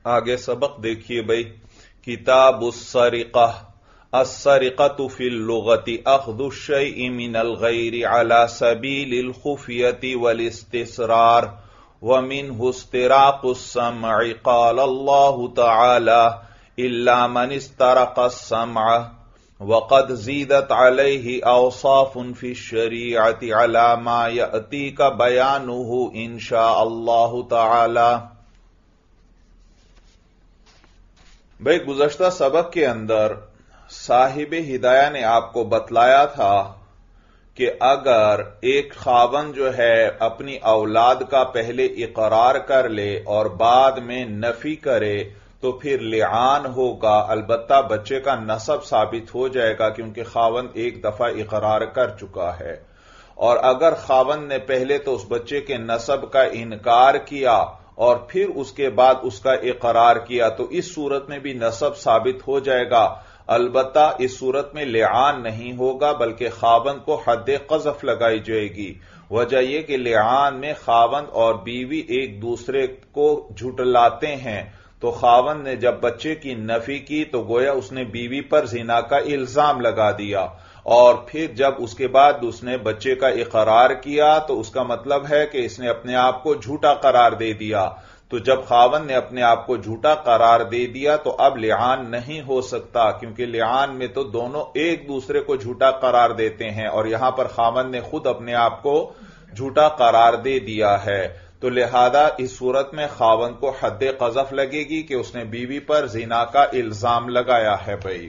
آگے سبق دیکھیے بھائی، کتاب السرقہ۔ السرقۃ فی اللغۃ اخذ الشیء من الغیر علی سبیل الخفیۃ والاستسرار ومنہ استراق السمع، قال اللہ تعالی الا من استرق السمع، وقد زیدت علیہ اوصاف فی الشریعۃ علی ما یأتیک بیانہ ان شاء اللہ تعالی۔ بھئی گزشتہ سبق کے اندر صاحب ہدایہ نے آپ کو بتلایا تھا کہ اگر ایک خاوند جو ہے اپنی اولاد کا پہلے اقرار کر لے اور بعد میں نفی کرے تو پھر لعان ہوگا، البتہ بچے کا نسب ثابت ہو جائے گا کیونکہ خاوند ایک دفعہ اقرار کر چکا ہے۔ اور اگر خاوند نے پہلے تو اس بچے کے نسب کا انکار کیا اور پھر اس کے بعد اس کا اقرار کیا تو اس صورت میں بھی نسب ثابت ہو جائے گا، البتہ اس صورت میں لعان نہیں ہوگا بلکہ خاوند کو حد قذف لگائی جائے گی۔ وجہ یہ کہ لعان میں خاوند اور بیوی ایک دوسرے کو جھٹلاتے ہیں، تو خاوند نے جب بچے کی نفی کی تو گویا اس نے بیوی پر زنا کا الزام لگا دیا، اور پھر جب اس کے بعد اس نے بچے کا اقرار کیا تو اس کا مطلب ہے کہ اس نے اپنے آپ کو جھوٹا قرار دے دیا۔ تو جب خاوند نے اپنے آپ کو جھوٹا قرار دے دیا تو اب لعان نہیں ہو سکتا، کیونکہ لعان میں تو دونوں ایک دوسرے کو جھوٹا قرار دیتے ہیں، اور یہاں پر خاوند نے خود اپنے آپ کو جھوٹا قرار دے دیا ہے، تو لہذا اس صورت میں خاوند کو حد قذف لگے گی کہ اس نے بیوی پر زنا کا الزام لگایا ہے بھائی۔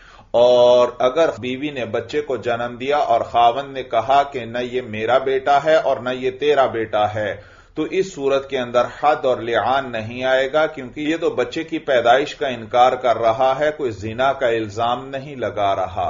اور اگر بیوی نے بچے کو جنم دیا اور خاوند نے کہا کہ نہ یہ میرا بیٹا ہے اور نہ یہ تیرا بیٹا ہے، تو اس صورت کے اندر حد اور لعان نہیں آئے گا، کیونکہ یہ تو بچے کی پیدائش کا انکار کر رہا ہے، کوئی زنا کا الزام نہیں لگا رہا۔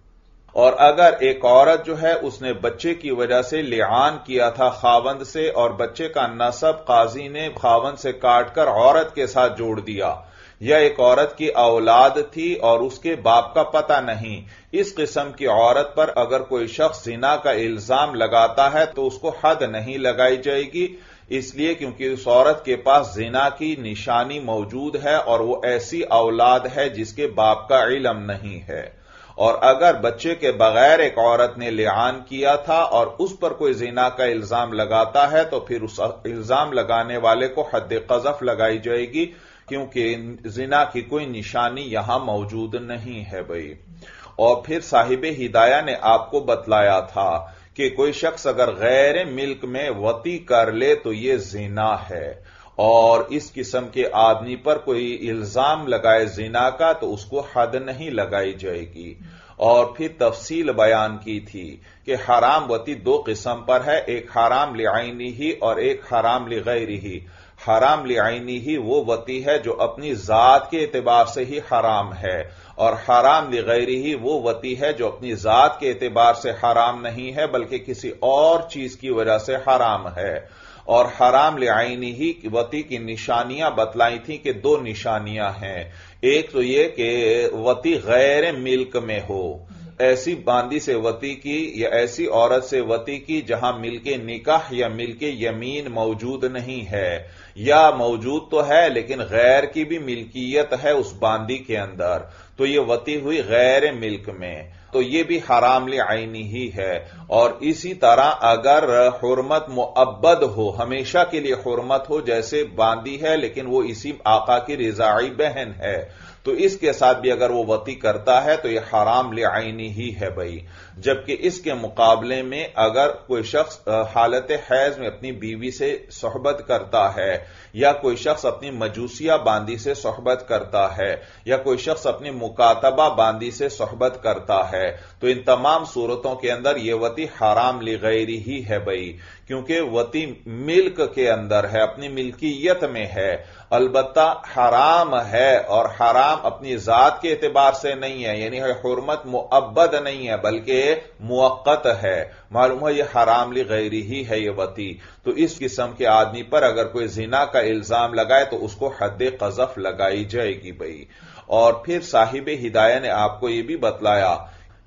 اور اگر ایک عورت جو ہے اس نے بچے کی وجہ سے لعان کیا تھا خاوند سے اور بچے کا نسب قاضی نے خاوند سے کاٹ کر عورت کے ساتھ جوڑ دیا، یا ایک عورت کی اولاد تھی اور اس کے باپ کا پتہ نہیں، اس قسم کی عورت پر اگر کوئی شخص زنا کا الزام لگاتا ہے تو اس کو حد نہیں لگائی جائے گی، اس لیے کیونکہ اس عورت کے پاس زنا کی نشانی موجود ہے اور وہ ایسی اولاد ہے جس کے باپ کا علم نہیں ہے۔ اور اگر بچے کے بغیر ایک عورت نے لعان کیا تھا اور اس پر کوئی زنا کا الزام لگاتا ہے تو پھر اس الزام لگانے والے کو حد قذف لگائی جائے گی، کیونکہ زنا کی کوئی نشانی یہاں موجود نہیں ہے بھائی۔ اور پھر صاحب ہدایہ نے آپ کو بتلایا تھا کہ کوئی شخص اگر غیر ملک میں وطی کر لے تو یہ زنا ہے، اور اس قسم کے آدمی پر کوئی الزام لگائے زنا کا تو اس کو حد نہیں لگائی جائے گی۔ اور پھر تفصیل بیان کی تھی کہ حرام وطی دو قسم پر ہے، ایک حرام لعینہ اور ایک حرام لغیرہ۔ حرام لعینہ وہ وطی ہے جو اپنی ذات کے اعتبار سے ہی حرام ہے، اور حرام لغیرہ وہ وطی ہے جو اپنی ذات کے اعتبار سے حرام نہیں ہے بلکہ کسی اور چیز کی وجہ سے حرام ہے۔ اور حرام لعینہ وطی کی نشانیاں بتلائی تھیں کہ دو نشانیاں ہیں، ایک تو یہ کہ وطی غیر ملک میں ہو، ایسی باندی سے وطی کی یا ایسی عورت سے وطی کی جہاں ملک نکاح یا ملک یمین موجود نہیں ہے، یا موجود تو ہے لیکن غیر کی بھی ملکیت ہے اس باندی کے اندر، تو یہ وطی ہوئی غیر ملک میں، تو یہ بھی حرام لعینہ ہی ہے۔ اور اسی طرح اگر حرمت مؤبد ہو، ہمیشہ کے لیے حرمت ہو، جیسے باندی ہے لیکن وہ اسی آقا کی رضاعی بہن ہے، تو اس کے ساتھ بھی اگر وہ وطی کرتا ہے تو یہ حرام لعینہ ہی ہے بھائی۔ جبکہ اس کے مقابلے میں اگر کوئی شخص حالت حیض میں اپنی بیوی سے صحبت کرتا ہے، یا کوئی شخص اپنی مجوسیہ باندی سے صحبت کرتا ہے، یا کوئی شخص اپنی مکاتبہ باندی سے صحبت کرتا ہے، تو ان تمام صورتوں کے اندر یہ وطی حرام لغیرہ ہی ہے بھائی، کیونکہ وطی ملک کے اندر ہے، اپنی ملکیت میں ہے، البتہ حرام ہے، اور حرام اپنی ذات کے اعتبار سے نہیں ہے، یعنی حرمت مؤبد نہیں ہے بلکہ موقت ہے، معلوم ہے یہ حرام لغیرہ ہی ہے یہ وطی۔ تو اس قسم کے آدمی پر اگر کوئی زنا کا الزام لگائے تو اس کو حد قذف لگائی جائے گی بھائی۔ اور پھر صاحب ہدایہ نے آپ کو یہ بھی بتلایا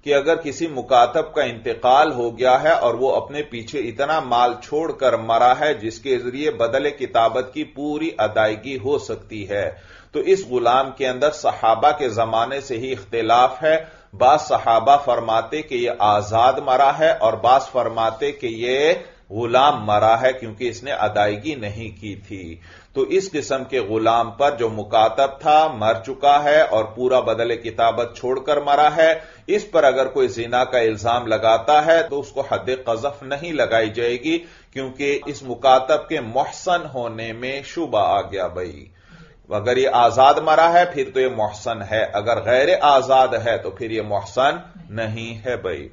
کہ اگر کسی مکاتب کا انتقال ہو گیا ہے اور وہ اپنے پیچھے اتنا مال چھوڑ کر مرا ہے جس کے ذریعے بدل کتابت کی پوری ادائیگی ہو سکتی ہے، تو اس غلام کے اندر صحابہ کے زمانے سے ہی اختلاف ہے۔ بعض صحابہ فرماتے کہ یہ آزاد مرا ہے اور بعض فرماتے کہ یہ غلام مرا ہے کیونکہ اس نے ادائیگی نہیں کی تھی۔ تو اس قسم کے غلام پر جو مکاتب تھا مر چکا ہے اور پورا بدل کتابت چھوڑ کر مرا ہے، اس پر اگر کوئی زنا کا الزام لگاتا ہے تو اس کو حد قذف نہیں لگائی جائے گی، کیونکہ اس مکاتب کے محسن ہونے میں شبہ آ گیا بھائی۔ اگر یہ آزاد مرا ہے پھر تو یہ محسن ہے، اگر غیر آزاد ہے تو پھر یہ محسن نہیں ہے بھائی۔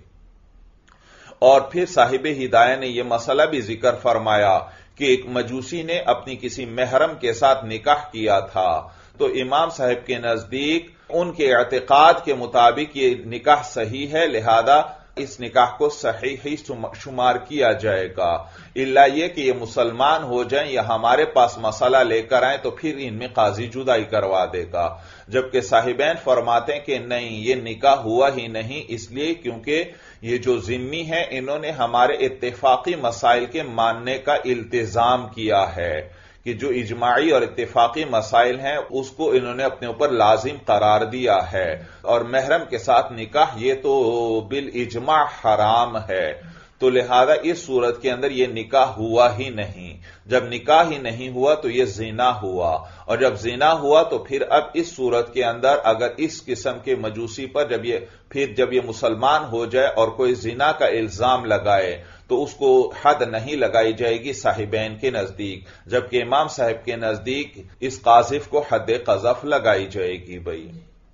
اور پھر صاحب ہدایہ نے یہ مسئلہ بھی ذکر فرمایا کہ ایک مجوسی نے اپنی کسی محرم کے ساتھ نکاح کیا تھا، تو امام صاحب کے نزدیک ان کے اعتقاد کے مطابق یہ نکاح صحیح ہے، لہذا اس نکاح کو صحیح ہی شمار کیا جائے گا، الا یہ کہ یہ مسلمان ہو جائیں یا ہمارے پاس مسئلہ لے کر آئیں تو پھر ان میں قاضی جدائی کروا دے گا۔ جبکہ صاحبین فرماتے ہیں کہ نہیں، یہ نکاح ہوا ہی نہیں، اس لیے کیونکہ یہ جو ذمی ہیں انہوں نے ہمارے اتفاقی مسائل کے ماننے کا التزام کیا ہے، کہ جو اجماعی اور اتفاقی مسائل ہیں اس کو انہوں نے اپنے اوپر لازم قرار دیا ہے، اور محرم کے ساتھ نکاح یہ تو بالاجماع حرام ہے، تو لہذا اس صورت کے اندر یہ نکاح ہوا ہی نہیں۔ جب نکاح ہی نہیں ہوا تو یہ زنا ہوا، اور جب زنا ہوا تو پھر اب اس صورت کے اندر اگر اس قسم کے مجوسی پر جب یہ مسلمان ہو جائے اور کوئی زنا کا الزام لگائے تو اس کو حد نہیں لگائی جائے گی صاحبین کے نزدیک، جبکہ امام صاحب کے نزدیک اس قاذف کو حد قذف لگائی جائے گی بھائی۔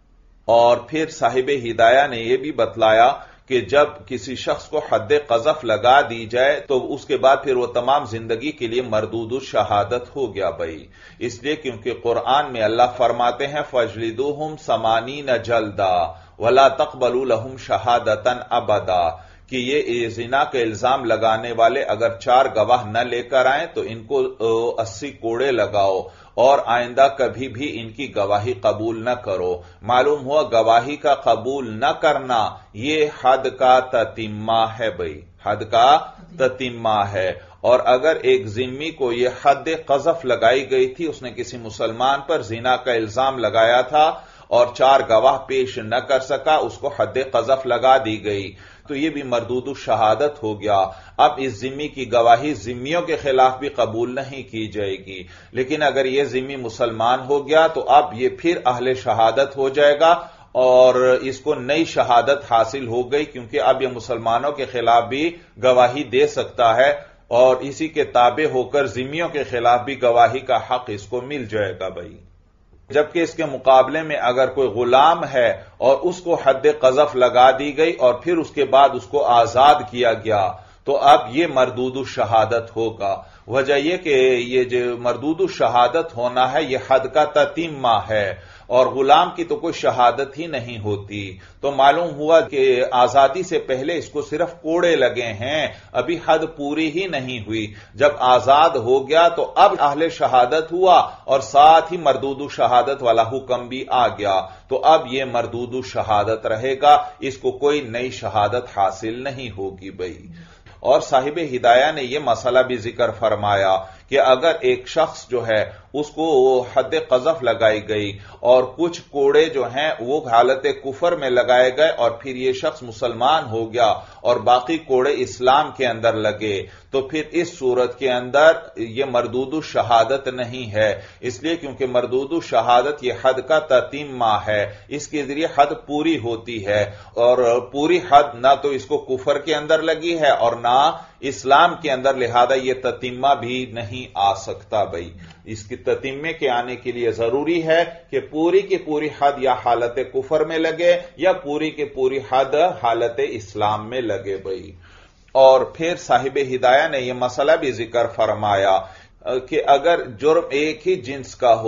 اور پھر صاحب ہدایہ نے یہ بھی بتلایا کہ جب کسی شخص کو حد قذف لگا دی جائے تو اس کے بعد پھر وہ تمام زندگی کے لیے مردود الشہادت ہو گیا بھائی، اس لیے کیونکہ قرآن میں اللہ فرماتے ہیں فَاجْلِدُوهُمْ 80 جلدا وَلَا تَقْبَلُوا لَهُمْ شَهَادَةً أَبَدًا، کہ یہ زنا کا الزام لگانے والے اگر 4 گواہ نہ لے کر آئیں تو ان کو 80 کوڑے لگاؤ اور آئندہ کبھی بھی ان کی گواہی قبول نہ کرو۔ معلوم ہوا گواہی کا قبول نہ کرنا یہ حد کا تتمہ ہے بھائی، حد کا تتمہ ہے۔ اور اگر ایک ذمی کو یہ حد قذف لگائی گئی تھی، اس نے کسی مسلمان پر زنا کا الزام لگایا تھا اور 4 گواہ پیش نہ کر سکا، اس کو حد قذف لگا دی گئی، تو یہ بھی مردود الشہادت ہو گیا۔ اب اس ذمی کی گواہی ذمیوں کے خلاف بھی قبول نہیں کی جائے گی، لیکن اگر یہ ذمی مسلمان ہو گیا تو اب یہ پھر اہل شہادت ہو جائے گا اور اس کو نئی شہادت حاصل ہو گئی، کیونکہ اب یہ مسلمانوں کے خلاف بھی گواہی دے سکتا ہے اور اسی کے تابع ہو کر ذمیوں کے خلاف بھی گواہی کا حق اس کو مل جائے گا بھائی۔ جبکہ اس کے مقابلے میں اگر کوئی غلام ہے اور اس کو حد قذف لگا دی گئی اور پھر اس کے بعد اس کو آزاد کیا گیا تو اب یہ مردود الشہادت ہوگا۔ وجہ یہ کہ یہ جو مردود الشہادت ہونا ہے یہ حد کا تتمہ ہے، اور غلام کی تو کوئی شہادت ہی نہیں ہوتی، تو معلوم ہوا کہ آزادی سے پہلے اس کو صرف کوڑے لگے ہیں، ابھی حد پوری ہی نہیں ہوئی۔ جب آزاد ہو گیا تو اب اہل شہادت ہوا اور ساتھ ہی مردود الشہادت والا حکم بھی آ گیا، تو اب یہ مردود الشہادت رہے گا، اس کو کوئی نئی شہادت حاصل نہیں ہوگی بھائی۔ اور صاحب ہدایہ نے یہ مسئلہ بھی ذکر فرمایا کہ اگر ایک شخص جو ہے اس کو حد قذف لگائی گئی اور کچھ کوڑے جو ہیں وہ حالت کفر میں لگائے گئے اور پھر یہ شخص مسلمان ہو گیا اور باقی کوڑے اسلام کے اندر لگے، تو پھر اس صورت کے اندر یہ مردود الشہادت نہیں ہے، اس لیے کیونکہ مردود الشہادت یہ حد کا تتمہ ہے، اس کے ذریعے حد پوری ہوتی ہے، اور پوری حد نہ تو اس کو کفر کے اندر لگی ہے اور نہ اسلام کے اندر، لہذا یہ تتمہ بھی نہیں آ سکتا بھائی۔ اس کی تتمے کے آنے کے لیے ضروری ہے کہ پوری کی پوری حد یا حالت کفر میں لگے یا پوری کی پوری حد حالت اسلام میں لگے بھائی۔ اور پھر صاحب ہدایہ نے یہ مسئلہ بھی ذکر فرمایا کہ اگر جرم ایک ہی جنس کا ہو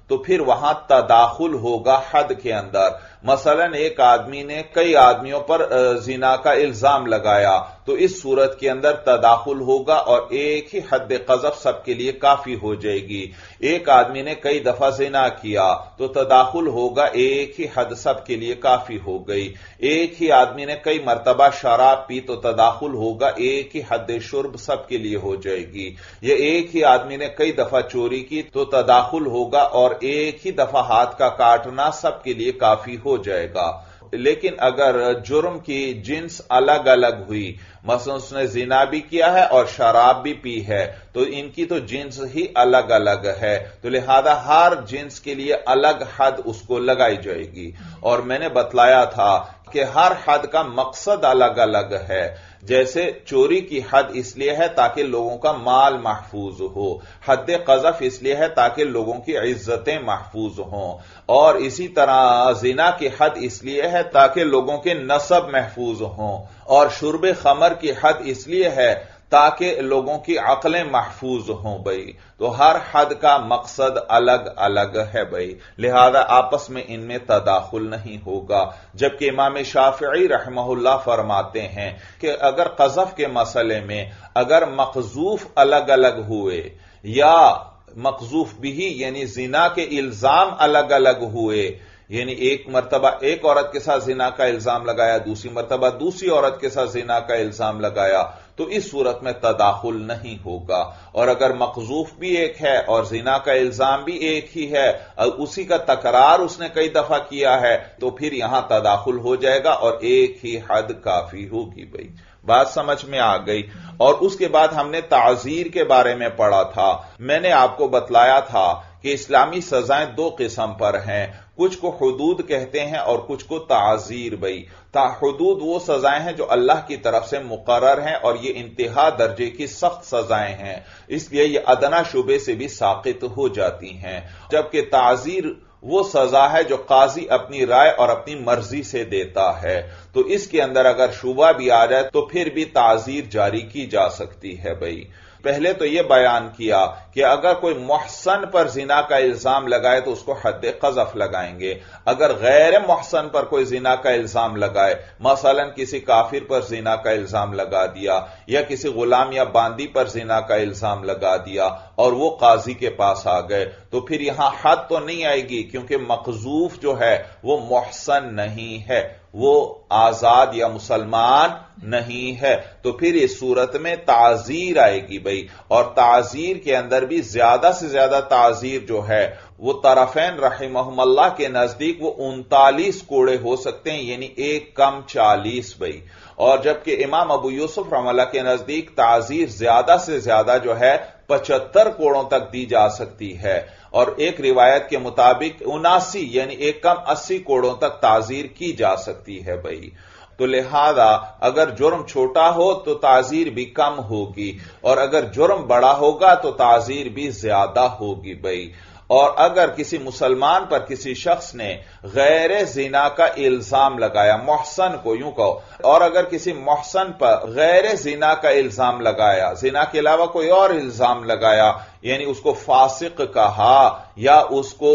تو پھر وہاں تداخل ہوگا حد کے اندر. مثلاً ایک آدمی نے کئی آدمیوں پر زنا کا الزام لگایا تو اس صورت کے اندر تداخل ہوگا اور ایک ہی حد قذف سب کے لیے کافی ہو جائے گی. ایک آدمی نے کئی دفعہ زنا کیا تو تداخل ہوگا، ایک ہی حد سب کے لیے کافی ہو گئی. ایک ہی آدمی نے کئی مرتبہ شراب پی تو تداخل ہوگا، ایک ہی حد شرب سب کے لیے ہو جائے گی. یا ایک ہی آدمی نے کئی دفعہ چوری کی تو تداخل ہوگا اور ایک ہی دفعہ ہاتھ کا کاٹنا سب کے لیے کافی ہو جائے گا. لیکن اگر جرم کی جنس الگ الگ ہوئی، مثلا اس نے زنا بھی کیا ہے اور شراب بھی پی ہے، تو ان کی تو جنس ہی الگ الگ ہے، تو لہذا ہر جنس کے لیے الگ حد اس کو لگائی جائے گی. اور میں نے بتلایا تھا کہ ہر حد کا مقصد الگ الگ ہے. جیسے چوری کی حد اس لیے ہے تاکہ لوگوں کا مال محفوظ ہو، حد قذف اس لیے ہے تاکہ لوگوں کی عزتیں محفوظ ہوں، اور اسی طرح زنا کی حد اس لیے ہے تاکہ لوگوں کے نسب محفوظ ہوں، اور شرب خمر کی حد اس لیے ہے تاکہ لوگوں کی عقلیں محفوظ ہوں. بھائی تو ہر حد کا مقصد الگ الگ ہے بھائی، لہذا آپس میں ان میں تداخل نہیں ہوگا. جبکہ امام شافعی رحمہ اللہ فرماتے ہیں کہ اگر قذف کے مسئلے میں اگر مقذوف الگ الگ ہوئے یا مقذوف بھی یعنی زنا کے الزام الگ الگ ہوئے، یعنی ایک مرتبہ ایک عورت کے ساتھ زنا کا الزام لگایا، دوسری مرتبہ دوسری عورت کے ساتھ زنا کا الزام لگایا، تو اس صورت میں تداخل نہیں ہوگا. اور اگر مقذوف بھی ایک ہے اور زنا کا الزام بھی ایک ہی ہے اور اسی کا تکرار اس نے کئی دفعہ کیا ہے، تو پھر یہاں تداخل ہو جائے گا اور ایک ہی حد کافی ہوگی. بھائی بات سمجھ میں آ گئی. اور اس کے بعد ہم نے تعزیر کے بارے میں پڑھا تھا. میں نے آپ کو بتلایا تھا کہ اسلامی سزائیں دو قسم پر ہیں، کچھ کو حدود کہتے ہیں اور کچھ کو تعزیر. بھائی حدود وہ سزائیں ہیں جو اللہ کی طرف سے مقرر ہیں اور یہ انتہا درجے کی سخت سزائیں ہیں، اس لیے یہ ادنا شبے سے بھی ساقط ہو جاتی ہیں. جبکہ تعزیر وہ سزا ہے جو قاضی اپنی رائے اور اپنی مرضی سے دیتا ہے، تو اس کے اندر اگر شبہ بھی آ جائے تو پھر بھی تعزیر جاری کی جا سکتی ہے. بھائی پہلے تو یہ بیان کیا کہ اگر کوئی محسن پر زنا کا الزام لگائے تو اس کو حد قذف لگائیں گے. اگر غیر محسن پر کوئی زنا کا الزام لگائے، مثلا کسی کافر پر زنا کا الزام لگا دیا یا کسی غلام یا باندی پر زنا کا الزام لگا دیا اور وہ قاضی کے پاس آ گئے، تو پھر یہاں حد تو نہیں آئے گی کیونکہ مقذوف جو ہے وہ محسن نہیں ہے، وہ آزاد یا مسلمان نہیں ہے، تو پھر اس صورت میں تعزیر آئے گی. بھائی اور تعزیر کے اندر بھی زیادہ سے زیادہ تعزیر جو ہے وہ طرفین رحمہم اللہ کے نزدیک وہ 39 کوڑے ہو سکتے ہیں، یعنی ایک کم 40. بھائی اور جبکہ امام ابو یوسف رحمہ اللہ کے نزدیک تعزیر زیادہ سے زیادہ جو ہے 75 کوڑوں تک دی جا سکتی ہے، اور ایک روایت کے مطابق 79 یعنی ایک کم 80 کوڑوں تک تعزیر کی جا سکتی ہے. بھائی تو لہذا اگر جرم چھوٹا ہو تو تعزیر بھی کم ہوگی اور اگر جرم بڑا ہوگا تو تعزیر بھی زیادہ ہوگی. بھائی اور اگر کسی مسلمان پر کسی شخص نے غیر زنا کا الزام لگایا، محسن کو یوں کہو، اور اگر کسی محسن پر غیر زنا کا الزام لگایا، زنا کے علاوہ کوئی اور الزام لگایا، یعنی اس کو فاسق کہا یا اس کو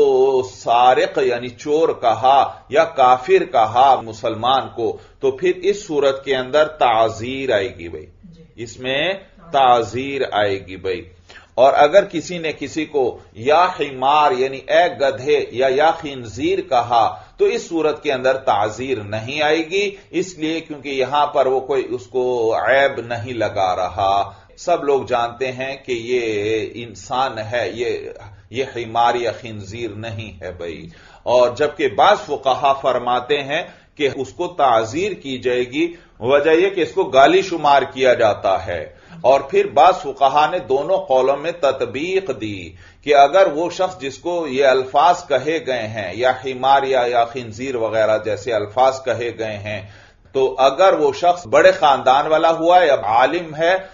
سارق یعنی چور کہا یا کافر کہا مسلمان کو، تو پھر اس صورت کے اندر تعزیر آئے گی. بھائی اس میں تعزیر آئے گی. بھائی اور اگر کسی نے کسی کو یا حمار یعنی اے گدھے یا خنزیر کہا تو اس صورت کے اندر تعزیر نہیں آئے گی، اس لیے کیونکہ یہاں پر وہ کوئی اس کو عیب نہیں لگا رہا. سب لوگ جانتے ہیں کہ یہ انسان ہے، یہ حمار یا خنزیر نہیں ہے. بھائی اور جبکہ بعض فقہا فرماتے ہیں کہ اس کو تعزیر کی جائے گی، وجہ یہ کہ اس کو گالی شمار کیا جاتا ہے. اور پھر بعض فقہا نے دونوں قولوں میں تطبیق دی کہ اگر وہ شخص جس کو یہ الفاظ کہے گئے ہیں یا حمار یا خنزیر وغیرہ جیسے الفاظ کہے گئے ہیں، تو اگر وہ شخص بڑے خاندان والا ہوا یا عالم ہے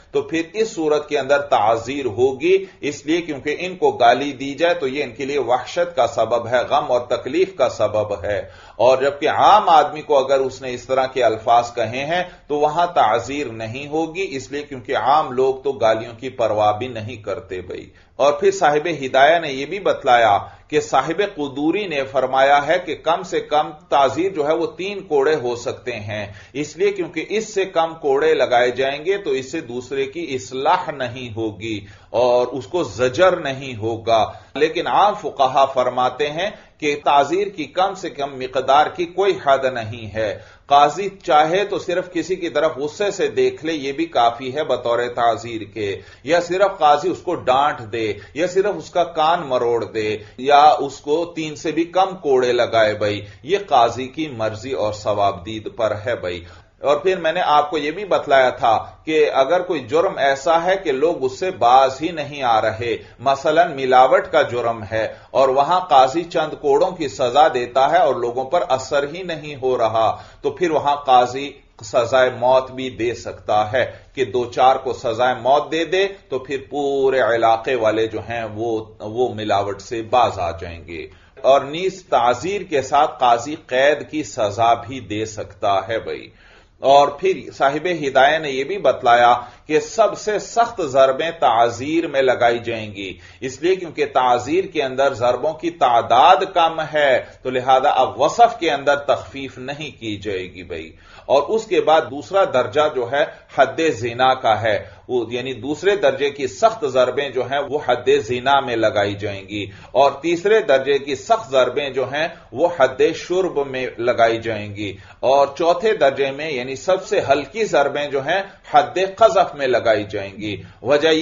तो फिर इस सूरत के अंदर ताजीर होगी, इसलिए क्योंकि इनको गाली दी जाए तो यह इनके लिए वहशत का सबब है, गम और तकलीफ का सबब है। और जबकि आम आदमी को अगर उसने इस तरह के अल्फाज कहे हैं तो वहां ताजीर नहीं होगी, इसलिए क्योंकि आम लोग तो गालियों की परवाह भी नहीं करते भाई। और फिर साहिब हिदाया ने यह भी बतलाया कि साहिब कुदूरी ने फरमाया है कि कम से कम ताजीर जो है वो 3 कोड़े हो सकते हैं, इसलिए क्योंकि इससे कम कोड़े लगाए जाएंगे तो इससे दूसरे की इस्लाह नहीं होगी और उसको जजर नहीं होगा। लेकिन आम फुकाहा फरमाते हैं कि ताजीर की कम से कम मिकदार की कोई हद नहीं है। काजी चाहे तो सिर्फ किसी की तरफ गुस्से से देख ले, यह भी काफी है बतौर ताजीर के, या सिर्फ काजी उसको डांट दे, या सिर्फ उसका कान मरोड़ दे, या उसको 3 से भी कम कोड़े लगाए भाई, यह काजी की मर्जी और सवाबदीद पर है भाई। और फिर मैंने आपको यह भी बतलाया था कि अगर कोई जुर्म ऐसा है कि लोग उससे बाज ही नहीं आ रहे, मसलन मिलावट का जुर्म है और वहां काजी चंद कोड़ों की सजा देता है और लोगों पर असर ही नहीं हो रहा, तो फिर वहां काजी सजाए मौत भी दे सकता है कि 2-4 को सजाए मौत दे दे, तो फिर पूरे इलाके वाले जो हैं वो मिलावट से बाज आ जाएंगे। और नीज ताजीर के साथ काजी कैद की सजा भी दे सकता है भाई। और फिर साहिब हिदाया ने यह भी बतलाया कि सबसे सख्त ज़रबें ताजीर में लगाई जाएंगी, इसलिए क्योंकि ताजीर के अंदर ज़रबों की तादाद कम है, तो लिहाजा अब वसफ के अंदर तखफीफ नहीं की जाएगी भाई। और उसके बाद दूसरा दर्जा जो है हद्दे ज़िना का है, यानी दूसरे दर्जे की सख्त ज़रबें जो हैं वो हद्दे ज़िना में लगाई जाएंगी, और तीसरे दर्जे की सख्त ज़रबें जो हैं वो हद्दे शुर्ब में लगाई जाएंगी, और चौथे दर्जे में यानी सबसे हल्की ज़रबें जो हैं हद्दे क़ज़फ़ में लगाई जाएंगी। वजह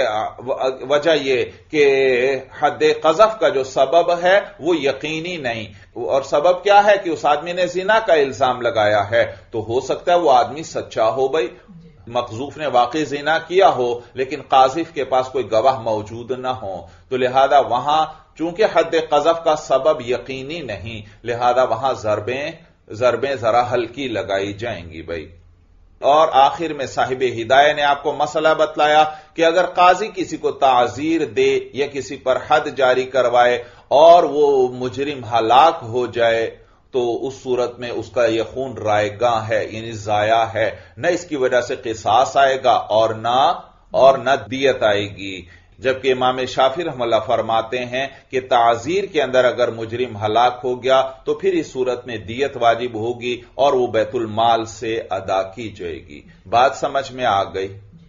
यह कि हद्दे क़ज़फ़ का जो सबब है वो यकीनी नहीं, और सबब क्या है कि उस आदमी ने ज़िना का इल्जाम लगाया है, तो हो सकता है वो आदमी सच्चा हो भाई, मखजूफ ने वाकई ज़िना किया हो लेकिन काजिफ के पास कोई गवाह मौजूद ना हो, तो लिहाजा वहां चूंकि हद क़ज़फ़ का सबब यकीनी नहीं, लिहाजा वहां ज़रबें जरा हल्की लगाई जाएंगी भाई। और आखिर में साहिब हिदाया ने आपको मसला बतलाया कि अगर काजी किसी को ताजीर दे या किसी पर हद जारी करवाए और वो मुजरिम हलाक हो जाए, तो उस सूरत में उसका यह खून रायगा है, यानी जाया है, न इसकी वजह से किसास आएगा और न दियत आएगी। जबकि इमाम शाफी रहमतुल्लाह फरमाते हैं कि ताजीर के अंदर अगर मुजरिम हलाक हो गया तो फिर इस सूरत में दियत वाजिब होगी और वो बैतुल माल से अदा की जाएगी। बात समझ में आ गई?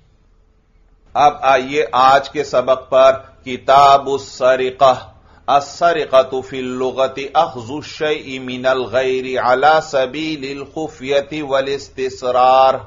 अब आइए आज के सबक पर। किताबुस सरिक़ा। अस्सरिक़तु फिल लुग़ति अख़्ज़ु शैइ मिनल ग़ैरि अला सबीलिल खुफ़ियति वल इस्तिसरार।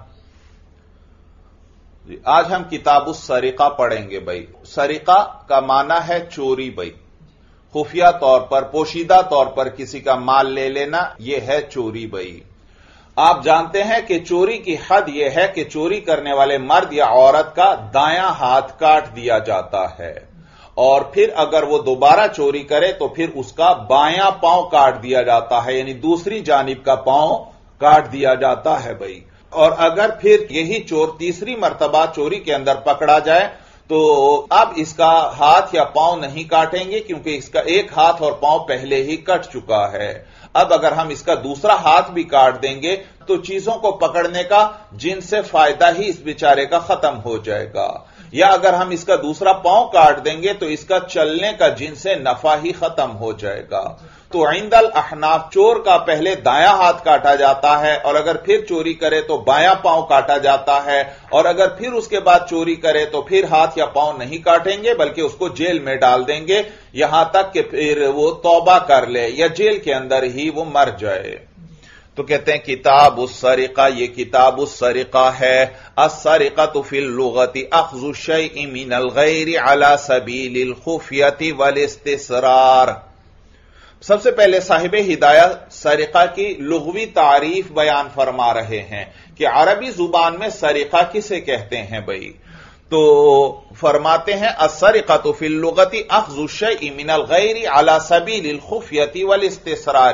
आज हम किताबुस सरिक़ा पढ़ेंगे भाई। सरिक़ा का माना है चोरी भाई, खुफिया तौर पर, पोशीदा तौर पर किसी का माल ले लेना, यह है चोरी भाई। आप जानते हैं कि चोरी की हद यह है कि चोरी करने वाले मर्द या औरत का दायां हाथ काट दिया जाता है, और फिर अगर वो दोबारा चोरी करे तो फिर उसका बायां पांव काट दिया जाता है, यानी दूसरी जानिब का पांव काट दिया जाता है भाई। और अगर फिर यही चोर तीसरी मर्तबा चोरी के अंदर पकड़ा जाए तो अब इसका हाथ या पांव नहीं काटेंगे, क्योंकि इसका एक हाथ और पांव पहले ही कट चुका है। अब अगर हम इसका दूसरा हाथ भी काट देंगे तो चीजों को पकड़ने का जिनसे फायदा ही इस बेचारे का खत्म हो जाएगा, या अगर हम इसका दूसरा पांव काट देंगे तो इसका चलने का जिनसे नफा ही खत्म हो जाएगा। तो इंदल अहनाफ चोर का पहले दायां हाथ काटा जाता है, और अगर फिर चोरी करे तो बायां पांव काटा जाता है, और अगर फिर उसके बाद चोरी करे तो फिर हाथ या पांव नहीं काटेंगे बल्कि उसको जेल में डाल देंगे, यहां तक कि फिर वो तौबा कर ले या जेल के अंदर ही वो मर जाए। तो कहते हैं किताबुस सरिक़ा, ये किताबुस सरिक़ा है। अस्सरिक़तु फिल लुग़ति अख़्ज़ु शैइ मिनल ग़ैरि अला सबीलिल खुफ़ियति वल इस्तिसरार। सबसे पहले साहिब हिदाया सरिक़ा की लुग़वी तारीफ बयान फरमा रहे हैं कि अरबी जुबान में सरिक़ा किसे कहते हैं भाई। तो फरमाते हैं अस्सरिक़तु फिल लुग़ति अख़्ज़ु शैइ मिनल ग़ैरि अला सबीलिल खुफ़ियति वल इस्तिसरारी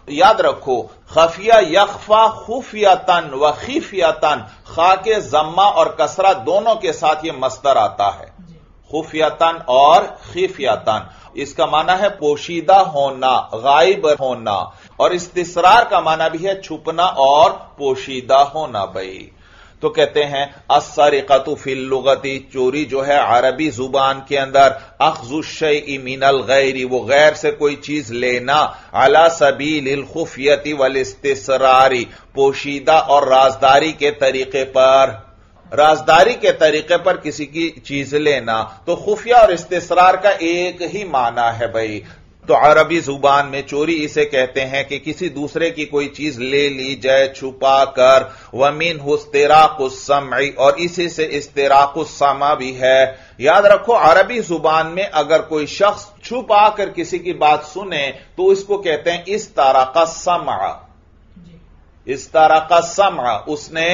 یاد رکھو خفیہ یخفا خفیتن و خفیتن، خا کے ضمہ اور کسرہ دونوں کے ساتھ یہ مصدر آتا ہے، خفیتن اور خفیتن۔ اس کا معنی ہے پوشیدہ ہونا، غائب ہونا، اور استسرار کا معنی بھی ہے چھپنا اور پوشیدہ ہونا بھائی۔ تو کہتے ہیں السرقۃ فی اللغۃ، چوری جو ہے عربی زبان کے اندر، اخذ الشیء من الغیر، وہ غیر سے کوئی چیز لینا، علی سبیل الخفیۃ والاستسرار، پوشیدہ اور رازداری کے طریقے پر، رازداری کے طریقے پر کسی کی چیز لینا۔ تو خفیہ اور استسرار کا ایک ہی معنی ہے بھائی۔ تو عربی زبان میں چوری اسے کہتے ہیں کہ کسی دوسرے کی کوئی چیز لے لی جائے چھپا کر، وَمِنْهُ اسْتِرَاقُ السَّمْعِ، اور اسی سے استراق السمع بھی ہے۔ یاد رکھو عربی زبان میں اگر کوئی شخص چھپا کر کسی کی بات سنے تو اس کو کہتے ہیں استراق السمع، استراق السمع، اس نے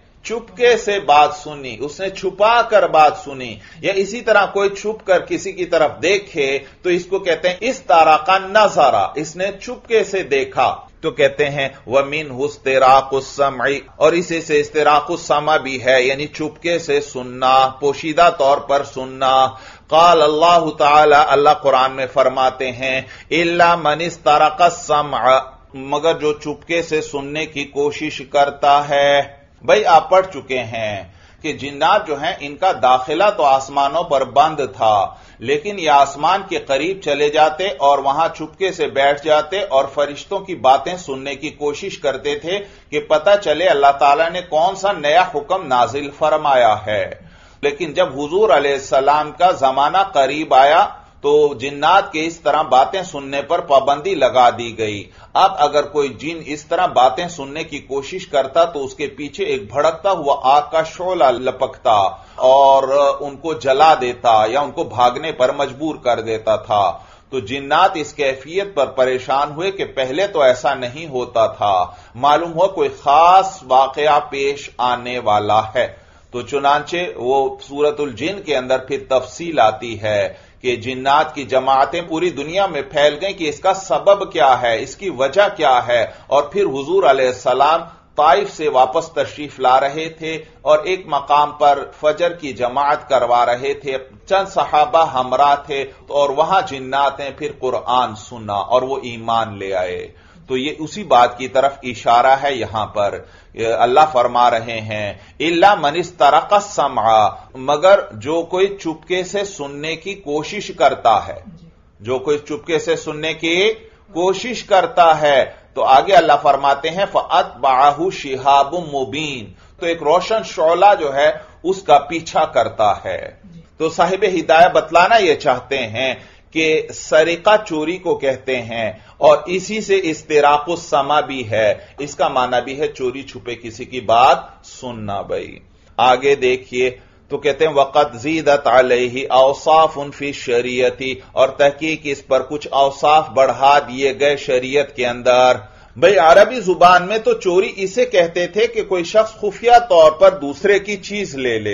چپکے سے بات سنی، اس نے چھپا کر بات سنی۔ یا اسی طرح کوئی چھپ کر کسی کی طرف دیکھے تو اس کو کہتے ہیں استراق النظر، اس نے چپکے سے دیکھا، تو کہتے ہیں وَمِنْهُ اسْتِرَاقُ السَّمْعِ، اور اسی سے استراق السمع بھی ہے، یعنی چپکے سے سننا، پوشیدہ طور پر سننا۔ قال اللہ تعالی، اللہ قرآن میں فرماتے ہیں إِلَّا مَنِ اسْتَرَقَ السَّمْعَ، مگر جو چپکے سے سننے کی کوشش کرتا ہے۔ بھائی آپ پڑھ چکے ہیں کہ جنات جو ہیں ان کا داخلہ تو آسمانوں پر بند تھا، لیکن یہ آسمان کے قریب چلے جاتے اور وہاں چپکے سے بیٹھ جاتے اور فرشتوں کی باتیں سننے کی کوشش کرتے تھے کہ پتہ چلے اللہ تعالیٰ نے کون سا نیا حکم نازل فرمایا ہے۔ لیکن جب حضور علیہ السلام کا زمانہ قریب آیا تو جنات کے اس طرح باتیں سننے پر پابندی لگا دی گئی۔ اب اگر کوئی جن اس طرح باتیں سننے کی کوشش کرتا تو اس کے پیچھے ایک بھڑکتا ہوا آگ کا شعلہ لپکتا اور ان کو جلا دیتا یا ان کو بھاگنے پر مجبور کر دیتا تھا۔ تو جنات اس کیفیت پر پریشان ہوئے کہ پہلے تو ایسا نہیں ہوتا تھا، معلوم ہوا کوئی خاص واقعہ پیش آنے والا ہے۔ تو چنانچہ وہ سورۃ الجن کے اندر پھر تفصیل آتی ہے کہ جنات کی جماعتیں پوری دنیا میں پھیل گئیں کہ اس کا سبب کیا ہے، اس کی وجہ کیا ہے، اور پھر حضور علیہ السلام طائف سے واپس تشریف لا رہے تھے اور ایک مقام پر فجر کی جماعت کروا رہے تھے، چند صحابہ ہمراہ تھے اور وہاں جنات نے پھر قرآن سنا اور وہ ایمان لے آئے۔ تو یہ اسی بات کی طرف اشارہ ہے یہاں پر۔ اللہ فرما رہے ہیں الا من استرق السمع، مگر جو کوئی چپکے سے سننے کی کوشش کرتا ہے، جو کوئی چپکے سے سننے کی کوشش کرتا ہے، تو آگے اللہ فرماتے ہیں فَأَتْبَعَهُ شِهَابٌ مُبِينٌ، تو ایک روشن شعلہ جو ہے اس کا پیچھا کرتا ہے۔ تو صاحب ہدایہ بتلانا یہ چاہتے ہیں کہ سرقہ چوری کو کہتے ہیں اور اسی سے استراق السمع بھی ہے، اس کا معنی بھی ہے چوری چھپے کسی کی بات سننا۔ بھائی آگے دیکھیے تو کہتے ہیں وَقَدْ زِيدَتْ عَلَيْهِ أَوْصَافٌ فِي الشَّرِيعَةِ، اور تحقیق اس پر کچھ اوصاف بڑھا دیے گئے شریعت کے اندر۔ بھائی عربی زبان میں تو چوری اسے کہتے تھے کہ کوئی شخص خفیہ طور پر دوسرے کی چیز لے لے،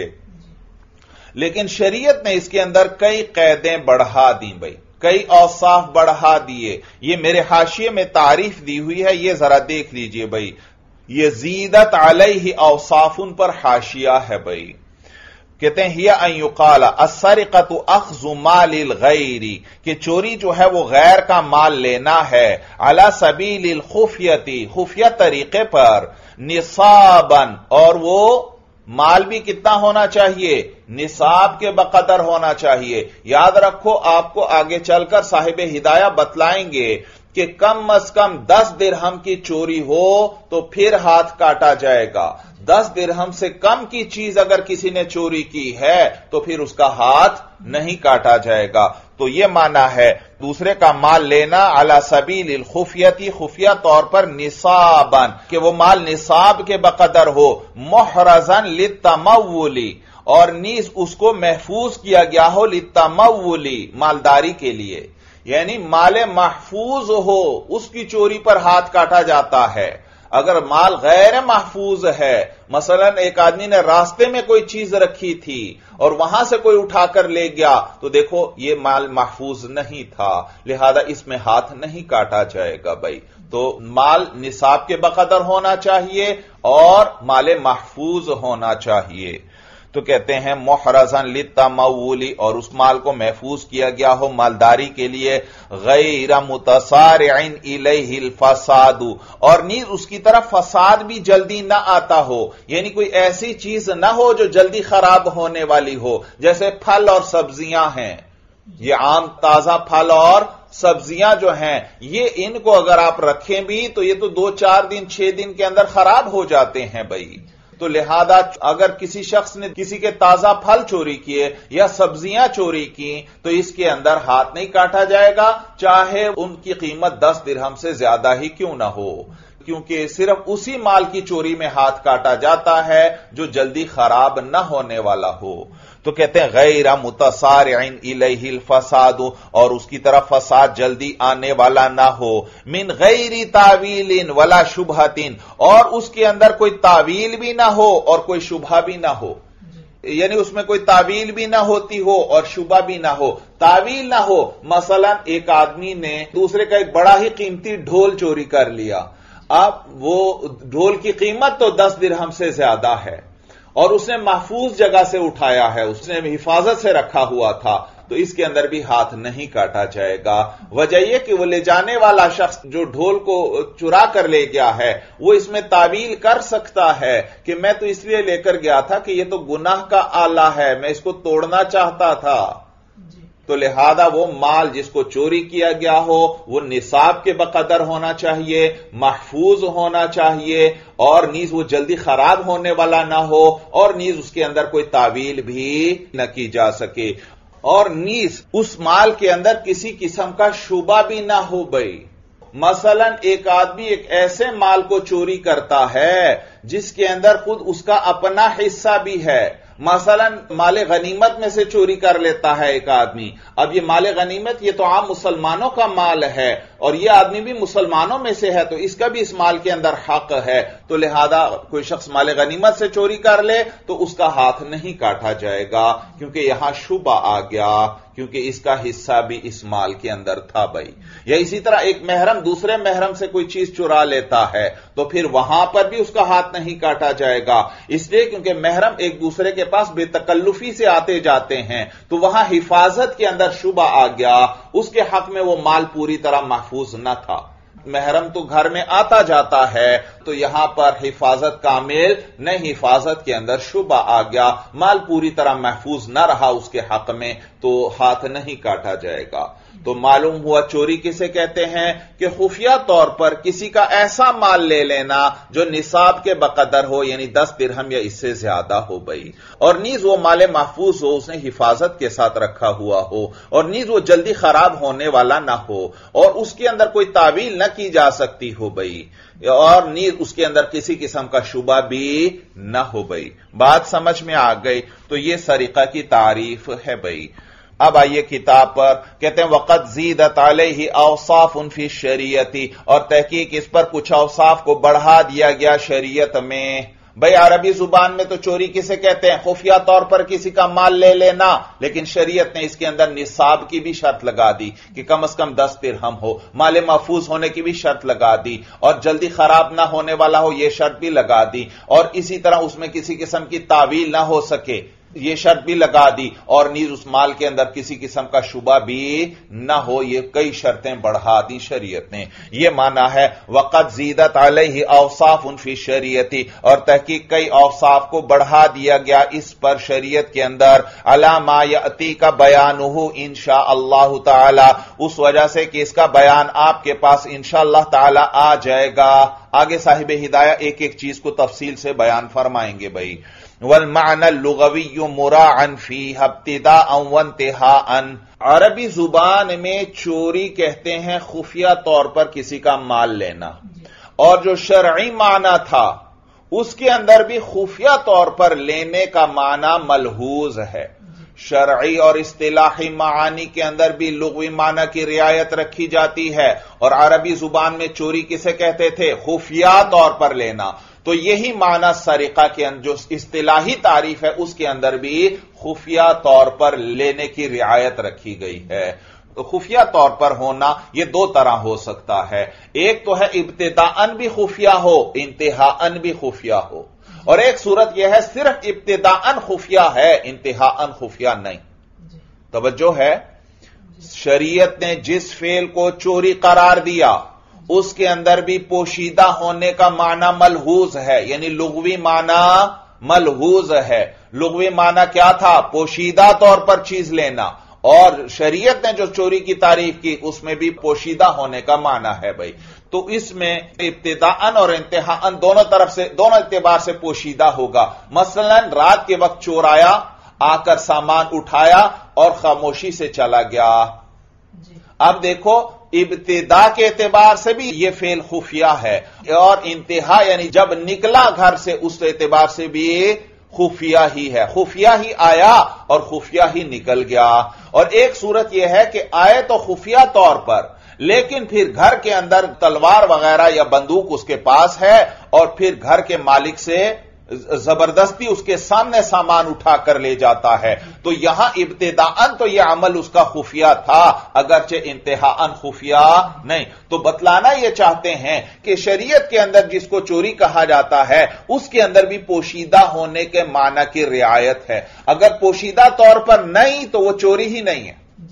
لیکن شریعت نے اس کے اندر کئی قیدیں بڑھا دیں بھائی، کئی اوصاف بڑھا دیے۔ یہ میرے حاشیے میں تعریف دی ہوئی ہے، یہ ذرا دیکھ لیجئے بھائی، یہ زیدت علیہ اوصاف پر حاشیہ ہے بھائی۔ کہتے ہیں ہی ان یقال السرقۃ اخذ مال الغیر، کہ چوری جو ہے وہ غیر کا مال لینا ہے، علی سبیل الخفیۃ، خفیہ طریقے پر، نصابا، اور وہ مال بھی کتنا ہونا چاہیے، نصاب کے بقدر ہونا چاہیے۔ یاد رکھو آپ کو آگے چل کر صاحب ہدایہ بتلائیں گے کہ کم از کم 10 درہم کی چوری ہو تو پھر ہاتھ کاٹا جائے گا، 10 درہم سے کم کی چیز اگر کسی نے چوری کی ہے تو پھر اس کا ہاتھ نہیں کاٹا جائے گا۔ تو یہ معنی ہے دوسرے کا مال لینا علی سبیل الخفیۃ، خفیہ طور پر، نصابا، کہ وہ مال نصاب کے بقدر ہو، محرزا للتمول، اور نیز اس کو محفوظ کیا گیا ہو للتمول، مالداری کے لیے، یعنی مال محفوظ ہو، اس کی چوری پر ہاتھ کاٹا جاتا ہے۔ اگر مال غیر محفوظ ہے، مثلا ایک آدمی نے راستے میں کوئی چیز رکھی تھی اور وہاں سے کوئی اٹھا کر لے گیا، تو دیکھو یہ مال محفوظ نہیں تھا، لہذا اس میں ہاتھ نہیں کاٹا جائے گا بھائی۔ تو مال نصاب کے بقدر ہونا چاہیے اور مال محفوظ ہونا چاہیے۔ تو کہتے ہیں محرزا للتمولی، اور اس مال کو محفوظ کیا گیا ہو مالداری کے لیے، غیر متسارع الیہ الفساد، اور نیز اس کی طرف فساد بھی جلدی نہ آتا ہو، یعنی کوئی ایسی چیز نہ ہو جو جلدی خراب ہونے والی ہو، جیسے پھل اور سبزیاں ہیں، یہ عام تازہ پھل اور سبزیاں جو ہیں، یہ ان کو اگر آپ رکھیں بھی تو یہ تو 2-4 دن 6 دن کے اندر خراب ہو جاتے ہیں بھائی۔ تو لہذا اگر کسی شخص نے کسی کے تازہ پھل چوری کیے یا سبزیاں چوری کی تو اس کے اندر ہاتھ نہیں کاٹا جائے گا، چاہے ان کی قیمت 10 درہم سے زیادہ ہی کیوں نہ ہو، کیونکہ صرف اسی مال کی چوری میں ہاتھ کاٹا جاتا ہے جو جلدی خراب نہ ہونے والا ہو۔ تو کہتے ہیں غیر متسارع الیہ الفساد، اور اس کی طرف فساد جلدی آنے والا نہ ہو، من غیر تاویل ولا شبہۃ، اور اس کے اندر کوئی تاویل بھی نہ ہو اور کوئی شبہ بھی نہ ہو، یعنی اس میں کوئی تاویل بھی نہ ہوتی ہو اور شبہ بھی نہ ہو۔ تاویل نہ ہو، مثلا ایک آدمی نے دوسرے کا ایک بڑا ہی قیمتی ڈھول چوری کر لیا، اب وہ ڈھول کی قیمت تو 10 درہم سے زیادہ ہے اور اس نے محفوظ جگہ سے اٹھایا ہے، اس نے حفاظت سے رکھا ہوا تھا، تو اس کے اندر بھی ہاتھ نہیں کاٹا جائے گا۔ وجہ یہ کہ وہ لے جانے والا شخص جو ڈھول کو چرا کر لے گیا ہے وہ اس میں تعویل کر سکتا ہے کہ میں تو اس لیے لے کر گیا تھا کہ یہ تو گناہ کا آلہ ہے، میں اس کو توڑنا چاہتا تھا۔ تو لہذا وہ مال جس کو چوری کیا گیا ہو وہ نصاب کے بقدر ہونا چاہیے، محفوظ ہونا چاہیے، اور نیز وہ جلدی خراب ہونے والا نہ ہو، اور نیز اس کے اندر کوئی تعویل بھی نہ کی جا سکے، اور نیز اس مال کے اندر کسی قسم کا شبہ بھی نہ ہو بھئی۔ مثلا ایک آدمی ایک ایسے مال کو چوری کرتا ہے جس کے اندر خود اس کا اپنا حصہ بھی ہے، مثلا مال غنیمت میں سے چوری کر لیتا ہے ایک آدمی، اب یہ مال غنیمت یہ تو عام مسلمانوں کا مال ہے اور یہ آدمی بھی مسلمانوں میں سے ہے، تو اس کا بھی اس مال کے اندر حق ہے، تو لہذا کوئی شخص مال غنیمت سے چوری کر لے تو اس کا ہاتھ نہیں کاٹا جائے گا، کیونکہ یہاں شبہ آ گیا، کیونکہ اس کا حصہ بھی اس مال کے اندر تھا بھائی۔ یا اسی طرح ایک محرم دوسرے محرم سے کوئی چیز چرا لیتا ہے تو پھر وہاں پر بھی اس کا ہاتھ نہیں کاٹا جائے گا، اس لیے کیونکہ محرم ایک دوسرے کے پاس بے تکلفی سے آتے جاتے ہیں، تو وہاں حفاظت کے اندر شبہ آ گیا، اس کے حق میں وہ مال پوری طرح محفوظ نہ تھا۔ محرم تو گھر میں آتا جاتا ہے تو یہاں پر حفاظت کامل نہیں، حفاظت کے اندر شبہ آ گیا، مال پوری طرح محفوظ نہ رہا اس کے حق میں، تو ہاتھ نہیں کاٹا جائے گا۔ تو معلوم ہوا چوری کسے کہتے ہیں کہ خفیہ طور پر کسی کا ایسا مال لے لینا جو نصاب کے بقدر ہو، یعنی 10 درہم یا اس سے زیادہ ہو بھئی، اور نیز وہ مال محفوظ ہو، اس نے حفاظت کے ساتھ رکھا ہوا ہو، اور نیز وہ جلدی خراب ہونے والا نہ ہو، اور اس کے اندر کوئی تعویل نہ کی جا سکتی ہو بھئی، اور نیز اس کے اندر کسی قسم کا شبہ بھی نہ ہو بھئی۔ بات سمجھ میں آ گئی؟ تو یہ سرقہ کی تعریف ہے بھئی۔ اب آئیے کتاب پر، کہتے ہیں وقد زیدت علیہ اوصاف فی الشریعت، اور تحقیق اس پر کچھ اوصاف کو بڑھا دیا گیا شریعت میں۔ بھئی عربی زبان میں تو چوری کسے کہتے ہیں؟ خفیہ طور پر کسی کا مال لے لینا، لیکن شریعت نے اس کے اندر نصاب کی بھی شرط لگا دی کہ کم از کم 10 درہم ہو، مال محفوظ ہونے کی بھی شرط لگا دی، اور جلدی خراب نہ ہونے والا ہو یہ شرط بھی لگا دی، اور اسی طرح اس میں کسی قسم کی تعویل نہ ہو سکے یہ شرط بھی لگا دی، اور نیز اس مال کے اندر کسی قسم کا شبہ بھی نہ ہو، یہ کئی شرطیں بڑھا دی شریعت نے۔ یہ معنی ہے وقد زیدت علیہ اوصاف فی الشریعت، اور تحقیق کئی اوصاف کو بڑھا دیا گیا اس پر شریعت کے اندر، علی ما یاتی کا بیانہ انشاء اللہ تعالی، اس وجہ سے کہ اس کا بیان آپ کے پاس انشاءاللہ تعالی آ جائے گا۔ آگے صاحب ہدایہ ایک ایک چیز کو تفصیل سے بیان فرمائیں گے بھائی۔ والمعنى اللغوی مراعا فیہ ابتداء وانتہاء، عربی زبان میں چوری کہتے ہیں خفیہ طور پر کسی کا مال لینا، اور جو شرعی معنی تھا اس کے اندر بھی خفیہ طور پر لینے کا معنی ملحوظ ہے۔ شرعی اور اصطلاحی معانی کے اندر بھی لغوی معنی کی رعایت رکھی جاتی ہے، اور عربی زبان میں چوری کسے کہتے تھے؟ خفیہ طور پر لینا. تو یہی معنی سرقہ کے اندر جو اصطلاحی تعریف ہے اس کے اندر بھی خفیہ طور پر لینے کی رعایت رکھی گئی ہے. خفیہ طور پر ہونا یہ دو طرح ہو سکتا ہے. ایک تو ہے ابتداءً بھی خفیہ ہو، انتہاءً بھی خفیہ ہو، اور ایک صورت یہ ہے صرف ابتداءً خفیہ ہے، انتہاءً خفیہ نہیں. توجہ ہے، شریعت نے جس فعل کو چوری قرار دیا اس کے اندر بھی پوشیدہ ہونے کا معنی ملحوظ ہے، یعنی لغوی معنی ملحوظ ہے. لغوی معنی کیا تھا؟ پوشیدہ طور پر چیز لینا، اور شریعت نے جو چوری کی تعریف کی اس میں بھی پوشیدہ ہونے کا معنی ہے بھائی. تو اس میں ابتداءً اور انتہاءً دونوں طرف سے، دونوں اعتبار سے پوشیدہ ہوگا. مثلا رات کے وقت چور آیا، آ کر سامان اٹھایا اور خاموشی سے چلا گیا. اب دیکھو ابتدا کے اعتبار سے بھی یہ فعل خفیہ ہے، اور انتہا یعنی جب نکلا گھر سے اس اعتبار سے بھی خفیہ ہی ہے. خفیہ ہی آیا اور خفیہ ہی نکل گیا. اور ایک صورت یہ ہے کہ آئے تو خفیہ طور پر، لیکن پھر گھر کے اندر تلوار وغیرہ یا بندوق اس کے پاس ہے، اور پھر گھر کے مالک سے زبردستی اس کے سامنے سامان اٹھا کر لے جاتا ہے. تو یہاں ابتداءً تو یہ عمل اس کا خفیہ تھا، اگرچہ انتہاءً خفیہ نہیں. تو بتلانا یہ چاہتے ہیں کہ شریعت کے اندر جس کو چوری کہا جاتا ہے اس کے اندر بھی پوشیدہ ہونے کے معنی کی رعایت ہے. اگر پوشیدہ طور پر نہیں تو وہ چوری ہی نہیں ہے.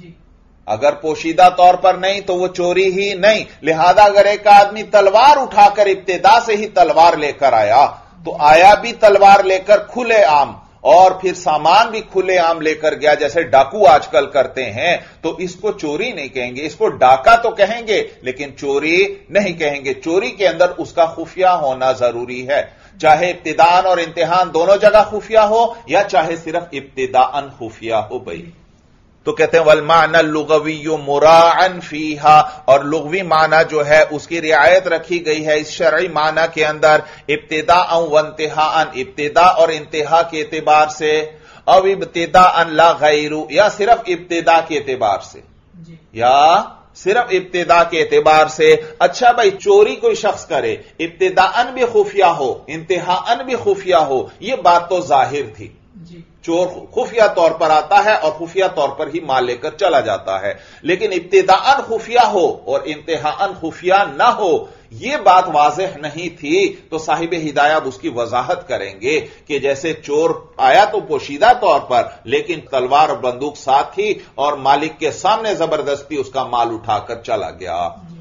اگر پوشیدہ طور پر نہیں تو وہ چوری ہی نہیں. لہذا اگر ایک آدمی تلوار اٹھا کر ابتدا سے ہی تلوار لے کر آیا تو آیا بھی تلوار لے کر کھلے عام، اور پھر سامان بھی کھلے عام لے کر گیا جیسے ڈاکو آج کل کرتے ہیں، تو اس کو چوری نہیں کہیں گے. اس کو ڈاکہ تو کہیں گے لیکن چوری نہیں کہیں گے. چوری کے اندر اس کا خفیہ ہونا ضروری ہے، چاہے ابتداءً اور انتہاءً دونوں جگہ خفیہ ہو یا چاہے صرف ابتداءً خفیہ ہو بھائی. تو کہتے ہیں والمعنى اللغوی مراعا فیہا، اور لغوی معنی جو ہے اس کی رعایت رکھی گئی ہے اس شرعی معنی کے اندر ابتداء و انتہاء، ابتدا اور انتہا کے اعتبار سے، او ابتداء لا غیر، یا صرف ابتدا کے اعتبار سے، یا صرف ابتدا کے اعتبار سے. اچھا بھائی چوری کوئی شخص کرے ابتداء بھی خفیہ ہو انتہاء بھی خفیہ ہو، یہ بات تو ظاہر تھی. چور خفیہ طور پر آتا ہے اور خفیہ طور پر ہی مال لے کر چلا جاتا ہے، لیکن ابتداءً خفیہ ہو اور انتہاءً خفیہ نہ ہو یہ بات واضح نہیں تھی. تو صاحب ہدایہ اس کی وضاحت کریں گے کہ جیسے چور آیا تو پوشیدہ طور پر، لیکن تلوار اور بندوق ساتھ تھی اور مالک کے سامنے زبردستی اس کا مال اٹھا کر چلا گیا.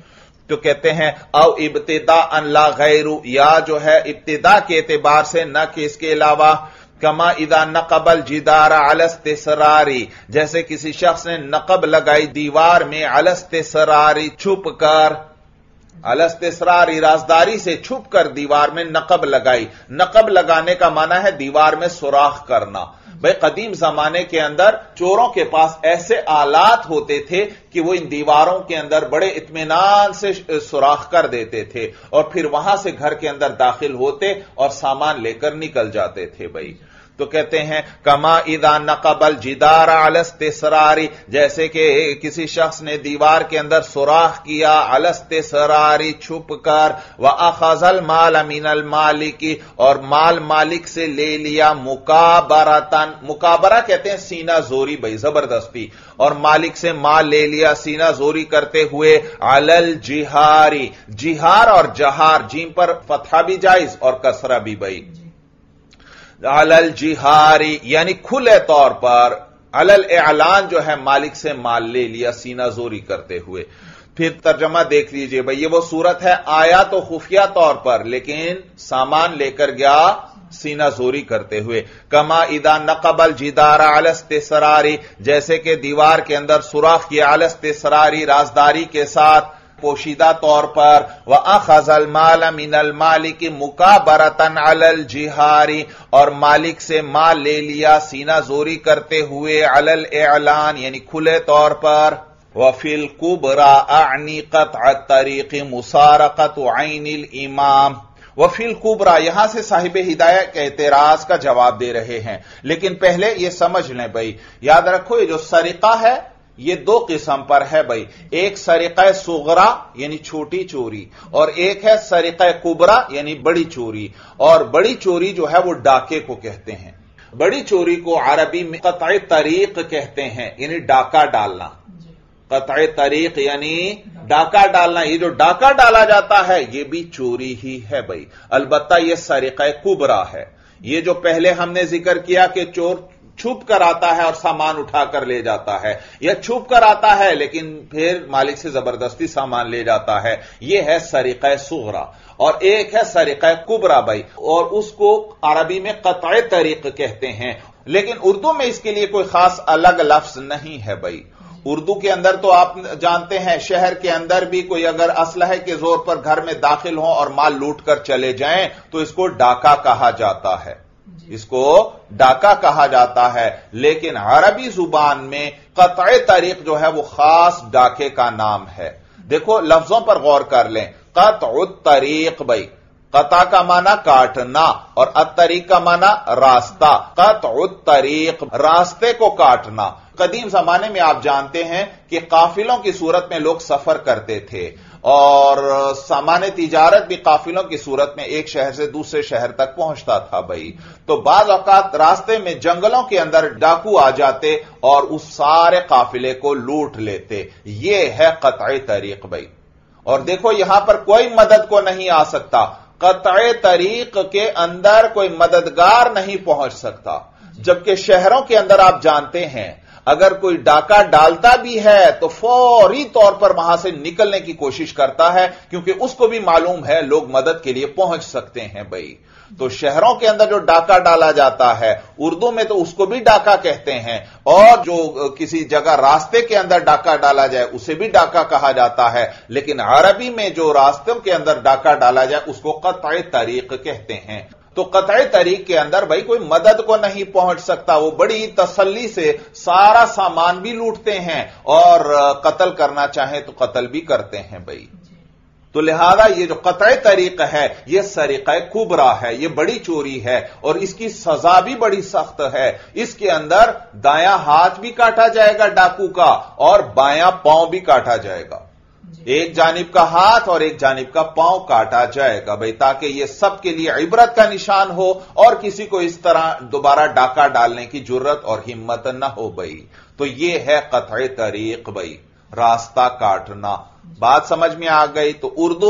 تو کہتے ہیں او ابتداء لا غیر، یا جو ہے ابتدا کے اعتبار سے نہ کہ اس کے علاوہ، کما اذا نقب الجدار علی استسرار، جیسے کسی شخص نے نقب لگائی دیوار میں علی استسرار چھپ کر، علی استسرار رازداری سے چھپ کر دیوار میں نقب لگائی. نقب لگانے کا معنی ہے دیوار میں سوراخ کرنا. بھئی قدیم زمانے کے اندر چوروں کے پاس ایسے آلات ہوتے تھے کہ وہ ان دیواروں کے اندر بڑے اطمینان سے سوراخ کر دیتے تھے اور پھر وہاں سے گھر کے اندر داخل ہوتے اور سامان لے کر نکل جاتے تھے بھئی. تو کہتے ہیں کما اذا نقب الجدار علی استسرار، جیسے کہ کسی شخص نے دیوار کے اندر سوراخ کیا علی استسرار چھپ کر، واخذ المال من المالک، اور مال مالک سے لے لیا مکابرتن، مکابرہ کہتے ہیں سینہ زوری بھائی زبردستی، اور مالک سے مال لے لیا سینہ زوری کرتے ہوئے، علی الجہاری، جہار اور جہار جیم پر فتحہ بھی جائز اور کسرہ بھی بھائی، علی الجہاری یعنی کھلے طور پر، علی الاعلان جو ہے مالک سے مال لے لیا سینہ زوری کرتے ہوئے. پھر ترجمہ دیکھ لیجئے بھئی، یہ وہ صورت ہے آیا تو خفیہ طور پر لیکن سامان لے کر گیا سینہ زوری کرتے ہوئے. کما اذا نقب الجدار علی استسرار، جیسے کہ دیوار کے اندر سوراخ کیا علی استسرار رازداری کے ساتھ پوشیدہ طور پر، وَأَخَذَ الْمَالَ مِنَ الْمَالِكِ مُكَابَرَةً عَلَى الْجِهَارِ، اور مالک سے مال لے لیا سینہ زوری کرتے ہوئے، عَلَى الْإِعْلَانِ یعنی کھلے طور پر. وَفِي الْكُبْرَى أَعْنِي قَطْعَ الطَّرِيقِ مُسَارَقَةُ عَيْنِ الْإِمَامِ، वफील कुबरा, यहां से साहिब हिदाया के एतराज का जवाब दे रहे हैं। लेकिन पहले यह समझ लें भाई, याद रखो ये जो सरिका है ये दो किस्म पर है भाई। एक सरिका सुगरा यानी छोटी चोरी, और एक है सरिका कुबरा यानी बड़ी चोरी। और बड़ी चोरी जो है वो डाके को कहते हैं। बड़ी चोरी को अरबी में क़त्अ तरीक कहते हैं, यानी डाका डालना। क़त्अ तरीक यानी डाका डालना। ये जो डाका डाला जाता है ये भी चोरी ही है भाई, अलबत्ता ये सरिक़ा कुबरा है। ये जो पहले हमने जिक्र किया कि चोर छुप कर आता है और सामान उठाकर ले जाता है, या छुप कर आता है लेकिन फिर मालिक से जबरदस्ती सामान ले जाता है, यह है सरिक़ा सुगरा। और एक है सरिक़ा कुबरा भाई, और उसको अरबी में क़त्अ तरीक कहते हैं। लेकिन उर्दू में इसके लिए कोई खास अलग लफ्ज नहीं है भाई। उर्दू के अंदर तो आप जानते हैं, शहर के अंदर भी कोई अगर असलहे के जोर पर घर में दाखिल हो और माल लूट कर चले जाएं तो इसको डाका कहा जाता है, इसको डाका कहा जाता है। लेकिन अरबी जुबान में क़त्अ तरीक जो है वो खास डाके का नाम है। देखो लफ्जों पर गौर कर लें। क़त्अ तरीक भाई, क़ता का माना काटना और अतरीक का माना रास्ता। क़त्अ तरीक रास्ते को काटना। कदीम जमाने में आप जानते हैं कि काफिलों की सूरत में लोग सफर करते थे, और सामान्य तिजारत भी काफिलों की सूरत में एक शहर से दूसरे शहर तक पहुंचता था भाई। तो बाज औकात रास्ते में जंगलों के अंदर डाकू आ जाते और उस सारे काफिले को लूट लेते। यह है क़त्अ तरीक भाई। और देखो यहां पर कोई मदद को नहीं आ सकता। क़त्अ तरीक के अंदर कोई मददगार नहीं पहुंच सकता, जबकि शहरों के अंदर आप जानते हैं अगर कोई डाका डालता भी है तो फौरी तौर पर वहां से निकलने की कोशिश करता है, क्योंकि उसको भी मालूम है लोग मदद के लिए पहुंच सकते हैं भाई। तो शहरों के अंदर जो डाका डाला जाता है, उर्दू में तो उसको भी डाका कहते हैं, और जो किसी जगह रास्ते के अंदर डाका डाला जाए उसे भी डाका कहा जाता है। लेकिन अरबी में जो रास्तों के अंदर डाका डाला जाए उसको क़त्अ तरीक कहते हैं। तो क़त्अ तरीक के अंदर भाई कोई मदद को नहीं पहुंच सकता। वो बड़ी तसल्ली से सारा सामान भी लूटते हैं और कत्ल करना चाहे तो कत्ल भी करते हैं भाई। तो लिहाजा ये जो क़त्अ तरीक है ये सरिक़ा कुबरा है, ये बड़ी चोरी है, और इसकी सजा भी बड़ी सख्त है। इसके अंदर दायां हाथ भी काटा जाएगा डाकू का, और बायां पांव भी काटा जाएगा। एक जानिब का हाथ और एक जानिब का पांव काटा जाएगा भाई, ताकि यह सबके लिए इबरत का निशान हो और किसी को इस तरह दोबारा डाका डालने की जुर्रत और हिम्मत न हो भाई। तो यह है क़त्अ तरीक भाई, रास्ता काटना। बात समझ में आ गई? तो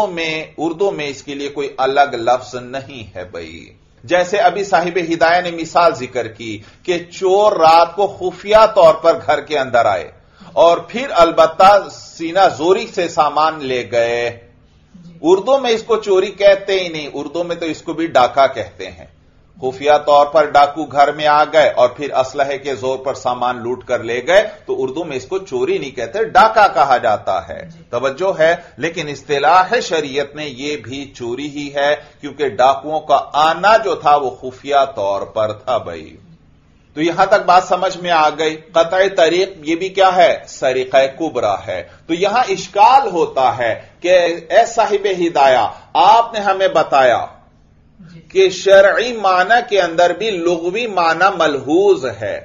उर्दू में इसके लिए कोई अलग लफ्ज नहीं है भाई। जैसे अभी साहिब हिदाया ने मिसाल जिक्र की कि चोर रात को खुफिया तौर पर घर के अंदर आए और फिर अलबत्ता सीना जोरी से सामान ले गए। उर्दू में इसको चोरी कहते ही नहीं, उर्दू में तो इसको भी डाका कहते हैं। खुफिया तौर पर डाकू घर में आ गए और फिर असलहे के जोर पर सामान लूट कर ले गए, तो उर्दू में इसको चोरी नहीं कहते, डाका कहा जाता है। तवज्जो है। लेकिन इस्तिलाह शरीयत में यह भी चोरी ही है, क्योंकि डाकुओं का आना जो था वो खुफिया तौर पर था भाई। तो यहां तक बात समझ में आ गई। क़त्अ तरीक ये भी क्या है? सरिक़ा कुबरा है। तो यहां इश्काल होता है कि ए साहिब हिदाया, आपने हमें बताया कि शरई माना के अंदर भी लुग़वी माना मलहूज है,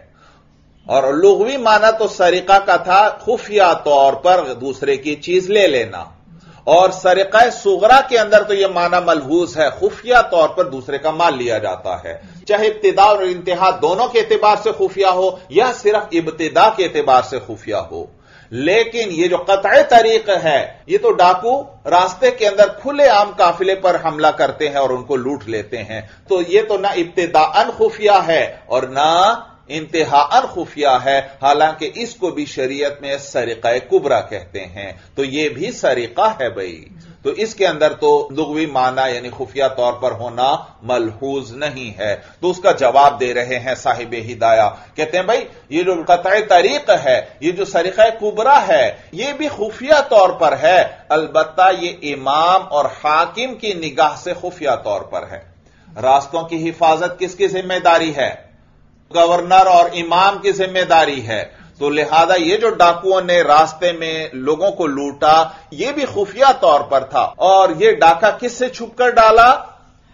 और लुग़वी माना तो सरिक़ा का था खुफिया तौर पर दूसरे की चीज ले लेना, और सरिक़ा सुगरा के अंदर तो यह माना मलहूज है, खुफिया तौर पर दूसरे का माल लिया जाता है, चाहे इब्तिदा और इंतहा दोनों के एतबार से खुफिया हो या सिर्फ इब्तिदा के एतबार से खुफिया हो। लेकिन ये जो क़त्अ तरीक है, ये तो डाकू रास्ते के अंदर खुले आम काफिले पर हमला करते हैं और उनको लूट लेते हैं। तो ये तो ना इब्तिदाअन खुफिया है और ना इंतहाअन खुफिया है, हालांकि इसको भी शरीयत में सरिक़ा कुबरा कहते हैं। तो ये भी सरिक़ा है भाई। तो इसके अंदर तो लुग़वी माना यानी खुफिया तौर पर होना मलहूज नहीं है। तो उसका जवाब दे रहे हैं साहिब हिदाया, कहते हैं भाई ये जो क़त्अ तरीक है, ये जो सरिक़ा कुबरा है, ये भी खुफिया तौर पर है, अलबत्ता ये इमाम और हाकिम की निगाह से खुफिया तौर पर है। रास्तों की हिफाजत किसकी जिम्मेदारी है? गवर्नर और इमाम की जिम्मेदारी है। तो लिहाजा ये जो डाकुओं ने रास्ते में लोगों को लूटा, ये भी खुफिया तौर पर था। और ये डाका किससे छुपकर डाला?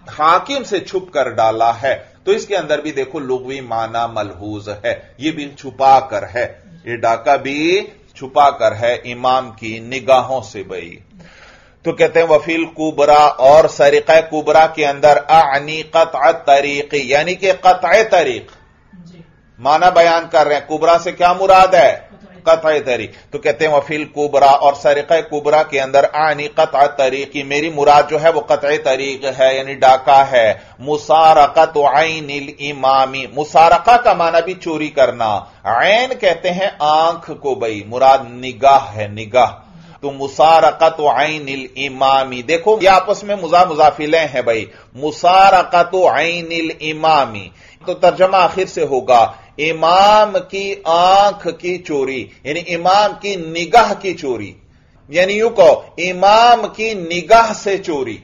حاکم سے چھپ کر ڈالا ہے، تو اس کے اندر بھی دیکھو لغوی معنی ملحوظ ہے، یہ بھی چھپا کر ہے، یہ ڈاکہ بھی چھپا کر ہے امام کی نگاہوں سے بھائی۔ تو کہتے ہیں وفیل کبرا، اور سرقہ کبرا کے اندر اعنی قطع طریق، یعنی کہ قطع طریق معنی بیان کر رہے ہیں، کبرا سے کیا مراد ہے؟ قطع طریق۔ تو کہتے ہیں وفیل کبرا، اور سرقہ کبرا کے اندر اعنی قطع طریقی، میری مراد جو ہے وہ قطع طریق ہے، یعنی ڈاکہ ہے۔ مسارقۃ عین الامامی، مسارقہ کا معنی بھی چوری کرنا، عین کہتے ہیں آنکھ کو بھائی، مراد نگاہ ہے، نگاہ۔ تو مسارقۃ عین الامامی، دیکھو یہ آپس میں مضاف الیہ ہیں بھائی، مسارقۃ عین الامامی، تو ترجمہ آخر سے ہوگا امام کی آنکھ کی چوری، یعنی امام کی نگاہ کی چوری، یعنی یوں کہو امام کی نگاہ سے چوری۔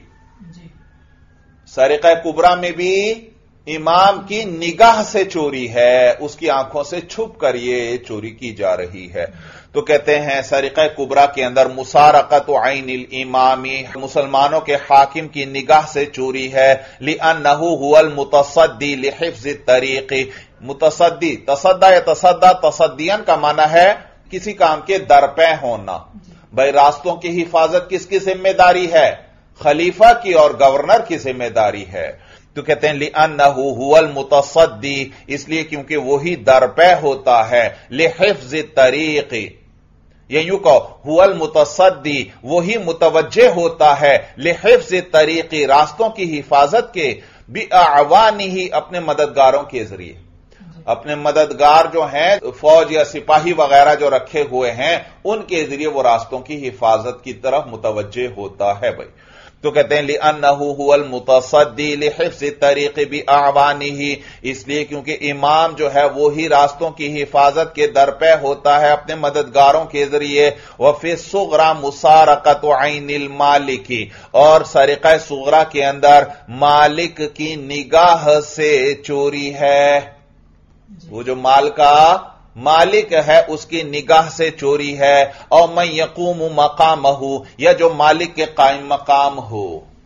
سرقہ کبرا میں بھی امام کی نگاہ سے چوری ہے، اس کی آنکھوں سے چھپ کر یہ چوری کی جا رہی ہے۔ تو کہتے ہیں سرقہ کبرا کے اندر مسارقۃ عین الامامی، مسلمانوں کے حاکم کی نگاہ سے چوری ہے، لأنہ هو المتصدی لحفظ الطریق، متصدی، تصدی یا تصدین کا معنی ہے کسی کام کے درپے ہونا، بھائی راستوں کی حفاظت کس کی ذمہ داری ہے؟ خلیفہ کی اور گورنر کی ذمہ داری ہے۔ تو کہتے ہیں لأنہ هو المتصدی، اس لیے کیونکہ وہی درپے ہوتا ہے، لحفظ الطریق، یہ یوں کہو هو المتصدی، وہی متوجہ ہوتا ہے، لحفظ الطریق، راستوں کی حفاظت کے، باعوانہ، اپنے مددگاروں کے ذریعے، اپنے مددگار جو ہیں فوج یا سپاہی وغیرہ جو رکھے ہوئے ہیں ان کے ذریعے وہ راستوں کی حفاظت کی طرف متوجہ ہوتا ہے بھائی۔ تو کہتے ہیں لأنہ هو المتصدی لحفظ الطریق باعوانہ، اس لیے کیونکہ امام جو ہے وہی راستوں کی حفاظت کے درپے ہوتا ہے اپنے مددگاروں کے ذریعے۔ وفی الصغری مسارقۃ عین المالک، اور سرقہ صغری کے اندر مالک کی نگاہ سے چوری ہے، وہ جو مال کا مالک ہے اس کی نگاہ سے چوری ہے، اور من یقوم مقامہ، یا جو مالک کے قائم مقام ہو۔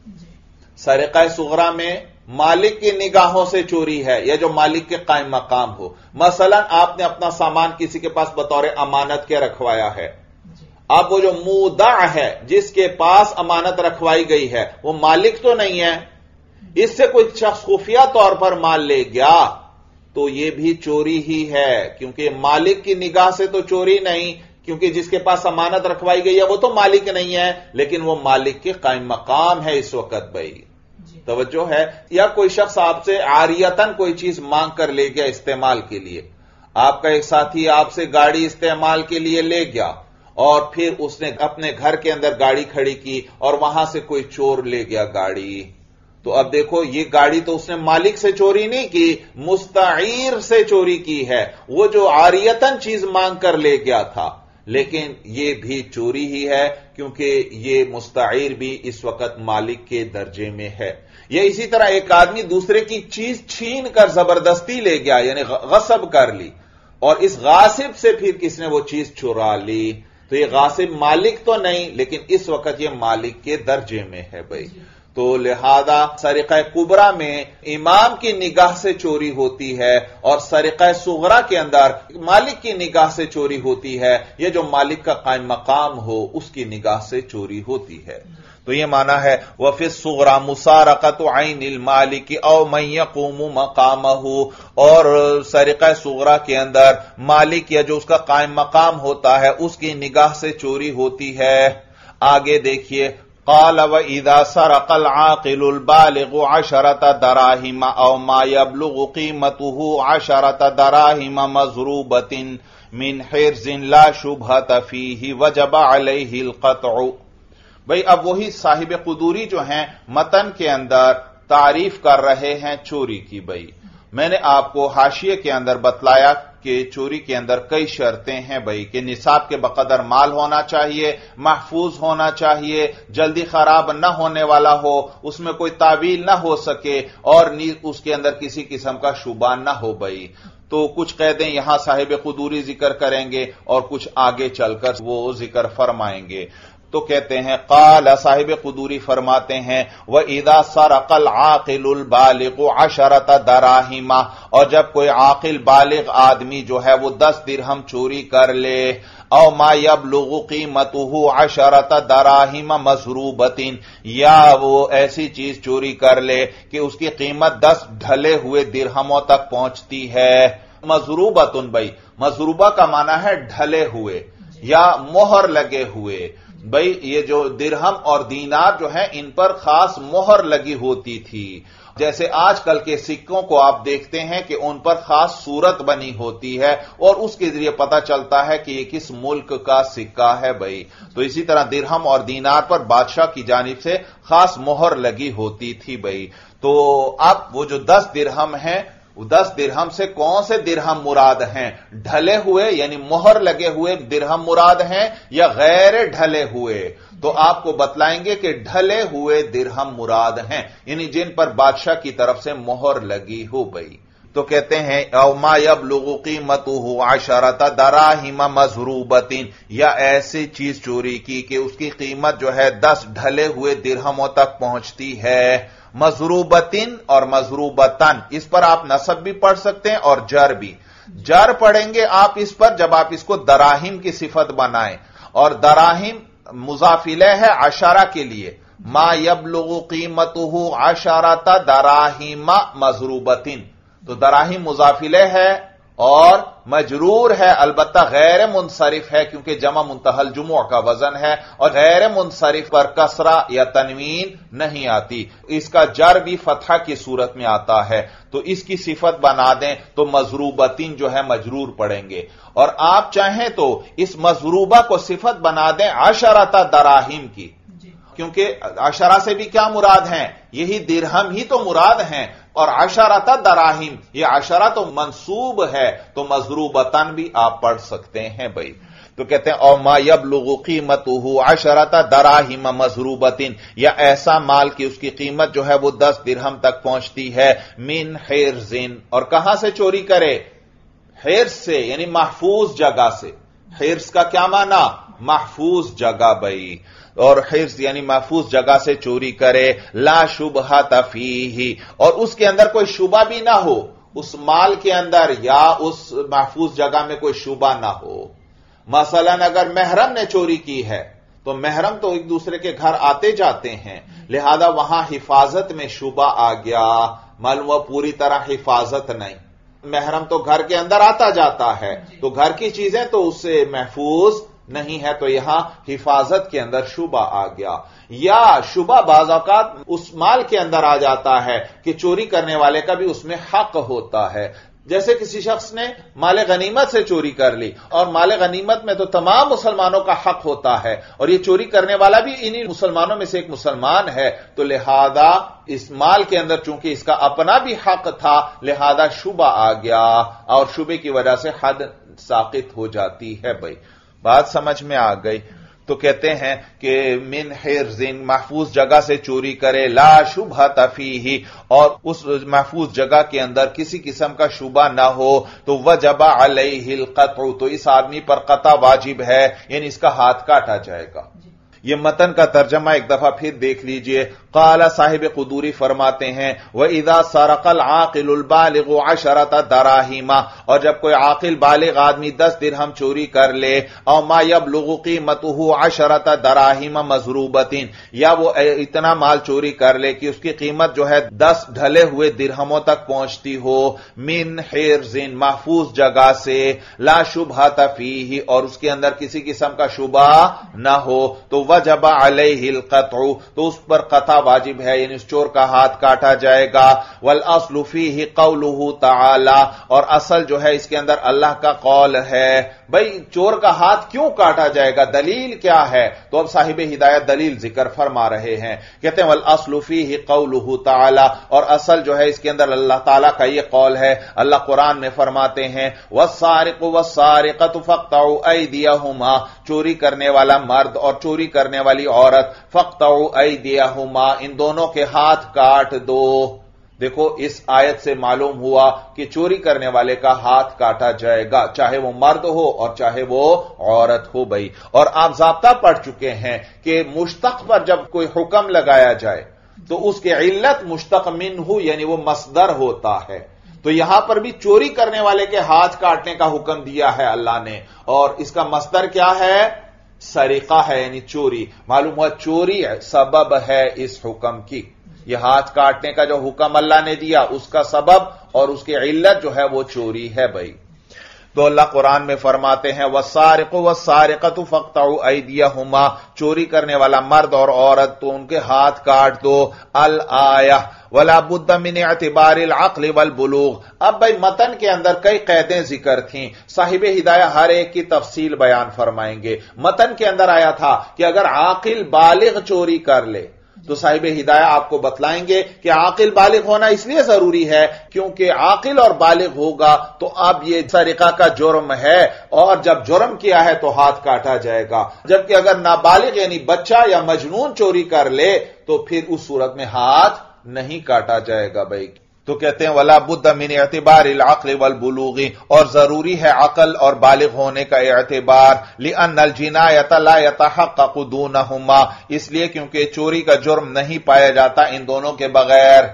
سرقہ صغری میں مالک کی نگاہوں سے چوری ہے یا جو مالک کے قائم مقام ہو۔ مثلا آپ نے اپنا سامان کسی کے پاس بطور امانت کے رکھوایا ہے، اب وہ جو مودع ہے جس کے پاس امانت رکھوائی گئی ہے وہ مالک تو نہیں ہے، اس سے کوئی شخص خفیہ طور پر مال لے گیا تو یہ بھی چوری ہی ہے، کیونکہ مالک کی نگاہ سے تو چوری نہیں، کیونکہ جس کے پاس امانت رکھوائی گئی ہے وہ تو مالک نہیں ہے، لیکن وہ مالک کے قائم مقام ہے اس وقت بھائی، توجہ ہے۔ یا کوئی شخص آپ سے عاریتاً کوئی چیز مانگ کر لے گیا استعمال کے لیے، آپ کا ایک ساتھی آپ سے گاڑی استعمال کے لیے لے گیا اور پھر اس نے اپنے گھر کے اندر گاڑی کھڑی کی اور وہاں سے کوئی چور لے گیا گاڑی، تو اب دیکھو یہ گاڑی تو اس نے مالک سے چوری نہیں کی، مستعیر سے چوری کی ہے، وہ جو عاریتاً چیز مانگ کر لے گیا تھا، لیکن یہ بھی چوری ہی ہے کیونکہ یہ مستعیر بھی اس وقت مالک کے درجے میں ہے۔ یا اسی طرح ایک آدمی دوسرے کی چیز چھین کر زبردستی لے گیا، یعنی غصب کر لی، اور اس غاصب سے پھر کس نے وہ چیز چرا لی، تو یہ غاصب مالک تو نہیں لیکن اس وقت یہ مالک کے درجے میں ہے بھائی۔ تو لہذا سرقہ کبرا میں امام کی نگاہ سے چوری ہوتی ہے اور سرقہ صغری کے اندر مالک کی نگاہ سے چوری ہوتی ہے، یہ جو مالک کا قائم مقام ہو اس کی نگاہ سے چوری ہوتی ہے۔ تو یہ معنی ہے وفی الصغری مسارقۃ عین المالک او من یقوم مقامہ، اور سرقہ صغری کے اندر مالک یا جو اس کا قائم مقام ہوتا ہے اس کی نگاہ سے چوری ہوتی ہے۔ آگے دیکھیے قال وَإِذَا سَرَقَ الْعَاقِلُ الْبَالِغُ 10 دراهم أو ما يبلغ قيمته 10 دراهم مضروبة من حرز لا شبهة فيه وجب عليه القطع۔ بھئی اب وہی صاحب قدوری جو ہیں متن کے اندر تعریف کر رہے ہیں چوری کی۔ بھئی میں نے آپ کو حاشیے کے اندر بتلایا کہ چوری کے اندر کئی شرطیں ہیں بھئی، کہ نصاب کے بقدر مال ہونا چاہیے، محفوظ ہونا چاہیے، جلدی خراب نہ ہونے والا ہو، اس میں کوئی تعویل نہ ہو سکے، اور اس کے اندر کسی قسم کا شبہ نہ ہو بھئی۔ تو کچھ قیدیں یہاں صاحب قدوری ذکر کریں گے اور کچھ آگے چل کر وہ ذکر فرمائیں گے۔ تو کہتے ہیں قال صاحب قدوری فرماتے ہیں وَإِذَا سَرَقَ الْعَاقِلُ الْبَالِغُ 10 دَرَاهِمَ، اور جب کوئی عاقل بالغ آدمی جو ہے وہ 10 درہم چوری کر لے، او ما یبلغ قیمتہ 10 دراہم مضروبۃ، یا وہ ایسی چیز چوری کر لے کہ اس کی قیمت 10 ڈھلے ہوئے درہموں تک پہنچتی ہے۔ مضروبۃ، بھائی مضروبہ کا معنی ہے ڈھلے ہوئے یا مہر لگے ہوئے۔ بھائی یہ جو درہم اور دینار جو ہیں ان پر خاص مہر لگی ہوتی تھی، جیسے آج کل کے سکوں کو آپ دیکھتے ہیں کہ ان پر خاص صورت بنی ہوتی ہے اور اس کے ذریعے پتہ چلتا ہے کہ یہ کس ملک کا سکہ ہے۔ بھائی تو اسی طرح درہم اور دینار پر بادشاہ کی جانب سے خاص مہر لگی ہوتی تھی۔ بھائی تو اب وہ جو 10 درہم ہیں، 10 درہم سے کون سے درہم مراد ہیں؟ ڈھلے ہوئے یعنی مہر لگے ہوئے درہم مراد ہیں یا غیر ڈھلے ہوئے؟ تو آپ کو بتلائیں گے کہ ڈھلے ہوئے درہم مراد ہیں، یعنی جن پر بادشاہ کی طرف سے مہر لگی ہو۔ بھائی تو کہتے ہیں او ما یبلغ قیمتہ 10 دراہم مضروبۃ، یا ایسی چیز چوری کی کہ اس کی قیمت جو ہے 10 ڈھلے ہوئے درہموں تک پہنچتی ہے۔ مضروبتن اور مضروبتن، اس پر آپ نصب بھی پڑھ سکتے ہیں اور جر بھی۔ جر پڑھیں گے آپ اس پر جب آپ اس کو دراہم کی صفت بنائیں، اور دراہم مضاف الیہ ہے 10 کے لیے، ما یبلغ قیمتہ 10 دراہم مضروبتن، تو دراہم مضاف الیہ ہے اور مجرور ہے، البتہ غیر منصرف ہے کیونکہ جمع منتہی الجموع کا وزن ہے، اور غیر منصرف پر کسرہ یا تنوین نہیں آتی، اس کا جر بھی فتحہ کی صورت میں آتا ہے، تو اس کی صفت بنا دیں تو مضروبتین جو ہے مجرور پڑیں گے، اور آپ چاہیں تو اس مضروبہ کو صفت بنا دیں 10 دراہم کی، کیونکہ 10 سے بھی کیا مراد ہیں؟ یہی درہم ہی تو مراد ہیں، اور 10 دراہم یہ 10 تو منصوب ہے، تو مضروبتن بھی آپ پڑھ سکتے ہیں۔ بھائی تو کہتے ہیں او ما یبلغ قیمتہ 10 دراہم مضروبتن، یا ایسا مال کہ اس کی قیمت جو ہے وہ 10 درہم تک پہنچتی ہے، من حرزن، اور کہاں سے چوری کرے؟ حرز سے، یعنی محفوظ جگہ سے۔ حرز کا کیا معنی؟ محفوظ جگہ۔ بھائی اور حرز یعنی محفوظ جگہ سے چوری کرے، لا شبہۃ فیہ، اور اس کے اندر کوئی شبہ بھی نہ ہو، اس مال کے اندر یا اس محفوظ جگہ میں کوئی شبہ نہ ہو۔ مثلا اگر محرم نے چوری کی ہے تو محرم تو ایک دوسرے کے گھر آتے جاتے ہیں، لہذا وہاں حفاظت میں شبہ آ گیا، معلوم وہ پوری طرح حفاظت نہیں، محرم تو گھر کے اندر آتا جاتا ہے تو گھر کی چیزیں تو اس سے محفوظ نہیں ہے، تو یہاں حفاظت کے اندر شبہ آ گیا، یا شبہ بعض اوقات اس مال کے اندر آ جاتا ہے کہ چوری کرنے والے کا بھی اس میں حق ہوتا ہے، جیسے کسی شخص نے مال غنیمت سے چوری کر لی، اور مال غنیمت میں تو تمام مسلمانوں کا حق ہوتا ہے، اور یہ چوری کرنے والا بھی انہی مسلمانوں میں سے ایک مسلمان ہے، تو لہذا اس مال کے اندر چونکہ اس کا اپنا بھی حق تھا، لہذا شبہ آ گیا، اور شبے کی وجہ سے حد ساقط ہو جاتی ہے۔ بھائی بات سمجھ میں آ گئی؟ تو کہتے ہیں کہ من حرزن، محفوظ جگہ سے چوری کرے، لا شبہۃ فیہ، اور اس محفوظ جگہ کے اندر کسی قسم کا شبہ نہ ہو، تو وجب علیہ القطع، تو اس آدمی پر قطع واجب ہے، یعنی اس کا ہاتھ کاٹا جائے گا۔ یہ متن کا ترجمہ ایک دفعہ پھر دیکھ لیجئے۔ قال صاحب قدوری فرماتے ہیں وَإِذَا سَرَقَ الْعَاقِلُ الْبَالِغُ 10 دراہم، اور جب کوئی عاقل بالغ آدمی 10 درہم چوری کر لے، او ما یبلغ قیمتہ 10 دراہم مضروبتین، یا وہ اتنا مال چوری کر لے کہ اس کی قیمت جو ہے 10 ڈھلے ہوئے درہموں تک پہنچتی ہو، من حرزن، محفوظ جگہ سے، لا شبہۃ فیہ، اور اس کے اندر کسی قسم کا شبہ نہ ہو، تو وجب علیہ القطع، تو اس پر قطع واجب ہے، یعنی اس چور کا ہاتھ کاٹا جائے گا۔ والاصل فیہ قولہ تعالی، اور اصل جو ہے اس کے اندر اللہ کا قول ہے۔ بھئی چور کا ہاتھ کیوں کاٹا جائے گا؟ دلیل کیا ہے؟ تو اب صاحب ہدایت دلیل ذکر فرما رہے ہیں، کہتے ہیں والاصل فیہ قولہ تعالی، اور اصل جو ہے اس کے اندر اللہ تعالیٰ کا یہ قول ہے۔ اللہ قرآن میں فرماتے ہیں والسارق والسارقۃ فاقطعوا ایدیہما، چوری کرنے والا مرد اور چوری کرنے والی عورت، فاقطعوا ایدیہما، ان دونوں کے ہاتھ کاٹ دو۔ देखो इस आयत से मालूम हुआ कि चोरी करने वाले का हाथ काटा जाएगा, चाहे वो मर्द हो और चाहे वो औरत हो भाई। और आप ज़ाब्ता पढ़ चुके हैं कि मुश्तक पर जब कोई हुक्म लगाया जाए तो उसकी इल्लत मुश्तक मिन्हु यानी वो मसदर होता है। तो यहां पर भी चोरी करने वाले के हाथ काटने का हुक्म दिया है अल्लाह ने, और इसका मसदर क्या है? सरिका है, यानी चोरी। मालूम हुआ चोरी सबब है इस हुक्म की। यह हाथ काटने का जो हुक्म अल्लाह ने दिया उसका सबब और उसकी इल्लत जो है वो चोरी है भाई। तो अल्लाह कुरान में फरमाते हैं वस्सारिकु वस्सारिकतु फक्तउ ऐदियहुमा, चोरी करने वाला मर्द और औरत तो उनके हाथ काट दो। अल आया वला बुद्द मिन इतिबारिल अक्ल वल बुलूग। अब भाई मतन के अंदर कई कैदें जिक्र थीं, साहिब हिदाया हर एक की तफसील बयान फरमाएंगे। मतन के अंदर आया था कि अगर आकिल बालिग चोरी कर ले तो साहिब हिदाया आपको बतलाएंगे कि आकिल बालिग होना इसलिए जरूरी है क्योंकि आकिल और बालिग होगा तो अब ये सरिका का जुर्म है, और जब जुर्म किया है तो हाथ काटा जाएगा। जबकि अगर नाबालिग यानी बच्चा या मजनून चोरी कर ले तो फिर उस सूरत में हाथ नहीं काटा जाएगा भाई। तो कहते हैं वला बुद्द मिन इतिबारिल अक्ल वल बुलूगी, और जरूरी है अकल और बालिग होने का एतबार। लिअन्नल जिनायत ला यतहक्ककु दूनहुमा, इसलिए क्योंकि चोरी का जुर्म नहीं पाया जाता इन दोनों के बगैर।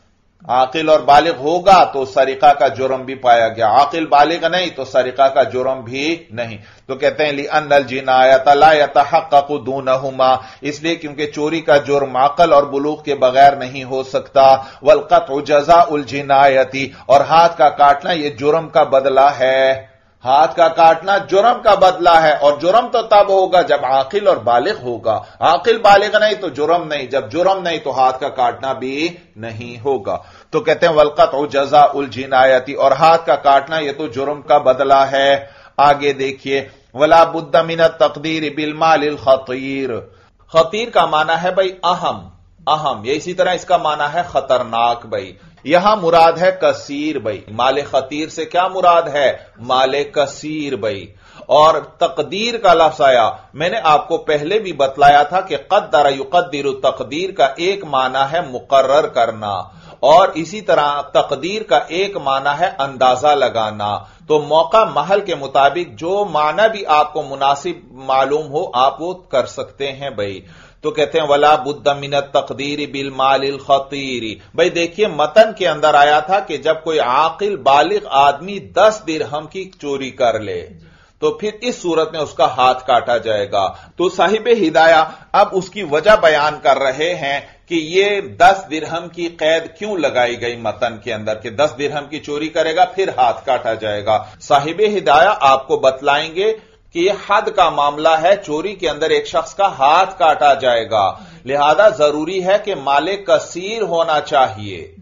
आकिल और बालिग होगा तो सरिका का जुर्म भी पाया गया, आकिल बालिग नहीं तो सरिका का जुर्म भी नहीं। तो कहते हैं लिअन्नल जिनायत ला यतहक्ककु दूनहुमा, इसलिए क्योंकि चोरी का जुर्म अकल और बुलूग के बगैर नहीं हो सकता। वल क़त्उ जज़ाउल जिनायती, और हाथ का काटना यह जुर्म का बदला है। हाथ का काटना जुर्म का बदला है, और जुर्म तो तब होगा जब आकिल और बालिग होगा। आकिल बालिग नहीं तो जुर्म नहीं, जब जुर्म नहीं तो हाथ का काटना भी नहीं होगा। तो कहते हैं वल्क़त्उ जज़ाउल जिनायती, और हाथ का काटना यह तो जुर्म का बदला है। आगे देखिए वला बुद्द मिन तक़दीर बिल मालिल खतीर। खतीर का माना है भाई अहम, अहम, ये इसी तरह इसका माना है खतरनाक भाई। यहां मुराद है कसीर भाई। माले खतीर से क्या मुराद है? माले कसीर भाई। और तकदीर का लफ्ज आया, मैंने आपको पहले भी बतलाया था कि क़द्दर युक़द्दिरु, तकदीर का एक माना है मुकर्रर करना, और इसी तरह तकदीर का एक माना है अंदाजा लगाना। तो मौका महल के मुताबिक जो माना भी आपको मुनासिब मालूम हो आप वो कर सकते हैं भाई। तो कहते हैं वला बुद्द मिन तक़दीर बिल मालिल खतीरी। भाई देखिए मतन के अंदर आया था कि जब कोई आकिल बालिग आदमी 10 दिरहम की चोरी कर ले तो फिर इस सूरत में उसका हाथ काटा जाएगा। तो साहिब हिदाया अब उसकी वजह बयान कर रहे हैं कि ये 10 दिरहम की कैद क्यों लगाई गई मतन के अंदर कि 10 दिरहम की चोरी करेगा फिर हाथ काटा जाएगा। साहिब हिदाया आपको बतलाएंगे कि यह हद का मामला है, चोरी के अंदर एक शख्स का हाथ काटा जाएगा, लिहाजा जरूरी है कि माले कसीर होना चाहिए।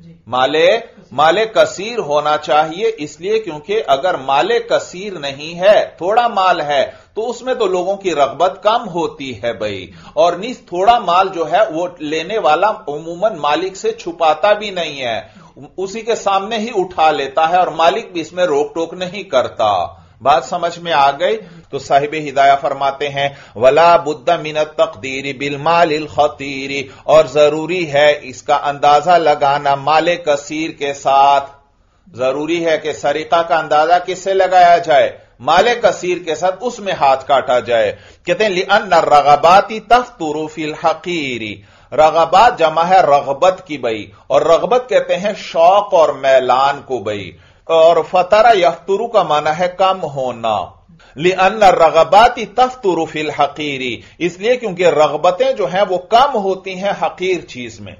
माले कसीर होना चाहिए, इसलिए क्योंकि अगर माले कसीर नहीं है, थोड़ा माल है, तो उसमें तो लोगों की रग़बत कम होती है भाई। और नीस थोड़ा माल जो है वो लेने वाला उमूमन मालिक से छुपाता भी नहीं है, उसी के सामने ही उठा लेता है और मालिक भी इसमें रोक टोक नहीं करता। बात समझ में आ गई? तो साहिब हिदाया फरमाते हैं वला बुद्द मिन तक़दीर बिल मालिल खतीरी, और जरूरी है इसका अंदाजा लगाना माले कसीर के साथ। जरूरी है कि सरिका का अंदाजा किससे लगाया जाए? माले कसीर के साथ, उसमें हाथ काटा जाए। कहते हैं लिअन्न रग़बाती तफ़्तुरु फिल हक़ीरी। रग़बात जमा है रग़बत की भाई, और रग़बत कहते हैं शौक और मैलान को भाई। और फतरा यफ्तुरु का माना है कम होना। लिअन्न रग़बाती तफ़्तुरु फिल हक़ीरी, इसलिए क्योंकि रग़बतें जो हैं वो कम होती हैं हक़ीर चीज में।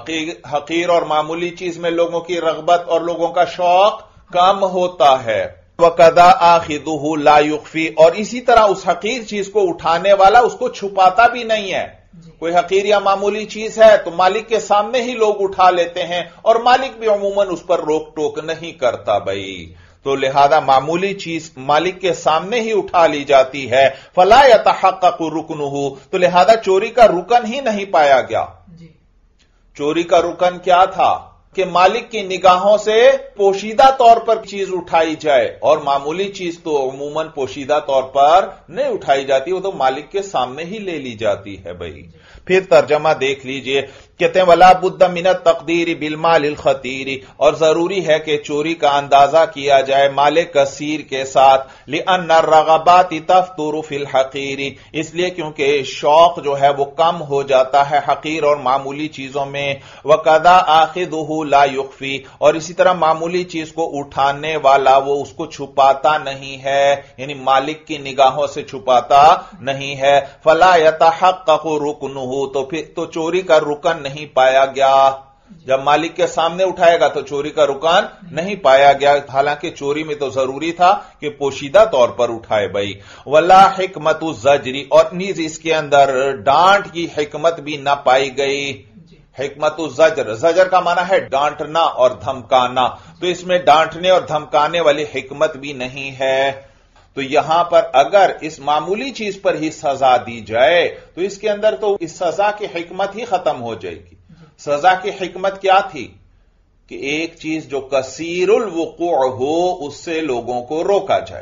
हक़ीर और मामूली चीज में लोगों की रग़बत और लोगों का शौक कम होता है। वक़दा आखिदुहु ला युख़फ़ी, और इसी तरह उस हक़ीर चीज को उठाने वाला उसको छुपाता भी नहीं है। कोई हक़ीर या मामूली चीज है तो मालिक के सामने ही लोग उठा लेते हैं और मालिक भी अमूमन उस पर रोक टोक नहीं करता भाई। तो लिहाजा मामूली चीज मालिक के सामने ही उठा ली जाती है। फला यतहक्ककु रुकनुहु, तो लिहाजा चोरी का रुकन ही नहीं पाया गया। चोरी का रुकन क्या था? کہ مالک کی نگاہوں سے پوشیدہ طور پر چیز اٹھائی جائے، اور معمولی چیز تو عموماً پوشیدہ طور پر نہیں اٹھائی جاتی، وہ تو مالک کے سامنے ہی لے لی جاتی ہے بھائی۔ پھر ترجمہ دیکھ لیجئے، کہتے ہیں وَلَا بُدَّ مِنَ التَّقْدِيرِ بِالْمَالِ الْخَطِيرِ، اور ضروری ہے کہ چوری کا اندازہ کیا جائے مال کثیر کے ساتھ، لِأَنَّ الرَّغَبَاتِ تَفْتُرُ فِي الْحَقِيرِ، اس لیے کیونکہ شوق جو ہے وہ کم ہو جاتا ہے حقیر اور معمولی چیزوں میں، وَقَذَا آخِذُهُ لَا يُخْفِي، اور اسی طرح معمولی چیز کو اٹھانے والا وہ اس کو چھپاتا نہیں ہے، یعنی مالک کی نگاہوں سے چھپاتا نہیں ہے، فَلَا يَتَحَقَّقُ رُكْنُهُ، تو پھر تو چوری کا رکن نہیں پایا گیا، جب مالک کے سامنے اٹھائے گا تو چوری کا رکن نہیں پایا گیا، حالانکہ چوری میں تو ضروری تھا کہ پوشیدہ طور پر اٹھائے بھائی۔ وَلَا حِکْمَتُ الزَّجْرِ، اور نیز اس کے اندر ڈانٹ کی حکمت بھی نہ پائی گئی۔ حکمت الزجر، زجر کا معنی ہے ڈانٹنا اور دھمکانا، تو اس میں ڈانٹنے اور دھمکانے والی حکمت بھی نہیں ہے۔ تو یہاں پر اگر اس معمولی چیز پر ہی سزا دی جائے تو اس کے اندر تو اس سزا کی حکمت ہی ختم ہو جائے گی۔ سزا کی حکمت کیا تھی؟ کہ ایک چیز جو کثیر الوقوع ہو اس سے لوگوں کو روکا جائے۔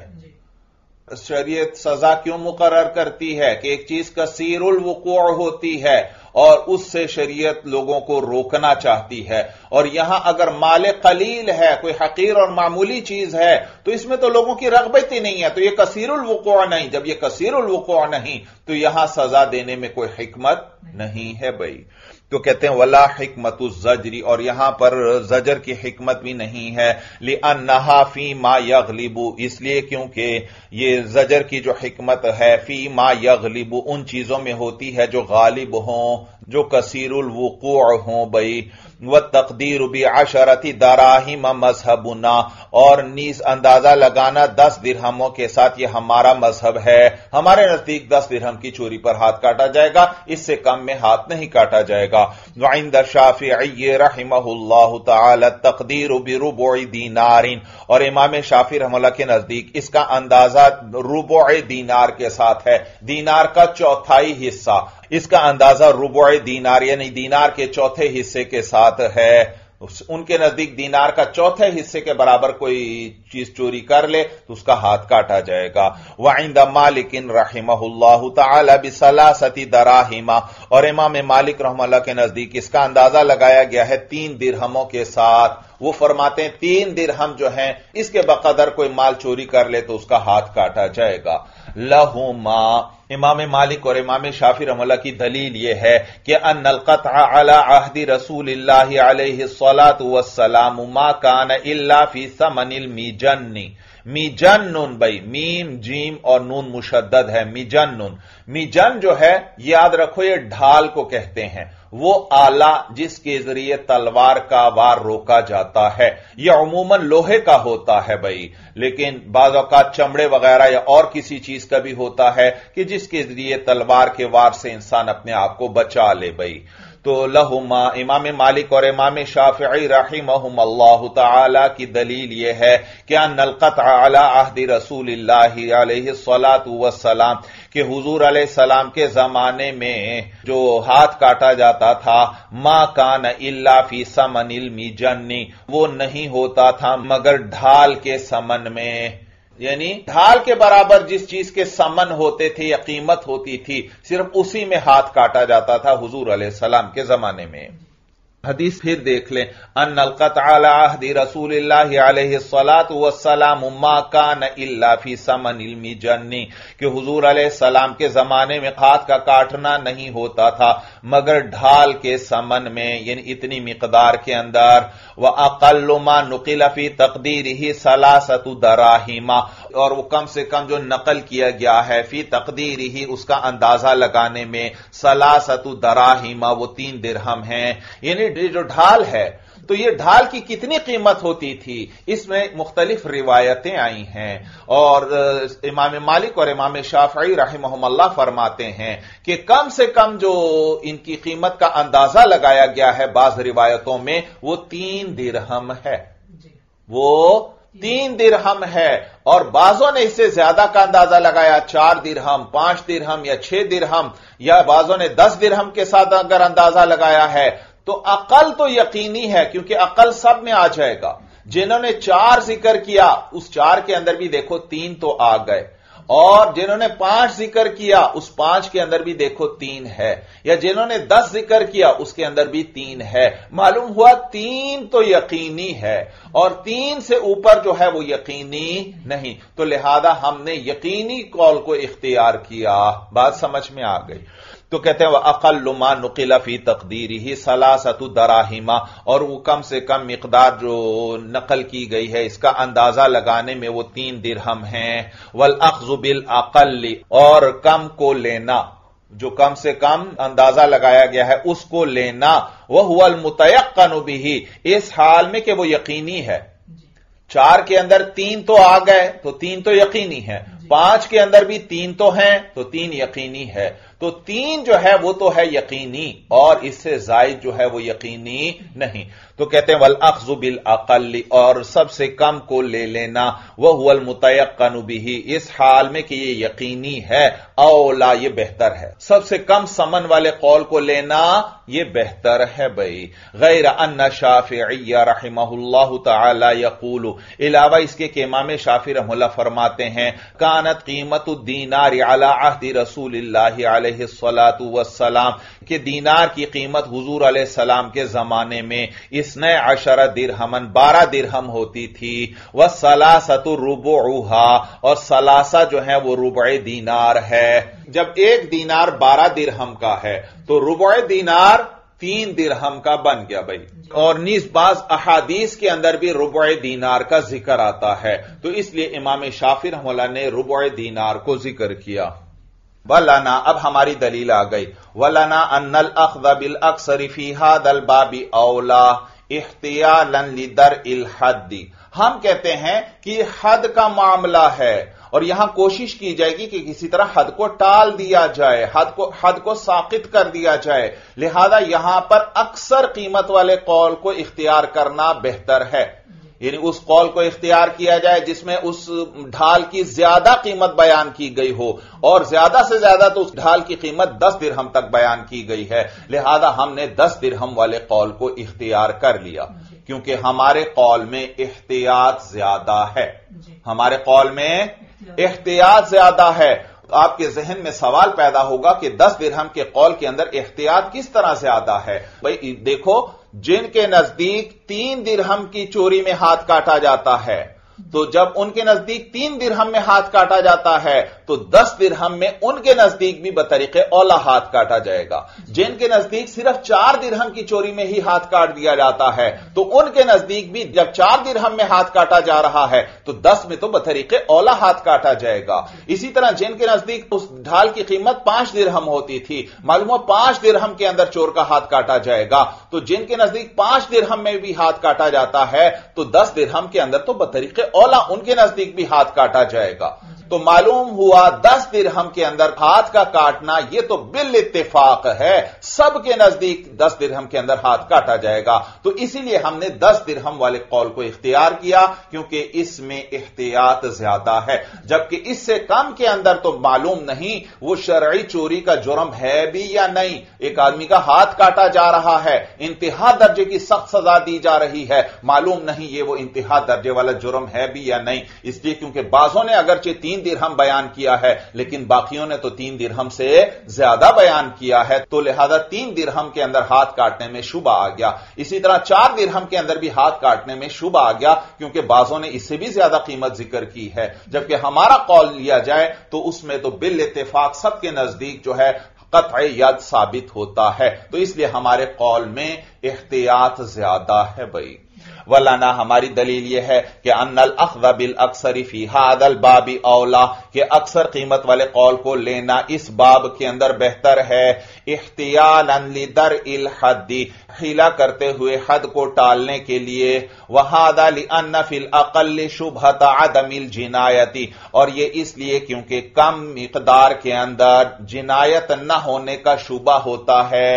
شریعت سزا کیوں مقرر کرتی ہے؟ کہ ایک چیز کثیر الوقوع ہوتی ہے اور اس سے شریعت لوگوں کو روکنا چاہتی ہے، اور یہاں اگر مال قلیل ہے، کوئی حقیر اور معمولی چیز ہے، تو اس میں تو لوگوں کی رغبت ہی نہیں ہے، تو یہ کثیر الوقوع نہیں۔ جب یہ کثیر الوقوع نہیں تو یہاں سزا دینے میں کوئی حکمت نہیں ہے بھائی۔ تو کہتے ہیں ولا حکمت الزجر، اور یہاں پر زجر کی حکمت بھی نہیں ہے، لأنہا فی ما یغلب، اس لیے کیونکہ یہ زجر کی جو حکمت ہے فی ما یغلب، ان چیزوں میں ہوتی ہے جو غالب ہوں، جو کثیر الوقوع ہوں بھائی۔ والتقدیر بعشرۃ دراہم مذہبنا، اور نیز اندازہ لگانا 10 درہموں کے ساتھ یہ ہمارا مذہب ہے، ہمارے نزدیک 10 درہم کی چوری پر ہاتھ کاٹا جائے گا، اس سے کم میں ہاتھ نہیں کاٹا جائے گا۔ وعند الشافعی رحمہ اللہ تعالی التقدیر بربع دینار، اور امام شافعی رحمہ اللہ کے نزدیک اس کا اندازہ ربع دینار کے ساتھ ہے، دینار کا چوتھائی حصہ، اس کا اندازہ ربع دینار یعنی دینار کے چوتھے حصے کے ساتھ ہے۔ ان کے نزدیک دینار کا چوتھے حصے کے برابر کوئی چیز چوری کر لے تو اس کا ہاتھ کاٹا جائے گا۔ وعند مالک رحمہ اللہ تعالی بثلاثۃ دراہم، اور امام مالک رحمہ اللہ کے نزدیک اس کا اندازہ لگایا گیا ہے 3 درہموں کے ساتھ۔ وہ فرماتے ہیں 3 درہم جو ہیں اس کے بقدر کوئی مال چوری کر لے تو اس کا ہاتھ کاٹا جائے گا۔ لہما، امام مالک اور امام شافعی رحمہ اللہ کی دلیل یہ ہے کہ ان القطع علی عہد رسول اللہ علیہ الصلاۃ والسلام ما کان الا فی ثمن المیجن، میجن بھائی، میم جیم اور نون مشدد ہے، میجن۔ میجن جو ہے یاد رکھو یہ ڈھال کو کہتے ہیں، وہ آلہ جس کے ذریعے تلوار کا وار روکا جاتا ہے، یہ عموماً لوہے کا ہوتا ہے بھائی، لیکن بعض اوقات چمڑے وغیرہ یا اور کسی چیز کا بھی ہوتا ہے کہ جس کے ذریعے تلوار کے وار سے انسان اپنے آپ کو بچا لے بھائی۔ تو لہما، امام مالک اور امام شافعی رحمہم اللہ تعالی کی دلیل یہ ہے کہ ان القطع علی عہد رسول اللہ علیہ الصلاۃ والسلام، کہ حضور علیہ السلام کے زمانے میں جو ہاتھ کاٹا جاتا تھا ما کان الا فی ثمن المیجن، وہ نہیں ہوتا تھا مگر ڈھال کے ثمن میں، یعنی ڈھال کے برابر جس چیز کے ثمن ہوتے تھے یا قیمت ہوتی تھی صرف اسی میں ہاتھ کاٹا جاتا تھا حضور علیہ السلام کے زمانے میں۔ حدیث پھر دیکھ لیں، ان القطع علی عہد رسول اللہ علیہ الصلاۃ والسلام ما کان الا فی ثمن المیجن، کہ حضور علیہ السلام کے زمانے میں ہاتھ کا کاٹنا نہیں ہوتا تھا مگر ڈھال کے ثمن میں، یعنی اتنی مقدار کے اندر۔ واقل ما نقل فی تقدیرہ ثلاثۃ دراہم، اور وہ کم سے کم جو نقل کیا گیا ہے فی تقدیرہ اس کا اندازہ لگانے میں، ثلاثۃ دراہم وہ 3 درہم ہیں، یعنی جو ڈھال ہے تو یہ ڈھال کی کتنی قیمت ہوتی تھی، اس میں مختلف روایتیں آئی ہیں، اور امام مالک اور امام شافعی رحمہم اللہ فرماتے ہیں کہ کم سے کم جو ان کی قیمت کا اندازہ لگایا گیا ہے بعض روایتوں میں وہ 3 درہم ہے، وہ 3 درہم ہے، اور بعضوں نے اس سے زیادہ کا اندازہ لگایا، 4 درہم، 5 درہم یا 6 درہم، یا بعضوں نے 10 درہم کے ساتھ اگر اندازہ لگایا ہے تو عقل تو یقینی ہے کیونکہ عقل سب میں آ جائے گا. جنہوں نے 4 ذکر کیا اس 4 کے اندر بھی دیکھو 3 تو آ گئے, اور جنہوں نے 5 ذکر کیا اس 5 کے اندر بھی دیکھو 3 ہے, یا جنہوں نے 10 ذکر کیا اس کے اندر بھی 3 ہے. معلوم ہوا 3 تو یقینی ہے اور 3 سے اوپر جو ہے وہ یقینی نہیں, تو لہذا ہم نے یقینی قول کو اختیار کیا. بات سمجھ میں آ گئی. تو کہتے ہیں وَأَقَلُّ مَا نُقِلَ فِي تَقْدِيرِهِ 3 دراہما, اور وہ کم سے کم مقدار جو نقل کی گئی ہے اس کا اندازہ لگانے میں وہ 3 درہم ہیں. وَالْأَخْذُ بِالْأَقَلِّ, اور کم کو لینا, جو کم سے کم اندازہ لگایا گیا ہے اس کو لینا. وَهُوَ الْمُتَيَقَّنُ بِهِ, اس حال میں کہ وہ یقینی ہے. 4 کے اندر 3 تو آ گئے تو 3 تو یقینی ہے, 5 کے اندر بھی 3 تو ہیں تو 3 یقینی ہے. تو 3 جو ہے وہ تو ہے یقینی, اور اس سے زائد جو ہے وہ یقینی نہیں. تو کہتے ہیں وَالْأَخْذُ بِالْأَقَلِّ, اور سب سے کم کو لے لینا. وَهُوَ الْمُتَيَقَّنُ بِهِ, اس حال میں کہ یہ یقینی ہے. اولا, یہ بہتر ہے. سب سے کم سمن والے قول کو لینا یہ بہتر ہے بھائی. غیر ان شافعی رحمہ اللہ تعالی یقول, علاوہ اس کے کہ امام شافعی رحمہ اللہ فرماتے ہیں کانت قیمت الدینار علی عہد رسول اللہ علیہ الصلاۃ والسلام, کہ دینار کی قیمت حضور علیہ السلام کے زمانے میں 12 درہمن 12 درہم ہوتی تھی. والثلاثۃ ربعها, اور ثلاثہ جو ہے وہ ربع دینار ہے. جب ایک دینار 12 درہم کا ہے تو ربع دینار 3 درہم کا بن گیا بھائی. اور نیز بعض احادیث کے اندر بھی ربع دینار کا ذکر آتا ہے, تو اس لیے امام شافعی رحمہ اللہ نے ربع دینار کو ذکر کیا. وَلَنَا, اب ہماری دلیل آ گئی. وَلَنَا أَنَّ الْأَخْذَ بِالْأَكْثَرِ فِي هَذَا الْبَابِ أَوْلَى احتیالاً لِدَرْءِ الْحَدِّ, ہم کہتے ہیں کہ حد کا معاملہ ہے اور یہاں کوشش کی جائے گی کہ کسی طرح حد کو ٹال دیا جائے, حد کو ساقط کر دیا جائے. لہذا یہاں پر اکثر قیمت والے قول کو اختیار کرنا بہتر ہے, یعنی اس قول کو اختیار کیا جائے جس میں اس ڈھال کی زیادہ قیمت بیان کی گئی ہو, اور زیادہ سے زیادہ تو اس ڈھال کی قیمت 10 درہم تک بیان کی گئی ہے. لہذا ہم نے 10 درہم والے قول کو اختیار کر لیا کیونکہ ہمارے قول میں احتیاط زیادہ ہے. ہمارے قول میں احتیاط زیادہ ہے. آپ کے ذہن میں سوال پیدا ہوگا کہ 10 درہم کے قول کے اندر احتیاط کس طرح زیادہ ہے؟ بھئی دیکھو, جن کے نزدیک 3 درہم کی چوری میں ہاتھ کاٹا جاتا ہے, تو جب ان کے نزدیک 3 درہم میں ہاتھ کاٹا جاتا ہے تو 10 درہم میں ان کے نزدیک بھی بطریق اولا ہاتھ کاٹا جائے گا. جن کے نزدیک صرف 4 درہم کی چوری میں ہی ہاتھ کاٹ دیا جاتا ہے تو ان کے نزدیک بھی جب 4 درہم میں ہاتھ کاٹا جا رہا ہے تو 10 میں تو بطریق اولا ہاتھ کاٹا جائے گا. اسی طرح جن کے نزدیک اس ڈھال کی قیمت 5 درہم ہوتی تھی, معلوم ہو 5 درہم کے اندر چور کا ہاتھ کاٹا جائے گا, تو جن کے نزدیک 5 درہم میں بھی ہاتھ کاٹا جاتا ہے تو 10 درہم کے اندر تو بطریق اولا ان کے نزدیک بھی ہاتھ کاٹا جائے گا. تو معلوم ہوا 10 درہم کے اندر ہاتھ کا کاٹنا یہ تو بالاتفاق ہے, سب کے نزدیک 10 درہم کے اندر ہاتھ کاٹا جائے گا. تو اسی لیے ہم نے 10 درہم والے قول کو اختیار کیا کیونکہ اس میں احتیاط زیادہ ہے. جبکہ اس سے کم کے اندر تو معلوم نہیں وہ شرعی چوری کا جرم ہے بھی یا نہیں. ایک آدمی کا ہاتھ کاٹا جا رہا ہے, انتہا درجے کی سخت سزا دی جا رہی ہے, معلوم نہیں یہ وہ انتہا درجے والا جرم ہے بھی یا نہیں. اس لیے کیونکہ بعضوں نے اگرچہ 3 درہم بیان کیا ہے لیکن باقیوں نے تو 3 درہم سے زیادہ بیان کیا ہے, تو لہذا 3 درہم کے اندر ہاتھ کاٹنے میں شبہ آ گیا. اسی طرح 4 درہم کے اندر بھی ہاتھ کاٹنے میں شبہ آ گیا کیونکہ بعضوں نے اس سے بھی زیادہ قیمت ذکر کی ہے. جبکہ ہمارا قول لیا جائے تو اس میں تو بالاتفاق سب کے نزدیک جو ہے قطع ید ثابت ہوتا ہے. تو اس لیے ہمارے قول میں احتیاط زیادہ ہے بھائی. ولانا, ہماری دلیل یہ ہے کہ ان الاخذ بالاکثر فی هذا الباب اولا, کہ اکثر قیمت والے قول کو لینا اس باب کے اندر بہتر ہے. احتیالا لدرء الحد, حیلہ کرتے ہوئے حد کو ٹالنے کے لیے. وهذا لان فی الاقل شبہۃ عدم الجنایت, اور یہ اس لیے کیونکہ کم مقدار کے اندر جنایت نہ ہونے کا شبہ ہوتا ہے.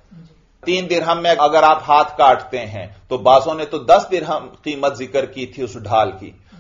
3 درہم میں اگر آپ ہاتھ کاٹتے ہیں تو بعضوں نے تو 10 درہم قیمت ذکر کی تھی اس ڈھال کی,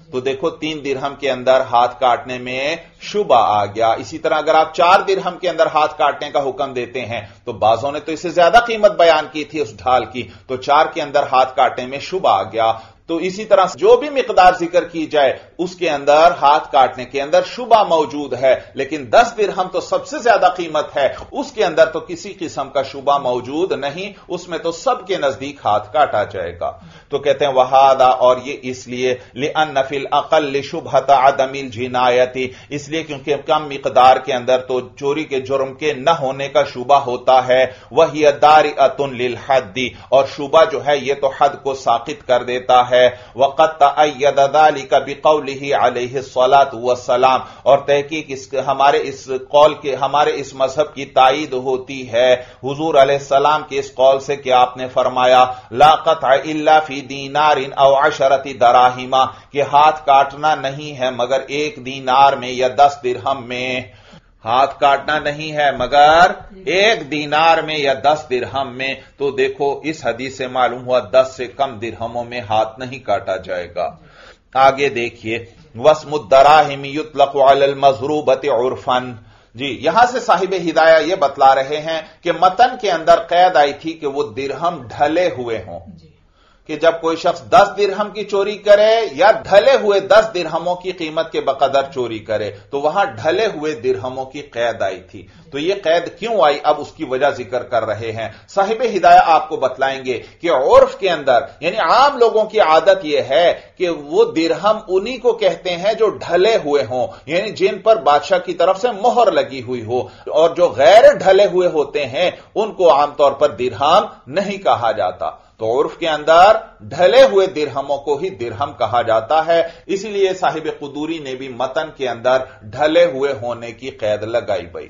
تو دیکھو 3 درہم کے اندر ہاتھ کاٹنے میں شبہ آ گیا. اسی طرح اگر آپ 4 درہم کے اندر ہاتھ کاٹنے کا حکم دیتے ہیں تو بعضوں نے تو اس سے زیادہ قیمت بیان کی تھی اس ڈھال کی, تو 4 کے اندر ہاتھ کاٹنے میں شبہ آ گیا. تو اسی طرح جو بھی مقدار ذکر کی جائے اس کے اندر ہاتھ کاٹنے کے اندر شبہ موجود ہے, لیکن 10 درہم تو سب سے زیادہ قیمت ہے, اس کے اندر تو کسی قسم کا شبہ موجود نہیں, اس میں تو سب کے نزدیک ہاتھ کاٹا جائے گا. تو کہتے ہیں وہذا, اور یہ اس لیے لأن فی الاقل شبہۃ عدم الجنایۃ, اس لیے کیونکہ کم مقدار کے اندر تو چوری کے جرم کے نہ ہونے کا شبہ ہوتا ہے. وہی دارئۃ للحد, اور شبہ جو ہے یہ تو حد کو ساقط کر دیتا ہے. وقد تأید ذلك بقوله علیہ الصلاۃ والسلام, اور تحقیق ہمارے اس قول کے, ہمارے اس مذہب کی تائید ہوتی ہے حضور علیہ السلام کے اس قول سے کہ آپ نے فرمایا لا قطع الا فی دینار او 10 دراہم, کہ ہاتھ کاٹنا نہیں ہے مگر 1 دینار میں یا 10 درہم میں. ہاتھ کاٹنا نہیں ہے مگر 1 دینار میں یا 10 درہم میں. تو دیکھو اس حدیث سے معلوم ہوا 10 سے کم درہموں میں ہاتھ نہیں کاٹا جائے گا. آگے دیکھیے وسم الدراہم یطلق علی المضروبۃ عرفا. جی یہاں سے صاحب ہدایہ یہ بتلا رہے ہیں کہ متن کے اندر قید آئی تھی کہ وہ درہم ڈھلے ہوئے ہوں, کہ جب کوئی شخص 10 درہم کی چوری کرے یا ڈھلے ہوئے 10 درہموں کی قیمت کے بقدر چوری کرے, تو وہاں ڈھلے ہوئے درہموں کی قید آئی تھی. تو یہ قید کیوں آئی, اب اس کی وجہ ذکر کر رہے ہیں. صاحب ہدایہ آپ کو بتلائیں گے کہ عرف کے اندر یعنی عام لوگوں کی عادت یہ ہے کہ وہ درہم انہی کو کہتے ہیں جو ڈھلے ہوئے ہوں, یعنی جن پر بادشاہ کی طرف سے مہر لگی ہوئی ہو, اور جو غیر ڈھلے ہوئے ہوتے ہیں ان کو عام طور پر درہم نہیں کہا جاتا. تو عرف کے اندر ڈھلے ہوئے درہموں کو ہی درہم کہا جاتا ہے. اسی لیے صاحب قدوری نے بھی متن کے اندر ڈھلے ہوئے ہونے کی قید لگائی بھائی.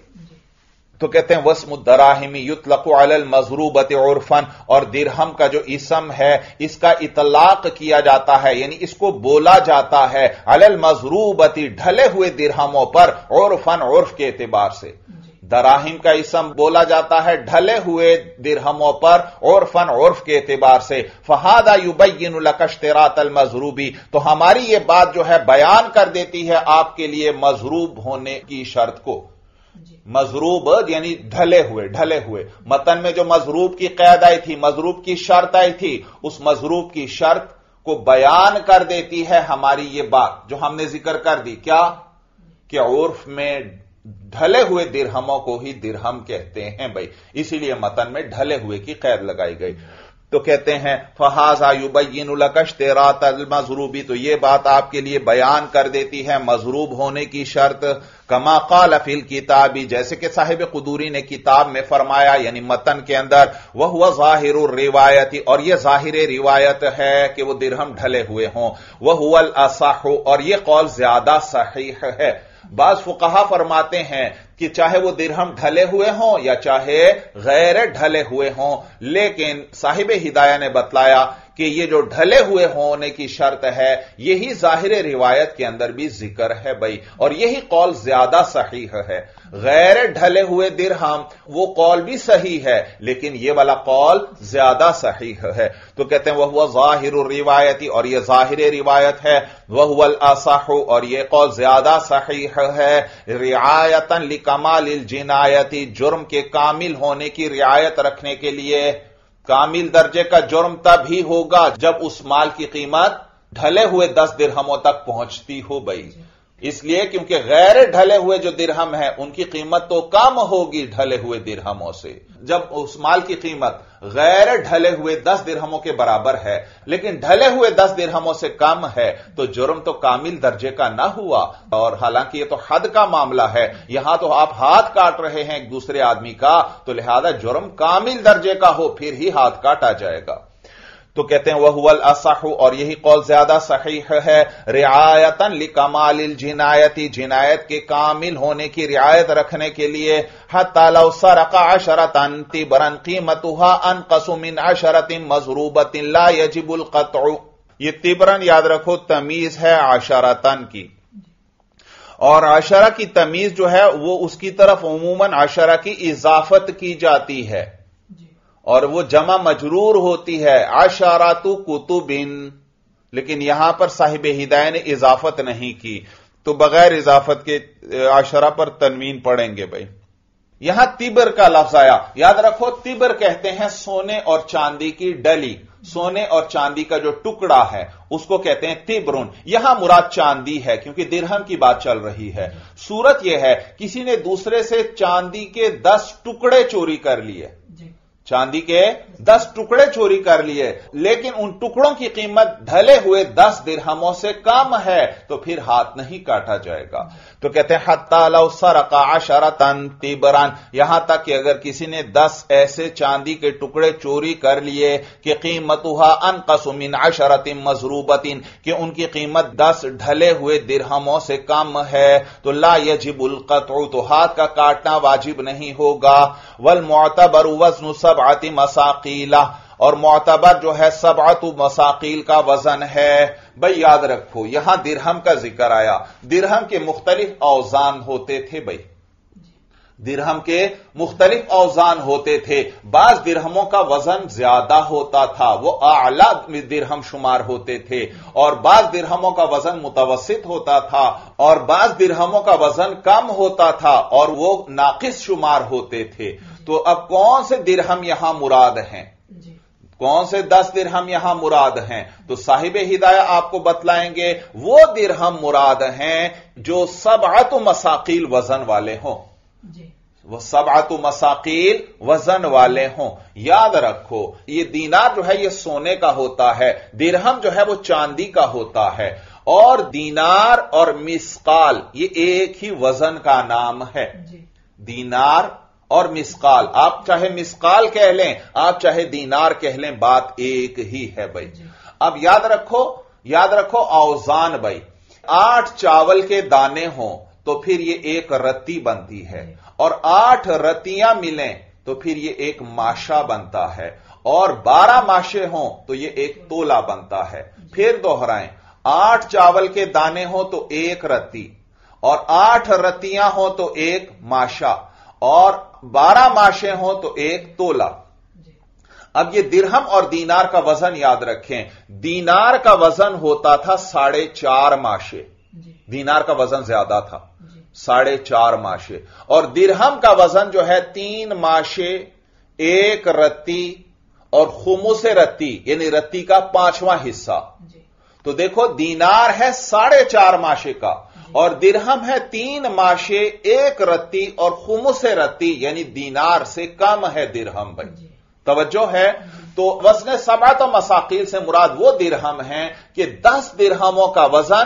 تو کہتے ہیں وسم الدراہم یطلق علی المضروبۃ عرفا, اور درہم کا جو اسم ہے اس کا اطلاق کیا جاتا ہے, یعنی اس کو بولا جاتا ہے علی المضروبۃ, ڈھلے ہوئے درہموں پر, عرفا, عرف کے اعتبار سے. دراہم کا اسم بولا جاتا ہے ڈھلے ہوئے درہموں پر, عرفاً, عرف کے اعتبار سے. فہذا یبین لک اشتراط المضروب, تو ہماری یہ بات جو ہے بیان کر دیتی ہے آپ کے لیے مضروب ہونے کی شرط کو. مضروب یعنی ڈھلے ہوئے. متن میں جو مضروب کی قید آئی تھی, مضروب کی شرط آئی تھی, اس مضروب کی شرط کو بیان کر دیتی ہے ہماری یہ بات جو ہم نے ذکر کر دی. کیا کہ عرف میں ڈھلے ہوئے درہموں کو ہی درہم کہتے ہیں بھائی, اسی لیے متن میں ڈھلے ہوئے کی قید لگائی گئی. تو کہتے ہیں فہذا یبین لک اشتراط المضروب, تو یہ بات آپ کے لیے بیان کر دیتی ہے مضروب ہونے کی شرط. کما قال فی الکتاب, جیسے کہ صاحب قدوری نے کتاب میں فرمایا یعنی متن کے اندر, وہو ظاہر الروایت, اور یہ ظاہر روایت ہے کہ وہ درہم ڈھلے ہوئے ہوں. وہو الاصح, اور یہ قول زیادہ صحیح ہے. بعض فقہا فرماتے ہیں کہ چاہے وہ درہم ڈھلے ہوئے ہوں یا چاہے غیر ڈھلے ہوئے ہوں, لیکن صاحب ہدایہ نے بتلایا کہ یہ جو ڈھلے ہوئے ہونے کی شرط ہے یہی ظاہر روایت کے اندر بھی ذکر ہے بھائی, اور یہی قول زیادہ صحیح ہے. غیر ڈھلے ہوئے درہم وہ قول بھی صحیح ہے, لیکن یہ والا قول زیادہ صحیح ہے. تو کہتے ہیں وہ ظاہر الروایت, اور یہ ظاہر روایت ہے. وہ الاصح, اور یہ قول زیادہ صحیح ہے. رعایتا لکمال الجنایت, جرم کے کامل ہونے کی رعایت رکھنے کے لیے. کامل درجے کا جرم تب ہی ہوگا جب اس مال کی قیمت ڈھلے ہوئے 10 درہموں تک پہنچتی ہو بھائی. اس لیے کیونکہ غیر ڈھلے ہوئے جو درہم ہیں ان کی قیمت تو کم ہوگی ڈھلے ہوئے درہموں سے. جب اس مال کی قیمت غیر ڈھلے ہوئے 10 درہموں کے برابر ہے لیکن ڈھلے ہوئے 10 درہموں سے کم ہے تو جرم تو کامل درجے کا نہ ہوا. اور حالانکہ یہ تو حد کا معاملہ ہے, یہاں تو آپ ہاتھ کاٹ رہے ہیں ایک دوسرے آدمی کا, تو لہذا جرم کامل درجے کا ہو پھر ہی ہاتھ کاٹا جائے گا. تو کہتے ہیں وہو الاصح, اور یہی قول زیادہ صحیح ہے. رعایتا لکمال الجنایت, جنایت کے کامل ہونے کی رعایت رکھنے کے لیے. حتی لو سرق 10 تبرا قیمتها انقص من 10 مضروبۃ لا یجب القطع. یہ تبرن یاد رکھو تمیز ہے عشرتن کی, اور عشرہ کی تمیز جو ہے وہ اس کی طرف عموماً عشرہ کی اضافت کی جاتی ہے اور وہ جمع مجرور ہوتی ہے. عشرات کتب, لیکن یہاں پر صاحب ہدایہ نے اضافت نہیں کی، تو بغیر اضافت کے عشرہ پر تنوین پڑھیں گے بھائی. یہاں تبر کا لفظ آیا، یاد رکھو تبر کہتے ہیں سونے اور چاندی کی ڈلی، سونے اور چاندی کا جو ٹکڑا ہے اس کو کہتے ہیں تبرن. یہاں مراد چاندی ہے کیونکہ درہم کی بات چل رہی ہے. صورت یہ ہے کسی نے دوسرے سے چاندی کے 10 ٹکڑے چوری کر لیے، چاندی کے 10 ٹکڑے چوری کر لیے، لیکن ان ٹکڑوں کی قیمت ڈھلے ہوئے 10 درہموں سے کم ہے تو پھر ہاتھ نہیں کاٹا جائے گا. تو کہتے ہیں حتی لو سرق 10 تبرا، یہاں تک کہ اگر کسی نے 10 ایسے چاندی کے ٹکڑے چوری کر لیے کہ قیمتها انقص من 10 مضروبۃ، کہ ان کی قیمت 10 ڈھلے ہوئے درہموں سے کم ہے، تو لا یجب القطع، تو ہاتھ کا کاٹنا واجب نہیں ہوگا. والمعتبر وزن 7 مساقیل، اور معتبر جو ہے 7 مساقیل کا وزن ہے. بھئی یاد رکھو یہاں درہم کا ذکر آیا، درہم کے مختلف اوزان ہوتے تھے بھئی، درہم کے مختلف اوزان ہوتے تھے. بعض درہموں کا وزن زیادہ ہوتا تھا، وہ اعلی درہم شمار ہوتے تھے، اور بعض درہموں کا وزن متوسط ہوتا تھا، اور بعض درہموں کا وزن کم ہوتا تھا اور وہ ناقص شمار ہوتے تھے. تو اب کون سے درہم یہاں مراد ہیں، کون سے 10 درہم یہاں مراد ہیں؟ تو صاحب ہدایہ آپ کو بتلائیں گے وہ درہم مراد ہیں جو 7 مساقیل وزن والے ہوں، وہ 7 مساقیل وزن والے ہوں. یاد رکھو یہ دینار جو ہے یہ سونے کا ہوتا ہے، درہم جو ہے وہ چاندی کا ہوتا ہے، اور دینار اور مسقال یہ ایک ہی وزن کا نام ہے. دینار اور مسقال، آپ چاہے مسقال کہہ لیں آپ چاہے دینار کہہ لیں، بات ایک ہی ہے بھائی. اب یاد رکھو اوزان بھائی، 8 چاول کے دانے ہوں تو پھر یہ ایک رتی بنتی ہے، اور 8 رتیاں ملیں تو پھر یہ ایک ماشا بنتا ہے، اور 12 ماشے ہوں تو یہ ایک تولہ بنتا ہے. پھر دوہرائیں، 8 چاول کے دانے ہوں تو ایک رتی، اور 8 رتیاں ہوں تو ایک ماشا، اور 12 ماشے ہوں تو ایک تولہ. اب یہ درہم اور دینار کا وزن یاد رکھیں، دینار کا وزن ہوتا تھا 4.5 ماشے، دینار کا وزن زیادہ تھا 4.5 ماشے، اور درہم کا وزن جو ہے 3 ماشے، 1 رتی اور خمس رتی یعنی رتی کا 5واں حصہ. تو دیکھو دینار ہے 4.5 ماشے کا، اور درہم ہے 3 ماشے، 1 رتی اور خمس رتی یعنی دینار سے کم ہے درہم. بھائی توجہ ہے؟ تو وزن 7 مساقیل سے مراد وہ درہم ہیں کہ 10 درہموں کا وزن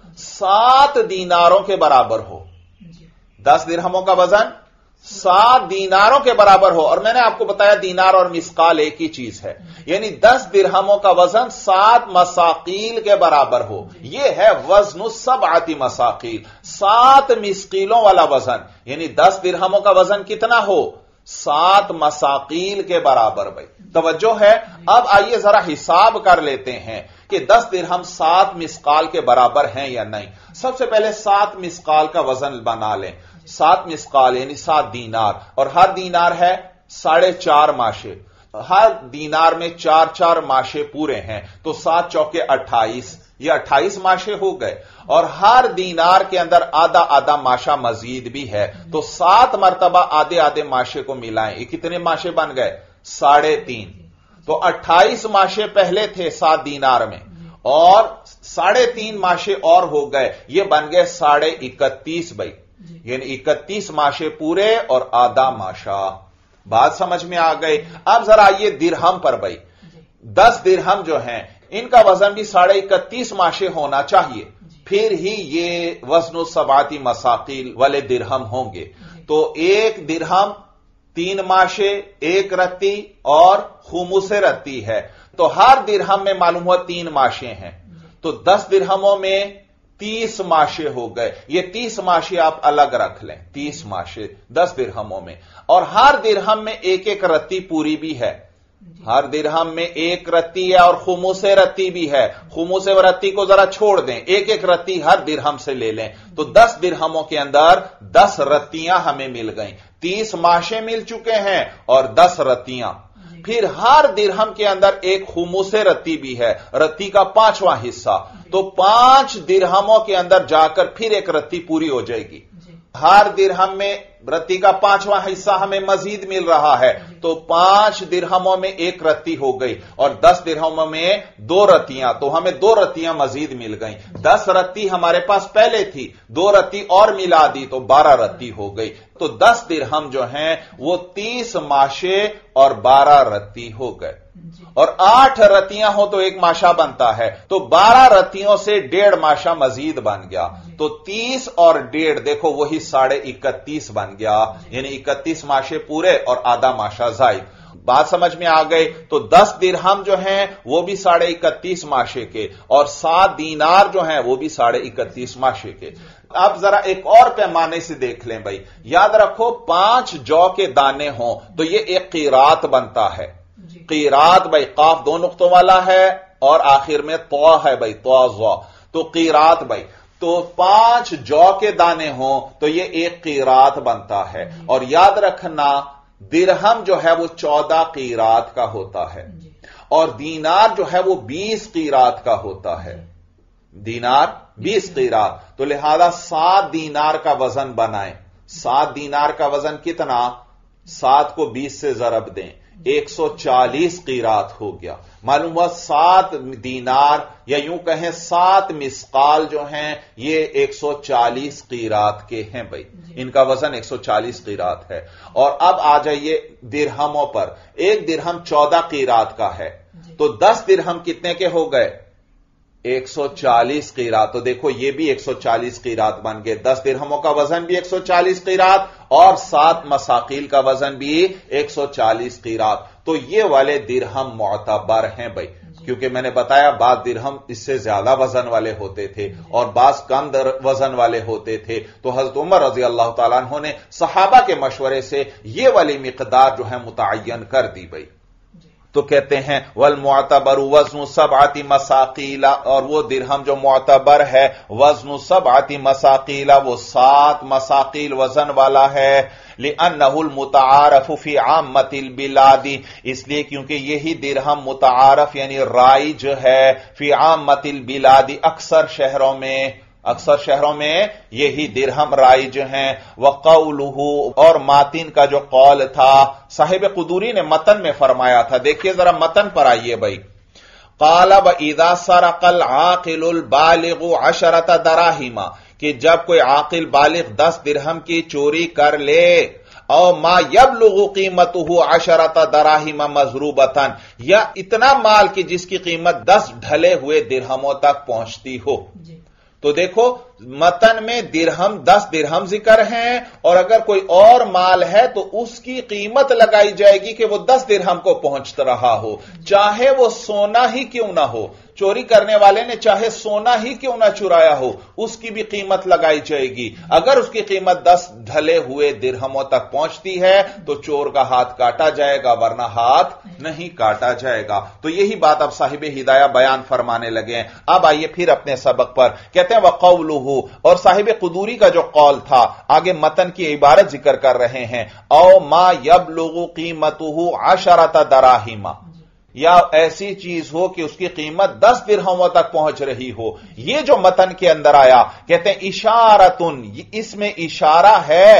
7 دیناروں کے برابر ہو، 10 درہموں کا وزن 7 دیناروں کے برابر ہو. اور میں نے آپ کو بتایا دینار اور مسقال ایک ہی چیز ہے، یعنی 10 درہموں کا وزن 7 مساقیل کے برابر ہو. یہ ہے وزن 7 مساقیل، 7 مسقیلوں والا وزن، یعنی 10 درہموں کا وزن کتنا ہو؟ 7 مساقیل کے برابر. بھائی توجہ ہے؟ اب آئیے ذرا حساب کر لیتے ہیں کہ 10 درہم 7 مسقال کے برابر ہیں یا نہیں. سب سے پہلے 7 مسقال کا وزن بنا لیں. 7 مسقال یعنی 7 دینار، اور ہر دینار ہے 4.5 ماشے، ہر دینار میں 4 ماشے پورے ہیں، تو 7 چوکے 28، یہ 28 ماشے ہو گئے، اور ہر دینار کے اندر آدھا ماشا مزید بھی ہے، تو 7 مرتبہ آدھے ماشے کو ملائیں، یہ کتنے ماشے بن گئے؟ 3.5. تو 28 ماشے پہلے تھے 7 دینار میں، اور 3.5 ماشے اور ہو گئے، یہ بن گئے 31.5. بھائی یعنی 31 ماشے پورے اور آدھا ماشا. بات سمجھ میں آ گئی؟ اب ذرا یہ درہم پر بھائی، 10 درہم جو ہیں ان کا وزن بھی 31.5 ماشے ہونا چاہیے، پھر ہی یہ وزن 7 مساقیل والے درہم ہوں گے. تو 1 درہم 3 ماشے، 1 رتی اور خمس رتی ہے، تو ہر درہم میں معلوم ہوا 3 ماشے ہیں، تو 10 درہموں میں 30 ماشے ہو گئے. یہ 30 ماشے آپ الگ رکھ لیں، 30 ماشے 10 درہموں میں، اور ہر درہم میں 1 رتی پوری بھی ہے، ہر درہم میں 1 رتی ہے اور خمس رتی بھی ہے. خمس رتی کو ذرا چھوڑ دیں، 1 رتی ہر درہم سے لے لیں، تو 10 درہموں کے اندر 10 رتیاں ہمیں مل گئیں. 30 ماشے مل چکے ہیں اور 10 رتیاں. پھر ہر درہم کے اندر ایک خموس رتی بھی ہے، رتی کا 5واں حصہ، تو 5 درہموں کے اندر جا کر پھر ایک رتی پوری ہو جائے گی۔ ہر درہم میں رتی کا 5واں حصہ ہمیں مزید مل رہا ہے، تو 5 درہموں میں ایک رتی ہو گئی، اور 10 درہموں میں 2 رتیاں، تو ہمیں 2 رتیاں مزید مل گئیں۔ 10 رتی ہمارے پاس پہلے تھی، 2 رتی اور ملا دی تو 12 رتی ہو گئی۔ تو 10 درہم جو ہیں وہ 30 ماشے اور 12 رتی ہو گئے، اور 8 رتیاں ہوں تو ایک ماشا بنتا ہے، تو 12 رتیوں سے 1.5 ماشا مزید بن گیا، تو 30 اور 1.5 دیکھو وہی 31.5 بن گیا، یعنی 31 ماشے پورے اور آدھا ماشا زائد۔ بات سمجھ میں آ گئی؟ تو 10 درہم جو ہیں وہ بھی 31.5 ماشے کے، اور 7 دینار جو ہیں وہ بھی 31.5 ماشے کے۔ اب ذرا ایک اور پیمانے سے دیکھ لیں بھائی، یاد رکھو 5 جو کے دانے ہوں تو یہ ایک قیرات بنتا ہے۔ قیرات بھائی قاف 2 نقطوں والا ہے اور آخر میں طا ہے بھائی، طا ضا، تو قیرات بھائی، تو 5 جو کے دانے ہوں تو یہ ایک قیرات بنتا ہے۔ اور یاد رکھنا درہم جو ہے وہ 14 قیرات کا ہوتا ہے، اور دینار جو ہے وہ 20 قیرات کا ہوتا ہے، دینار 20 قیرات، تو لہذا 7 دینار کا وزن بنائیں۔ 7 دینار کا وزن کتنا؟ 7 کو 20 سے ضرب دیں، 140 قیرات ہو گیا۔ معلوم ہوا 7 دینار یا یوں کہیں 7 مسقال جو ہیں یہ 140 قیرات کے ہیں بھائی، ان کا وزن 140 قیرات ہے۔ اور اب آ جائیے درہموں پر، ایک درہم 14 قیرات کا ہے، تو 10 درہم کتنے کے ہو گئے؟ 140 قیرات، تو دیکھو یہ بھی 140 قیرات بن گئے۔ 10 درہموں کا وزن بھی 140 قیرات اور 7 مساقیل کا وزن بھی 140 قیرات، تو یہ والے درہم معتبر ہیں بھائی، کیونکہ میں نے بتایا بعض درہم اس سے زیادہ وزن والے ہوتے تھے اور بعض کم وزن والے ہوتے تھے، تو حضرت عمر رضی اللہ تعالیٰ عنہ نے صحابہ کے مشورے سے یہ والی مقدار جو ہے متعین کر دی بھائی۔ تو کہتے ہیں والمعتبر وزن 7 مساقیل، اور وہ درہم جو معتبر ہے وزن 7 مساقیل، وہ 7 مساقیل وزن والا ہے، لأنه المتعارف فی عامة البلاد، اس لیے کیونکہ یہی درہم متعارف یعنی رائج ہے، فی عامة البلاد اکثر شہروں میں یہی درہم رائج ہیں۔ وقولہ، اور ماتن کا جو قول تھا صاحب قدوری نے متن میں فرمایا تھا، دیکھیے ذرا متن پر آئیے بھائی، قال وَإِذَا سَرَقَ الْعَاقِلُ الْبَالِغُ 10 دراہم، کہ جب کوئی عاقل بالغ 10 درہم کی چوری کر لے، او ما یبلغ قیمتہ 10 دراہم مضروبۃ، یا اتنا مال کہ جس کی قیمت 10 ڈھلے ہوئے درہموں تک پہنچتی ہو۔ تو دیکھو متن میں درہم 10 درہم ذکر ہیں، اور اگر کوئی اور مال ہے تو اس کی قیمت لگائی جائے گی کہ وہ 10 درہم کو پہنچ رہا ہو، چاہے وہ سونا ہی کیوں نہ ہو، چوری کرنے والے نے چاہے سونا ہی کیوں نہ چرایا ہو اس کی بھی قیمت لگائی جائے گی۔ اگر اس کی قیمت 10 ڈھلے ہوئے درہموں تک پہنچتی ہے تو چور کا ہاتھ کاٹا جائے گا، ورنہ ہاتھ نہیں کاٹا جائے گا۔ تو یہی بات اب صاحب ہدایہ بیان فرمانے لگے ہیں۔ اب آئیے پھر اپنے سبق پر، کہتے ہیں وقولہ، اور صاحب قدوری کا جو قول تھا آگے متن کی عبارت ذکر کر رہے ہیں، او ما یبلغ قیمتہ 10 دراہم، یا ایسی چیز ہو کہ اس کی قیمت 10 درہموں تک پہنچ رہی ہو۔ یہ جو متن کے اندر آیا کہتے ہیں اشارتن، اس میں اشارہ ہے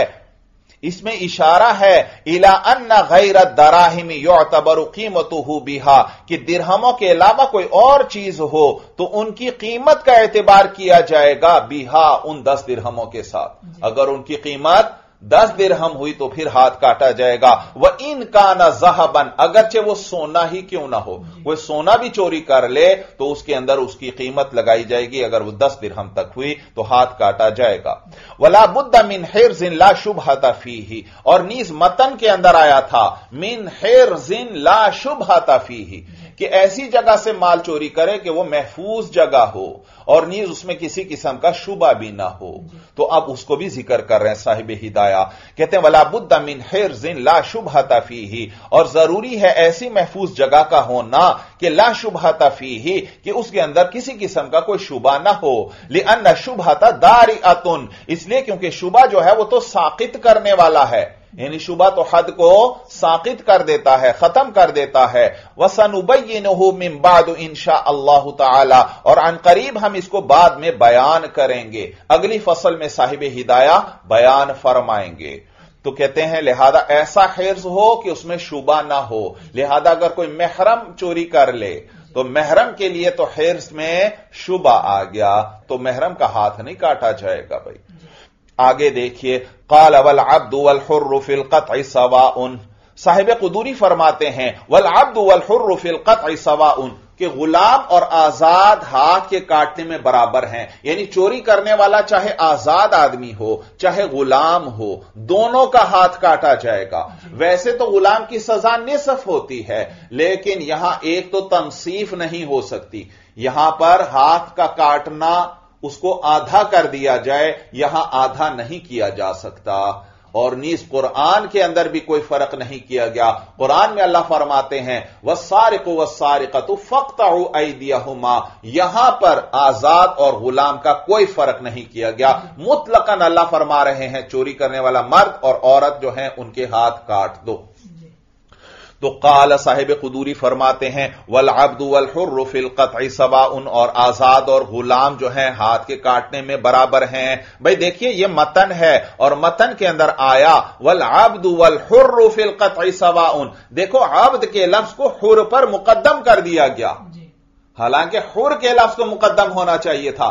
الی ان غیر الدراہم یعتبر قیمتہ بہا، کہ درہموں کے علاوہ کوئی اور چیز ہو تو ان کی قیمت کا اعتبار کیا جائے گا بہا، ان 10 درہموں کے ساتھ۔ اگر ان کی قیمت 10 درہم ہوئی تو پھر ہاتھ کاٹا جائے گا۔ وَإِن كَانَ ذَهَبًا، اگرچہ وہ سونا ہی کیوں نہ ہو، وہ سونا بھی چوری کر لے تو اس کے اندر اس کی قیمت لگائی جائے گی، اگر وہ 10 درہم تک ہوئی تو ہاتھ کاٹا جائے گا۔ وَلَا بُدَّ مِنْ حِرْزٍ لَا شُبْهَةَ فِيهِ، اور نیز متن کے اندر آیا تھا مِنْ حِرْزٍ لَا شُبْهَةَ فِيهِ، کہ ایسی جگہ سے مال چوری کرے کہ وہ محفوظ جگہ ہو اور نیز اس میں کسی قسم کا شبہ بھی نہ ہو۔ تو اب اس کو بھی ذکر کر رہے ہیں صاحب ہدایہ، کہتے ہیں وَلَا بُدَّ مِنْ حِرْزٍ لَا شُبْهَةَ فِيهِ، اور ضروری ہے ایسی محفوظ جگہ کا ہونا کہ لا شبہۃ فیہ، کہ اس کے اندر کسی قسم کا کوئی شبہ نہ ہو۔ لِأَنَّ الشُّبْهَةَ دَارِئَةٌ، اس لیے کیونکہ شبہ جو ہے وہ تو ساقط کرنے والا ہے، یعنی شبہ تو حد کو ساقط کر دیتا ہے، ختم کر دیتا ہے۔ وَسَنُبَيِّنُهُ مِن بَعْدُ إِنشَاءَ اللَّهُ تَعَالَى، اور عن قریب ہم اس کو بعد میں بیان کریں گے، اگلی فصل میں صاحب ہدایہ بیان فرمائیں گے۔ تو کہتے ہیں لہذا ایسا حرز ہو کہ اس میں شبہ نہ ہو، لہذا اگر کوئی محرم چوری کر لے تو محرم کے لیے تو حرز میں شبہ آ گیا تو محرم کا ہاتھ نہیں کاٹا جائے گا بھائی۔ آگے دیکھیے، قال والعبد والحر فی القطع سواء، صاحب قدوری فرماتے ہیں والعبد والحر فی القطع سواء، کہ غلام اور آزاد ہاتھ کے کاٹنے میں برابر ہیں، یعنی چوری کرنے والا چاہے آزاد آدمی ہو چاہے غلام ہو، دونوں کا ہاتھ کاٹا جائے گا۔ ویسے تو غلام کی سزا نصف ہوتی ہے، لیکن یہاں ایک تو تنصیف نہیں ہو سکتی، یہاں پر ہاتھ کا کاٹنا اس کو آدھا کر دیا جائے، یہاں آدھا نہیں کیا جا سکتا۔ اور نیز قرآن کے اندر بھی کوئی فرق نہیں کیا گیا۔ قرآن میں اللہ فرماتے ہیں والسارق والسارقۃ فاقطعوا ایدیہما، یہاں پر آزاد اور غلام کا کوئی فرق نہیں کیا گیا، مطلقاً اللہ فرما رہے ہیں چوری کرنے والا مرد اور عورت جو ہیں ان کے ہاتھ کاٹ دو۔ تو قال صاحب قدوری فرماتے ہیں والعبد والحر فی القطع سواء، اور آزاد اور غلام جو ہیں ہاتھ کے کاٹنے میں برابر ہیں۔ بھئی دیکھیے یہ متن ہے اور متن کے اندر آیا والعبد والحر فی القطع سواء، دیکھو عبد کے لفظ کو حر پر مقدم کر دیا گیا، حالانکہ حر کے لفظ کو مقدم ہونا چاہیے تھا،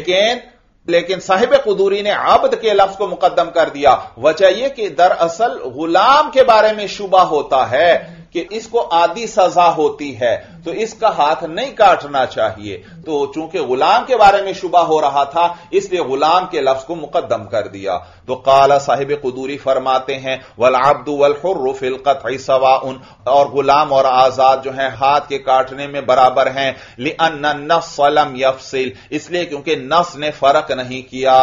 لیکن صاحب قدوری نے عبد کے لفظ کو مقدم کر دیا۔ وجہ یہ کہ دراصل غلام کے بارے میں شبہ ہوتا ہے کہ اس کو آدھی سزا ہوتی ہے تو اس کا ہاتھ نہیں کاٹنا چاہیے، تو چونکہ غلام کے بارے میں شبہ ہو رہا تھا اس لیے غلام کے لفظ کو مقدم کر دیا۔ تو قال صاحب قدوری فرماتے ہیں والعبد والحر فی القطع سواء، اور غلام اور آزاد جو ہیں ہاتھ کے کاٹنے میں برابر ہیں، لأن النص لم يفصل، اس لیے کیونکہ نص نے فرق نہیں کیا،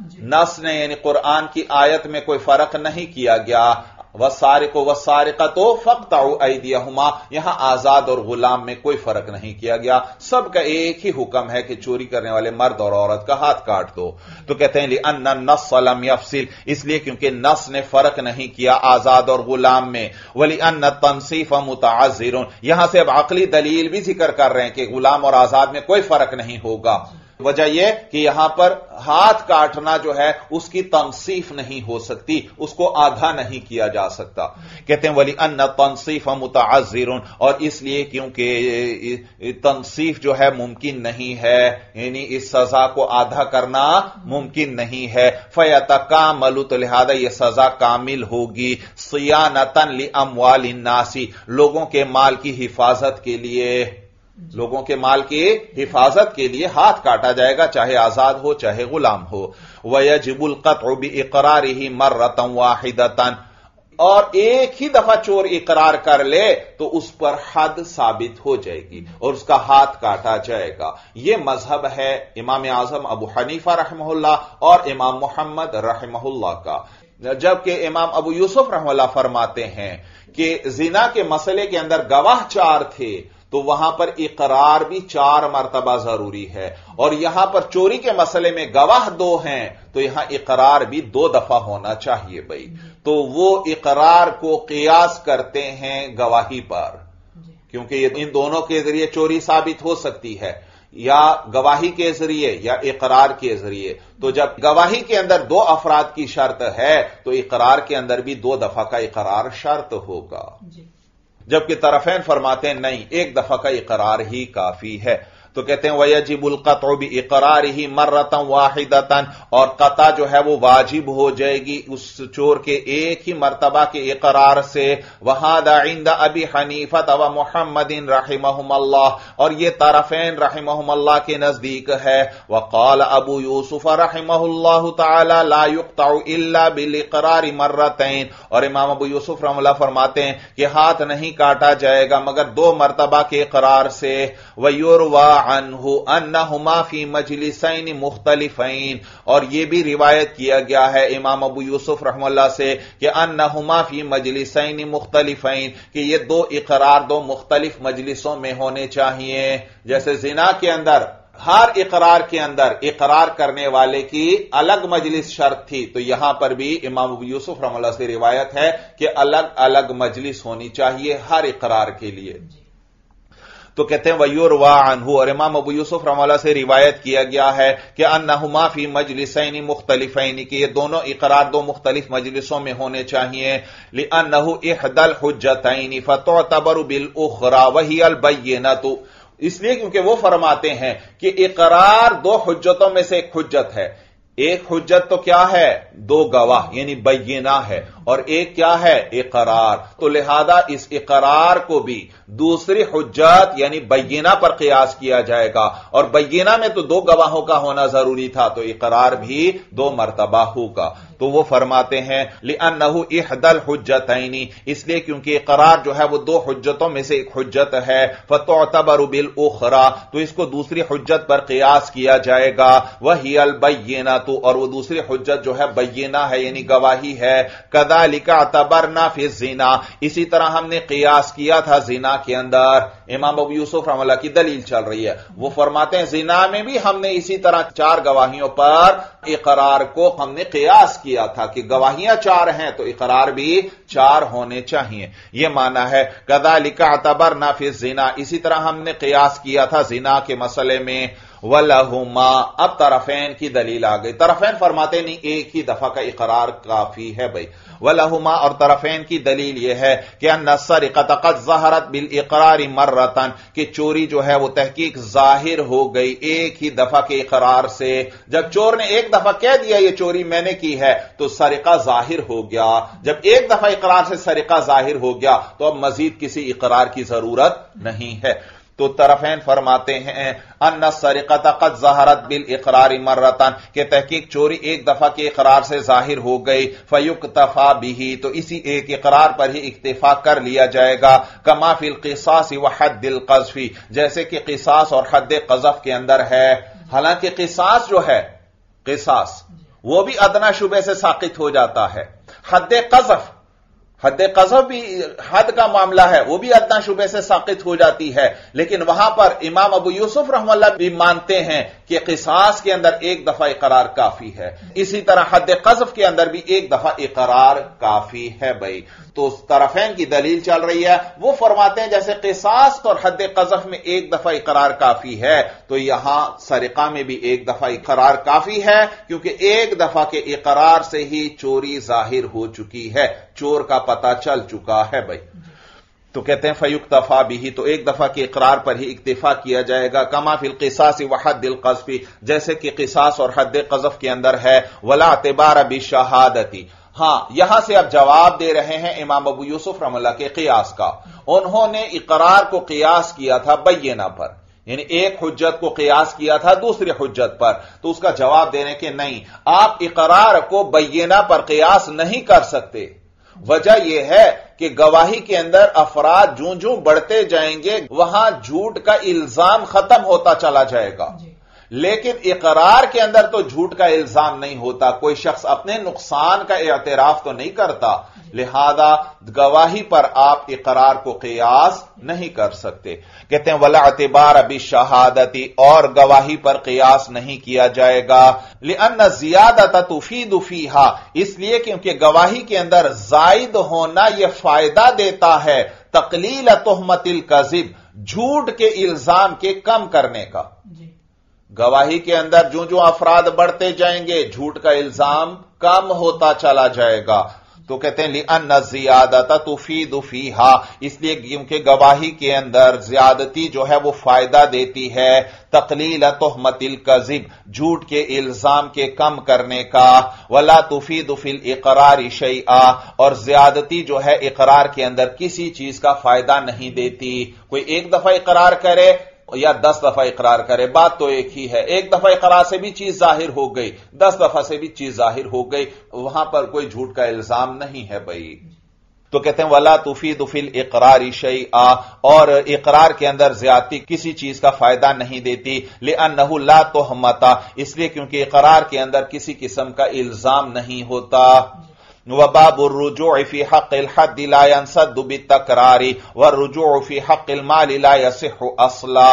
نص نے یعنی قرآن کی آیت میں کوئی فرق نہیں کیا گیا۔ والسارق والسارقۃ فاقطعوا ایدیہما، یہاں آزاد اور غلام میں کوئی فرق نہیں کیا گیا، سب کا ایک ہی حکم ہے کہ چوری کرنے والے مرد اور عورت کا ہاتھ کاٹ دو۔ تو کہتے ہیں لأن النص لم يفصل، اس لیے کیونکہ نص نے فرق نہیں کیا آزاد اور غلام میں، ولأن التنصیف متعذر، یہاں سے اب عقلی دلیل بھی ذکر کر رہے ہیں کہ غلام اور آزاد میں کوئی فرق نہیں ہوگا۔ وجہ یہ کہ یہاں پر ہاتھ کاٹنا جو ہے اس کی تنصیف نہیں ہو سکتی، اس کو آدھا نہیں کیا جا سکتا۔ کہتے ہیں وَلِأَنَّ التَّنصِيفَ مُتَعَذِّرٌ، اور اس لیے کیونکہ تنصیف جو ہے ممکن نہیں ہے، یعنی اس سزا کو آدھا کرنا ممکن نہیں ہے۔ فَيَتَكَامَلُ، تو لہذا یہ سزا کامل ہوگی، صِيَانَةً لِأَمْوَالِ النَّاسِ، لوگوں کے مال کی حفاظت کے لیے، لوگوں کے مال کی حفاظت کے لیے ہاتھ کاٹا جائے گا، چاہے آزاد ہو چاہے غلام ہو۔ وَيَجِبُ الْقَطْعُ بِإِقْرَارِهِ مَرَّةً وَاحِدَةً، اور ایک ہی دفعہ چور اقرار کر لے تو اس پر حد ثابت ہو جائے گی اور اس کا ہاتھ کاٹا جائے گا۔ یہ مذہب ہے امام اعظم ابو حنیفہ رحمہ اللہ اور امام محمد رحمہ اللہ کا، جبکہ امام ابو یوسف رحمہ اللہ فرماتے ہیں کہ زنا کے مسئلے کے اندر گواہ 4 تھے تو وہاں پر اقرار بھی 4 مرتبہ ضروری ہے، اور یہاں پر چوری کے مسئلے میں گواہ 2 ہیں تو یہاں اقرار بھی 2 دفعہ ہونا چاہیے بھائی۔ تو وہ اقرار کو قیاس کرتے ہیں گواہی پر، کیونکہ ان دونوں کے ذریعے چوری ثابت ہو سکتی ہے، یا گواہی کے ذریعے یا اقرار کے ذریعے۔ تو جب گواہی کے اندر 2 افراد کی شرط ہے تو اقرار کے اندر بھی 2 دفعہ کا اقرار شرط ہوگا، جبکہ طرفین فرماتے ہیں نہیں، 1 دفعہ کا اقرار ہی کافی ہے۔ تو کہتے ہیں وَيَجِبُ الْقَطْعُ بِإِقْرَارِهِ مَرَّةً وَاحِدَةً، اور قطع جو ہے وہ واجب ہو جائے گی اس چور کے ایک ہی مرتبہ کے اقرار سے۔ وَهَذَا عِنْدَ أَبِي حَنِيفَةَ وَمُحَمَّدٍ رَحِمَهُمَ اللَّهُ، اور یہ طرفین رحمہم اللہ کے نزدیک ہے۔ وَقَالَ أَبُو يُوسُفَ رحمہ اللہ تعالی لَا يُقْطَعُ إِلَّا بِالْإِقْرَارِ مَرَّتَيْن، اور امام ابو یوسف رحمہ اللہ فرماتے ہیں کہ ہاتھ نہیں کاٹا جائے گا مگر 2 مرتبہ کے اقرار سے۔ وَيُرْوَى عنہ انہما فی مجلسین مختلفین، اور یہ بھی روایت کیا گیا ہے امام ابو یوسف رحمہ اللہ سے کہ انہما فی مجلسین مختلفین، کہ یہ 2 اقرار 2 مختلف مجلسوں میں ہونے چاہیے۔ جیسے زنا کے اندر ہر اقرار کے اندر اقرار کرنے والے کی الگ مجلس شرط تھی، تو یہاں پر بھی امام ابو یوسف رحمہ اللہ سے روایت ہے کہ الگ الگ مجلس ہونی چاہیے ہر اقرار کے لیے۔ تو کہتے ہیں وَيُرْوَى عَنْهُ، اور امام ابو یوسف رحمہ اللہ سے روایت کیا گیا ہے کہ أَنَّهُمَا فِي مَجْلِسَيْنِ مُخْتَلِفَيْنِ، کہ یہ دونوں اقرار دو مختلف مجلسوں میں ہونے چاہیے، لِأَنَّهُ إِحْدَى الْحُجَّتَيْنِ فَتُعْتَبَرُ بِالْأُخْرَى وَهِيَ الْبَيِّنَةُ، اس لیے کیونکہ وہ فرماتے ہیں کہ اقرار دو حجتوں میں سے ایک حجت ہے، ایک حجت تو کیا ہے؟ دو گواہ یعنی بینہ ہے، اور ایک کیا ہے؟ اقرار، تو لہذا اس اقرار کو بھی دوسری حجت یعنی بینہ پر قیاس کیا جائے گا، اور بینہ میں تو دو گواہوں کا ہونا ضروری تھا، تو اقرار بھی دو مرتبہ ہوگا۔ تو وہ فرماتے ہیں لِأَنَّهُ إِحْدَى الْحُجَّتَيْنِ، اس لیے کیونکہ اقرار جو ہے وہ دو حجتوں میں سے ایک حجت ہے، فَتُعْتَبَرُ بِالْأُخْرَى، تو اس کو دوسری حجت پر قیاس کیا جائے گا، وَهِيَ الْبَيِّنَةُ، اور وہ دوسری حجت جو ہے بینہ ہے یعنی گواہی ہے، كَذَلِكَ اعْتَبَرْنَا فِي الزِّنَا، اسی طرح ہم نے قیاس کیا تھا زنا کے اندر۔ امام ابو یوسف رحمہ اللہ کی دلیل چل رہی ہے، وہ فرماتے ہیں زنا میں بھی ہم نے اسی طرح چار گواہیوں پر اقرار کو ہم نے قیاس کیا تھا کہ گواہیاں چار ہیں تو اقرار بھی چار ہونے چاہیے، یہ معنی ہے كَذَلِكَ اعْتَبَرْنَا فِي الزِّنَا، اسی طرح ہم نے قیاس کیا تھا زنا کے مسئلے میں۔ وَلَهُمَا، اب طرفین کی دلیل آ گئی، طرفین فرماتے نہیں ایک ہی دفعہ کا اقرار کافی ہے بھائی، وَلَهُمَا، اور طرفین کی دلیل یہ ہے کہ أَنَّ السَّرِقَةَ قَدْ ظَهَرَتْ بِالْإِقْرَارِ مَرَّةً، کہ چوری جو ہے وہ تحقیق ظاہر ہو گئی ایک ہی دفعہ کے اقرار سے، جب چور نے ایک دفعہ کہہ دیا یہ چوری میں نے کی ہے تو سرقہ ظاہر ہو گیا، جب ایک دفعہ اقرار سے سرقہ ظاہر ہو گیا تو اب مزید کسی اقرار کی ضرورت نہیں ہے۔ تو طرفین فرماتے ہیں ان السرقۃ قد ظہرت بالاقرار مرۃ، کہ تحقیق چوری ایک دفعہ کے اقرار سے ظاہر ہو گئی، فیکتفی بہ، تو اسی ایک اقرار پر ہی اکتفا کر لیا جائے گا، کما فی القصاص وحد القذف، جیسے کہ قصاص اور حد قذف کے اندر ہے۔ حالانکہ قصاص جو ہے قصاص وہ بھی ادنا شبہ سے ساقط ہو جاتا ہے، حد قذف بھی حد کا معاملہ ہے وہ بھی ادنا شبہ سے ساقط ہو جاتی ہے، لیکن وہاں پر امام ابو یوسف رحمہ اللہ بھی مانتے ہیں کہ قصاص کے اندر ایک دفعہ اقرار کافی ہے، اسی طرح حد قذف کے اندر بھی ایک دفعہ اقرار کافی ہے بھائی۔ تو طرفین کی دلیل چل رہی ہے، وہ فرماتے ہیں جیسے قصاص اور حد قذف میں ایک دفعہ اقرار کافی ہے تو یہاں سرقہ میں بھی ایک دفعہ اقرار کافی ہے، کیونکہ ایک دفعہ کے اقرار سے ہی چوری ظاہر ہو چکی ہے، چور کا پتہ چل چکا ہے بھائی۔ تو کہتے ہیں فیکتفا بھی، تو ایک دفعہ کے اقرار پر ہی اکتفا کیا جائے گا، کما فی القصاص وحد القذف، جیسے کہ قصاص اور حد قذف کے اندر ہے، ولا اعتبار بالشہادۃ۔ ہاں یہاں سے اب جواب دے رہے ہیں امام ابو یوسف رحمہ اللہ کے قیاس کا، انہوں نے اقرار کو قیاس کیا تھا بینہ پر، یعنی ایک حجت کو قیاس کیا تھا دوسری حجت پر، تو اس کا جواب دینے کہ نہیں، آپ اقرار کو بینہ پر قیاس نہیں کر سکتے۔ وجہ یہ ہے کہ گواہی کے اندر افراد جوں جوں بڑھتے جائیں گے وہاں جھوٹ کا الزام ختم ہوتا چلا جائے گا، لیکن اقرار کے اندر تو جھوٹ کا الزام نہیں ہوتا، کوئی شخص اپنے نقصان کا اعتراف تو نہیں کرتا، لہذا گواہی پر آپ اقرار کو قیاس نہیں کر سکتے۔ کہتے ہیں ولا اعتبار بالشہادۃ، اور گواہی پر قیاس نہیں کیا جائے گا، لأن الزیادۃ تفید فیہا، اس لیے کیونکہ گواہی کے اندر زائد ہونا یہ فائدہ دیتا ہے تقلیل تہمت الکذب، جھوٹ کے الزام کے کم کرنے کا۔ گواہی کے اندر جو افراد بڑھتے جائیں گے جھوٹ کا الزام کم ہوتا چلا جائے گا۔ تو کہتے ہیں لأن الزیادۃ تفید فیہا، اس لیے کیونکہ گواہی کے اندر زیادتی جو ہے وہ فائدہ دیتی ہے تقلیل تہمت الکذب، جھوٹ کے الزام کے کم کرنے کا، ولا تفید فی الاقرار شیئا، اور زیادتی جو ہے اقرار کے اندر کسی چیز کا فائدہ نہیں دیتی۔ کوئی ایک دفعہ اقرار کرے یا 10 دفعہ اقرار کرے بات تو ایک ہی ہے، ایک دفعہ اقرار سے بھی چیز ظاہر ہو گئی، 10 دفعہ سے بھی چیز ظاہر ہو گئی، وہاں پر کوئی جھوٹ کا الزام نہیں ہے بھائی۔ تو کہتے ہیں ولا تفید فی الاقرار شیئا، اور اقرار کے اندر زیادتی کسی چیز کا فائدہ نہیں دیتی، لأنہ لا تہمت، اس لیے کیونکہ اقرار کے اندر کسی قسم کا الزام نہیں ہوتا۔ وباب الرجوع فی حق الحد لا ينسد بالتکرار والرجوع فی حق المال لا يصح اصلا،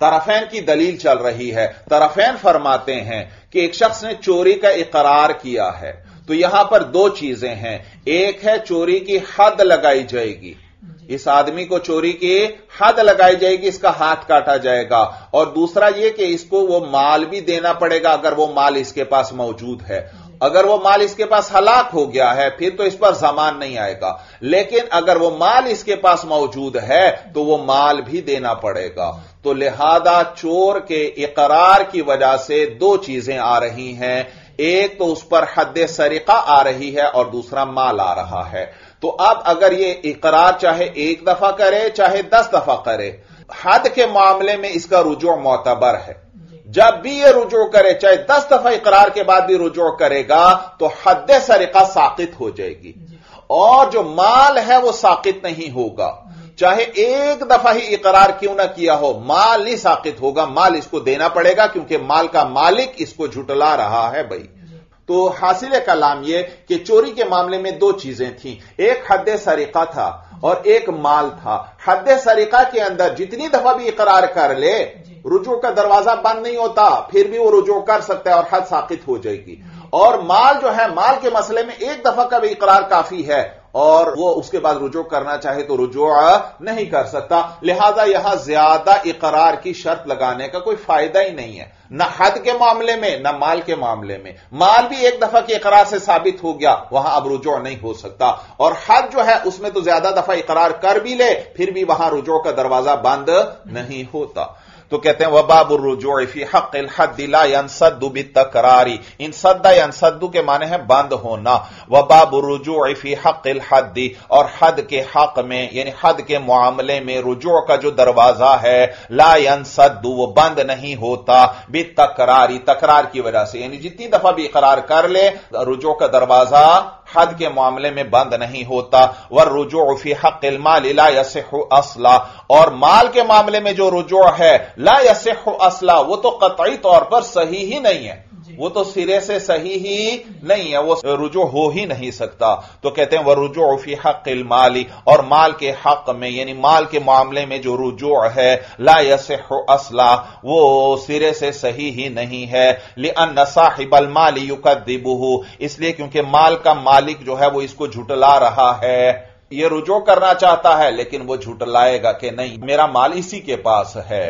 طرفین کی دلیل چل رہی ہے. طرفین فرماتے ہیں کہ ایک شخص نے چوری کا اقرار کیا ہے تو یہاں پر دو چیزیں ہیں. ایک ہے چوری کی حد لگائی جائے گی، اس آدمی کو چوری کی حد لگائی جائے گی، اس کا ہاتھ کاٹا جائے گا. اور دوسرا یہ کہ اس کو وہ مال بھی دینا پڑے گا اگر وہ مال اس کے پاس موجود ہے. اگر وہ مال اس کے پاس ہلاک ہو گیا ہے پھر تو اس پر ضمان نہیں آئے گا، لیکن اگر وہ مال اس کے پاس موجود ہے تو وہ مال بھی دینا پڑے گا. تو لہذا چور کے اقرار کی وجہ سے دو چیزیں آ رہی ہیں، ایک تو اس پر حد سرقہ آ رہی ہے اور دوسرا مال آ رہا ہے. تو اب اگر یہ اقرار چاہے ایک دفعہ کرے چاہے 10 دفعہ کرے، حد کے معاملے میں اس کا رجوع معتبر ہے. جب بھی یہ رجوع کرے، چاہے 10 دفعہ اقرار کے بعد بھی رجوع کرے گا تو حد سرقہ ساقط ہو جائے گی، اور جو مال ہے وہ ساقط نہیں ہوگا. چاہے ایک دفعہ ہی اقرار کیوں نہ کیا ہو، مال نہیں ساقط ہوگا، مال اس کو دینا پڑے گا کیونکہ مال کا مالک اس کو جھٹلا رہا ہے بھائی. تو حاصل کلام یہ کہ چوری کے معاملے میں دو چیزیں تھیں، ایک حد سرقہ تھا اور ایک مال تھا. حد سرقہ کے اندر جتنی دفعہ بھی اقرار کر لے رجوع کا دروازہ بند نہیں ہوتا، پھر بھی وہ رجوع کر سکتا ہے اور حد ساقط ہو جائے گی. اور مال جو ہے، مال کے مسئلے میں ایک دفعہ کا بھی اقرار کافی ہے اور وہ اس کے بعد رجوع کرنا چاہے تو رجوع نہیں کر سکتا. لہذا یہاں زیادہ اقرار کی شرط لگانے کا کوئی فائدہ ہی نہیں ہے، نہ حد کے معاملے میں نہ مال کے معاملے میں. مال بھی ایک دفعہ کے اقرار سے ثابت ہو گیا، وہاں اب رجوع نہیں ہو سکتا. اور حد جو ہے اس میں تو زیادہ دفعہ اقرار کر بھی لے پھر بھی وہاں رجوع کا دروازہ بند نہیں ہوتا. تو کہتے ہیں وباب الرجوع فی حق الحد لا ينسد بالتکرار. انسد ينسد کے معنی ہے بند ہونا. وباب الرجوع فی حق الحد، اور حد کے حق میں یعنی حد کے معاملے میں رجوع کا جو دروازہ ہے لا ينسد، وہ بند نہیں ہوتا بالتکرار، تکرار کی وجہ سے. یعنی جتنی دفعہ بھی اقرار کر لے رجوع کا دروازہ حد کے معاملے میں بند نہیں ہوتا. والرجوع فی حق المال لا يصح اصلا، اور مال کے معاملے میں جو رجوع ہے لا يصح اصلا، وہ تو قطعی طور پر صحیح ہی نہیں ہے، وہ تو سرے سے صحیح ہی نہیں ہے، وہ رجوع ہو ہی نہیں سکتا. تو کہتے ہیں والرجوع فی حق المال، اور مال کے حق میں یعنی مال کے معاملے میں جو رجوع ہے لا يصح اصلا، وہ سرے سے صحیح ہی نہیں ہے. لأن صاحب المال يكذبه، اس لیے کیونکہ مال کا مالک جو ہے وہ اس کو جھٹلا رہا ہے. یہ رجوع کرنا چاہتا ہے لیکن وہ جھٹلائے گا کہ نہیں میرا مال اسی کے پاس ہے.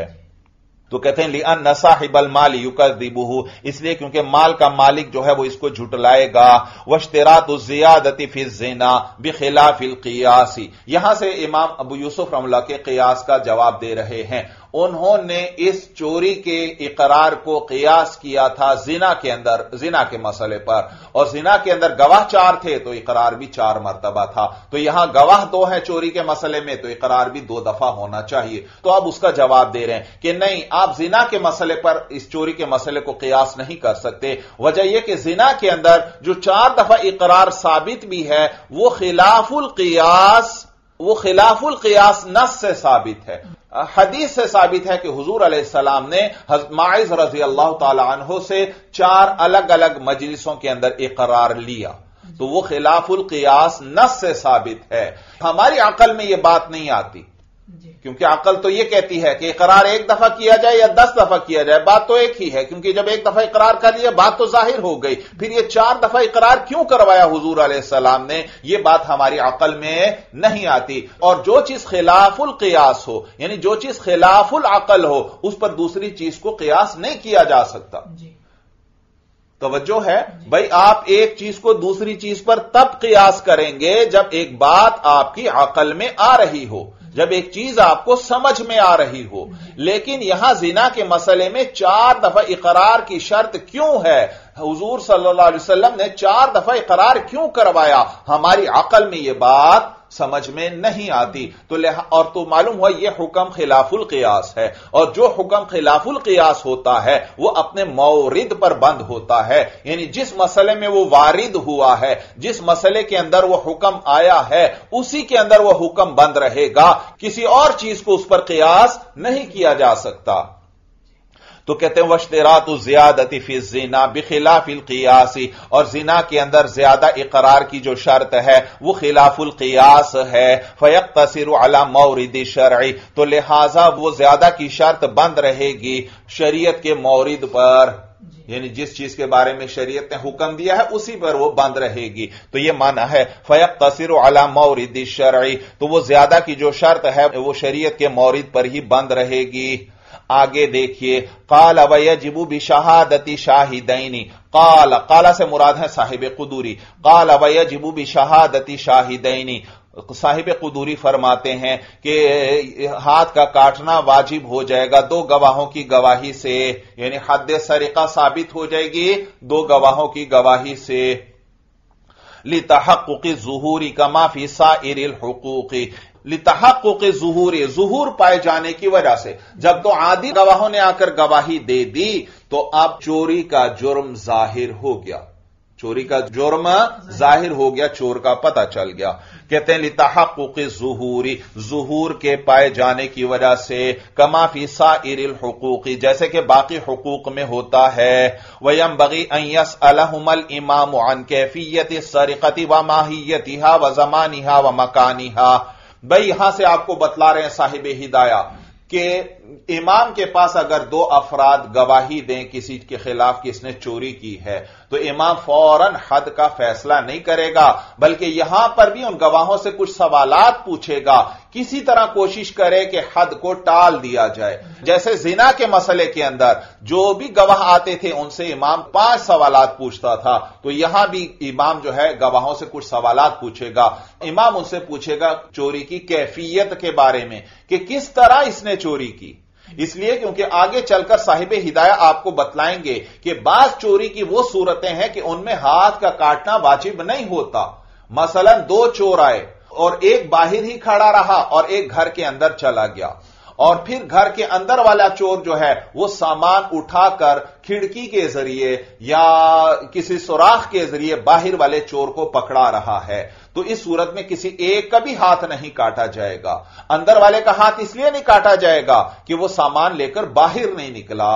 تو کہتے ہیں لأن صاحب المال يكذبه، اس لیے کیونکہ مال کا مالک جو ہے وہ اس کو جھٹلائے گا. واشتراط الزیادۃ فی الزنا بخلاف القیاس، یہاں سے امام ابو یوسف رحمہ اللہ کے قیاس کا جواب دے رہے ہیں. انہوں نے اس چوری کے اقرار کو قیاس کیا تھا زنا کے اندر، زنا کے مسئلے پر، اور زنا کے اندر گواہ 4 تھے تو اقرار بھی 4 مرتبہ تھا. تو یہاں گواہ 2 ہیں چوری کے مسئلے میں تو اقرار بھی 2 دفعہ ہونا چاہیے. تو اب اس کا جواب دے رہے ہیں کہ نہیں، آپ زنا کے مسئلے پر اس چوری کے مسئلے کو قیاس نہیں کر سکتے. وجہ یہ کہ زنا کے اندر جو 4 دفعہ اقرار ثابت بھی ہے وہ خلاف القیاس نص سے ثابت ہے، حدیث سے ثابت ہے کہ حضور علیہ السلام نے حضرت معاذ رضی اللہ تعالی عنہ سے 4 الگ الگ مجلسوں کے اندر اقرار لیا. تو وہ خلاف القیاس نص سے ثابت ہے. ہماری عقل میں یہ بات نہیں آتی کیونکہ عقل تو یہ کہتی ہے کہ اقرار 1 دفعہ کیا جائے یا 10 دفعہ کیا جائے بات تو ایک ہی ہے، کیونکہ جب 1 دفعہ اقرار کر لیا بات تو ظاہر ہو گئی. پھر یہ 4 دفعہ اقرار کیوں کروایا حضور علیہ السلام نے، یہ بات ہماری عقل میں نہیں آتی. اور جو چیز خلاف القیاس ہو یعنی جو چیز خلاف العقل ہو اس پر دوسری چیز کو قیاس نہیں کیا جا سکتا. توجہ ہے بھائی، آپ ایک چیز کو دوسری چیز پر تب قیاس کریں گے جب ایک بات آپ کی عقل میں آ رہی ہو، جب ایک چیز آپ کو سمجھ میں آ رہی ہو. لیکن یہاں زنا کے مسئلے میں 4 دفعہ اقرار کی شرط کیوں ہے؟ حضور صلی اللہ علیہ وسلم نے 4 دفعہ اقرار کیوں کروایا؟ ہماری عقل میں یہ بات سمجھ میں نہیں آتی. اور تو معلوم ہوا یہ حکم خلاف القیاس ہے، اور جو حکم خلاف القیاس ہوتا ہے وہ اپنے مورد پر بند ہوتا ہے. یعنی جس مسئلے میں وہ وارد ہوا ہے، جس مسئلے کے اندر وہ حکم آیا ہے اسی کے اندر وہ حکم بند رہے گا، کسی اور چیز کو اس پر قیاس نہیں کیا جا سکتا. تو کہتے ہیں واشتراط الزیادۃ فی الزنا بخلاف القیاس، اور زنا کے اندر زیادہ اقرار کی جو شرط ہے وہ خلاف القیاس ہے، فیقتصر علی مورد الشرع، تو لہذا وہ زیادہ کی شرط بند رہے گی شریعت کے مورد پر، یعنی جس چیز کے بارے میں شریعت نے حکم دیا ہے اسی پر وہ بند رہے گی، تو یہ معنی ہے فیقتصر علی مورد الشرع، تو وہ زیادہ کی جو شرط ہے وہ شریعت کے مورد پر ہی بند رہے گی۔ آگے دیکھیے، قال ویجب بشہادت شاہدین، قال سے مراد ہے صاحب قدوری، قال ویجب بشہادت شاہدین، صاحب قدوری فرماتے ہیں کہ ہاتھ کا کاٹنا واجب ہو جائے گا دو گواہوں کی گواہی سے، یعنی حد سرقہ ثابت ہو جائے گی دو گواہوں کی گواہی سے، لتحقق الظہور کما فی سائر الحقوق، لتحقق ظہور پائے جانے کی وجہ سے، جب تو عادی گواہوں نے آ کر گواہی دے دی تو اب چوری کا جرم ظاہر ہو گیا، چوری کا جرم ظاہر ہو گیا، چور کا پتہ چل گیا۔ کہتے ہیں لتحقق ظہور کے پائے جانے کی وجہ سے، کما فی سائر الحقوق، جیسے کہ باقی حقوق میں ہوتا ہے، وینبغی ان یسألہم الامام عن کیفیت السرقۃ وماہیتھا وزمانھا ومکانھا۔ بھئی یہاں سے آپ کو بتلا رہے ہیں صاحب ہدایہ کہ امام کے پاس اگر دو افراد گواہی دیں کسی کے خلاف کہ اس نے چوری کی ہے تو امام فوراً حد کا فیصلہ نہیں کرے گا، بلکہ یہاں پر بھی ان گواہوں سے کچھ سوالات پوچھے گا، کسی طرح کوشش کرے کہ حد کو ٹال دیا جائے۔ جیسے زنا کے مسئلے کے اندر جو بھی گواہ آتے تھے ان سے امام 5 سوالات پوچھتا تھا، تو یہاں بھی امام جو ہے گواہوں سے کچھ سوالات پوچھے گا۔ امام ان سے پوچھے گا چوری کی کیفیت کے بارے میں کہ کس طرح اس نے چوری کی، اس لیے کیونکہ آگے چل کر صاحب ہدایہ آپ کو بتلائیں گے کہ بعض چوری کی وہ صورتیں ہیں کہ ان میں ہاتھ کا کاٹنا واجب نہیں ہوتا۔ مثلا 2 چور آئے اور ایک باہر ہی کھڑا رہا اور ایک گھر کے اندر چلا گیا، اور پھر گھر کے اندر والا چور جو ہے وہ سامان اٹھا کر کھڑکی کے ذریعے یا کسی سوراخ کے ذریعے باہر والے چور کو پکڑا رہا ہے، تو اس صورت میں کسی ایک کا بھی ہاتھ نہیں کاٹا جائے گا۔ اندر والے کا ہاتھ اس لیے نہیں کاٹا جائے گا کہ وہ سامان لے کر باہر نہیں نکلا،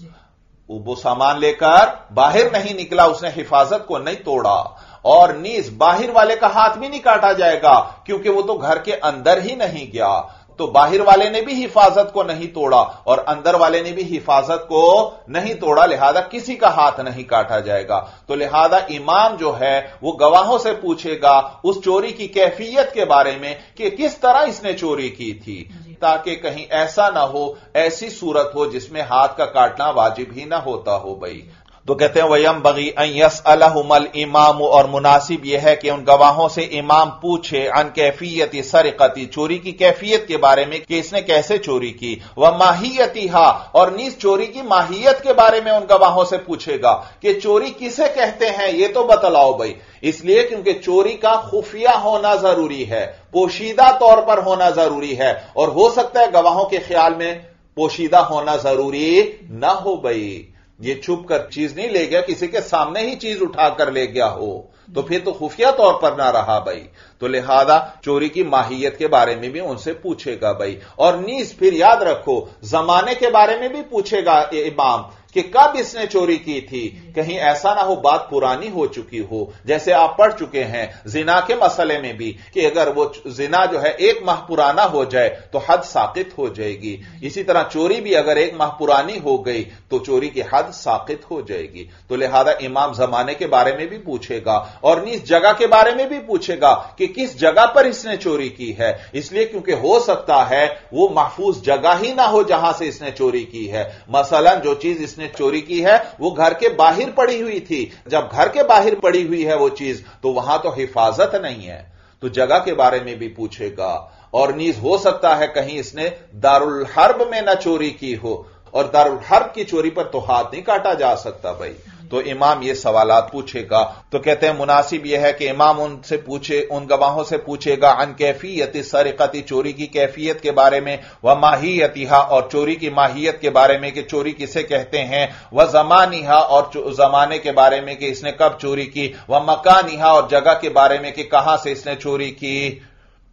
وہ سامان لے کر باہر نہیں نکلا، اس نے حفاظت کو نہیں توڑا، اور نیز باہر والے کا ہاتھ بھی نہیں کاٹا جائے گا کیونکہ وہ تو گھر کے اندر ہی نہیں گیا، تو باہر والے نے بھی حفاظت کو نہیں توڑا اور اندر والے نے بھی حفاظت کو نہیں توڑا، لہذا کسی کا ہاتھ نہیں کاٹا جائے گا۔ تو لہذا امام جو ہے وہ گواہوں سے پوچھے گا اس چوری کی کیفیت کے بارے میں کہ کس طرح اس نے چوری کی تھی، تاکہ کہیں ایسا نہ ہو، ایسی صورت ہو جس میں ہاتھ کا کاٹنا واجب ہی نہ ہوتا ہو۔ بھائی تو کہتے ہیں وَيَنبَغِي أَن يَسْأَلَهُمَ الْإِمَامُ، اور مناسب یہ ہے کہ ان گواہوں سے امام پوچھے عن کیفیت سرقت، چوری کی کیفیت کے بارے میں کہ اس نے کیسے چوری کی، وَمَاهِيَتِهَا، اور نیز چوری کی ماہیت کے بارے میں ان گواہوں سے پوچھے گا کہ چوری کسے کہتے ہیں یہ تو بتلاؤ بھائی، اس لیے کیونکہ چوری کا خفیہ ہونا ضروری ہے، پوشیدہ طور پر ہونا ضروری ہے، اور ہو سکتا ہے گواہوں کے خیال میں پوشیدہ ہونا ضروری نہ ہو بھائی، یہ چھپ کر چیز نہیں لے گیا، کسی کے سامنے ہی چیز اٹھا کر لے گیا ہو تو پھر تو خفیہ طور پر نہ رہا بھائی، تو لہذا چوری کی ماہیت کے بارے میں بھی ان سے پوچھے گا بھائی، اور نیز پھر یاد رکھو زمانے کے بارے میں بھی پوچھے گا امام کہ کب اس نے چوری کی تھی، کہیں ایسا نہ ہو بات پرانی ہو چکی ہو، جیسے آپ پڑھ چکے ہیں زنا کے مسئلے میں بھی کہ اگر وہ زنا جو ہے 1 ماہ پرانا ہو جائے تو حد ساقط ہو جائے گی، اسی طرح چوری بھی اگر 1 ماہ پرانی ہو گئی تو چوری کی حد ساقط ہو جائے گی، تو لہذا امام زمانے کے بارے میں بھی پوچھے گا، اور نیز جگہ کے بارے میں بھی پوچھے گا کہ کس جگہ پر اس نے چوری کی ہے، اس لیے کیونکہ ہو سکتا ہے وہ محفوظ جگہ ہی نہ ہو جہاں سے اس نے چوری کی ہے، مثلا جو چیز اس نے چوری کی ہے وہ گھر کے باہر پڑی ہوئی تھی، جب گھر کے باہر پڑی ہوئی ہے وہ چیز تو وہاں تو حفاظت نہیں ہے، تو جگہ کے بارے میں بھی پوچھے گا، اور نیز ہو سکتا ہے کہیں اس نے دارالحرب میں نہ چوری کی ہو، اور دارالحرب کی چوری پر تو ہاتھ نہیں کاٹا جا سکتا بھائی، تو امام یہ سوالات پوچھے گا۔ تو کہتے ہیں مناسب یہ ہے کہ امام ان سے پوچھے، ان گواہوں سے پوچھے گا عن کیفیت سرقت، چوری کی کیفیت کے بارے میں، وماہیتھا، اور چوری کی ماہیت کے بارے میں کہ چوری کسے کہتے ہیں، وزمانھا، اور زمانے کے بارے میں کہ اس نے کب چوری کی، ومکانھا، اور جگہ کے بارے میں کہ کہاں سے اس نے چوری کی۔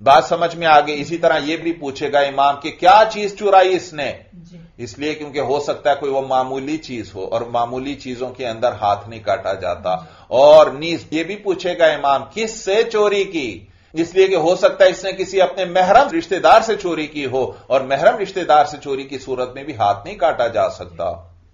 बात समझ में आ गई। इसी तरह यह भी पूछेगा इमाम कि क्या चीज चुराई इसने, इसलिए क्योंकि हो सकता है कोई वो मामूली चीज हो और मामूली चीजों के अंदर हाथ नहीं काटा जाता। और नीस ये भी पूछेगा इमाम किससे चोरी की, इसलिए कि हो सकता है इसने किसी अपने महरम रिश्तेदार से चोरी की हो और महरम रिश्तेदार से चोरी की सूरत में भी हाथ नहीं काटा जा सकता।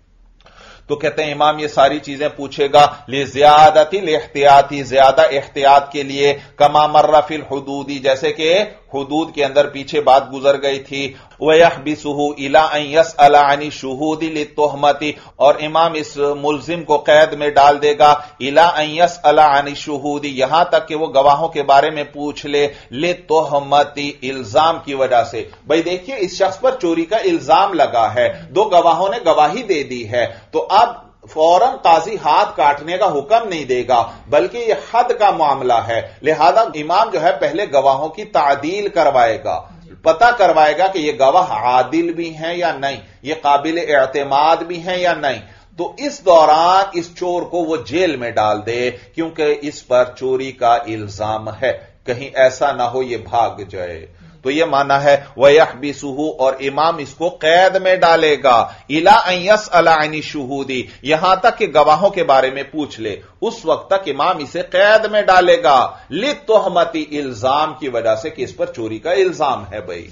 तो कहते हैं इमाम ये सारी चीजें पूछेगा ले ज़ियादतिल एहतियाती, ज्यादा एहतियात के लिए, कमा मर्रा फिल हुदूदी, जैसे कि हुदूद के अंदर पीछे बात गुजर गई थी। वयहबिसुहु इला अन यसअला अनि शुहूदी लितुहमती, और इमाम इस मुल्जिम को कैद में डाल देगा इला अन यसअला अनि शुहूदी, यहां तक कि वो गवाहों के बारे में पूछ ले, लितुहमती, इल्जाम की वजह से। भाई देखिए इस शख्स पर चोरी का इल्जाम लगा है, दो गवाहों ने गवाही दे दी है, तो अब फौरन काजी हाथ काटने का हुक्म नहीं देगा, बल्कि यह हद का मामला है। लिहाजा इमाम जो है पहले गवाहों की तादील करवाएगा, पता करवाएगा कि यह गवाह आदिल भी हैं या नहीं, यह काबिल एतमाद भी हैं या नहीं। तो इस दौरान इस चोर को वो जेल में डाल दे, क्योंकि इस पर चोरी का इल्जाम है, कहीं ऐसा ना हो ये भाग जाए। तो यह माना है वयहबिसुहु, और इमाम इसको कैद में डालेगा, इला अन यसअला अनि शुहूदी, यहां तक कि गवाहों के बारे में पूछ ले, उस वक्त तक इमाम इसे कैद में डालेगा, लितुहमती, इल्जाम की वजह से कि इस पर चोरी का इल्जाम है। भाई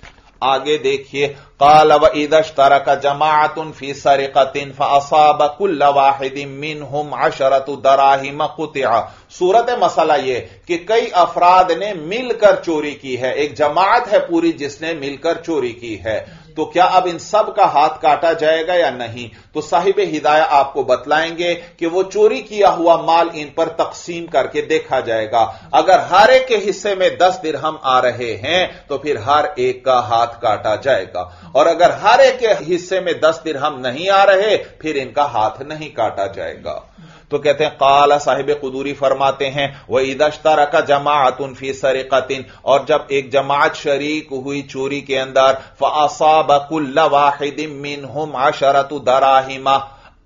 आगे देखिए, काल व इदश्तरक जमाअतुन फी सरिकतिन फअसाब कुल्ल वाहिदिन मिनहुम अशरतु दराहिम कुतिआ। सूरत मसला यह कि कई अफराद ने मिलकर चोरी की है, एक जमात है पूरी जिसने मिलकर चोरी की है, तो क्या अब इन सब का हाथ काटा जाएगा या नहीं? तो साहिब हिदाया आपको बतलाएंगे कि वो चोरी किया हुआ माल इन पर तकसीम करके देखा जाएगा। अगर हर एक के हिस्से में 10 दिरहम आ रहे हैं तो फिर हर एक का हाथ काटा जाएगा, और अगर हर एक के हिस्से में 10 दिरहम नहीं आ रहे फिर इनका हाथ नहीं काटा जाएगा। तो कहते हैं काला साहिब कुदूरी फरमाते हैं वह इदश्तरका जमाअतुन फी सरिकतिन, और जब एक जमात शरीक हुई चोरी के अंदर, फअसाब कुल्ल वाहिदिन मिनहुम अशरतु दराहिमा,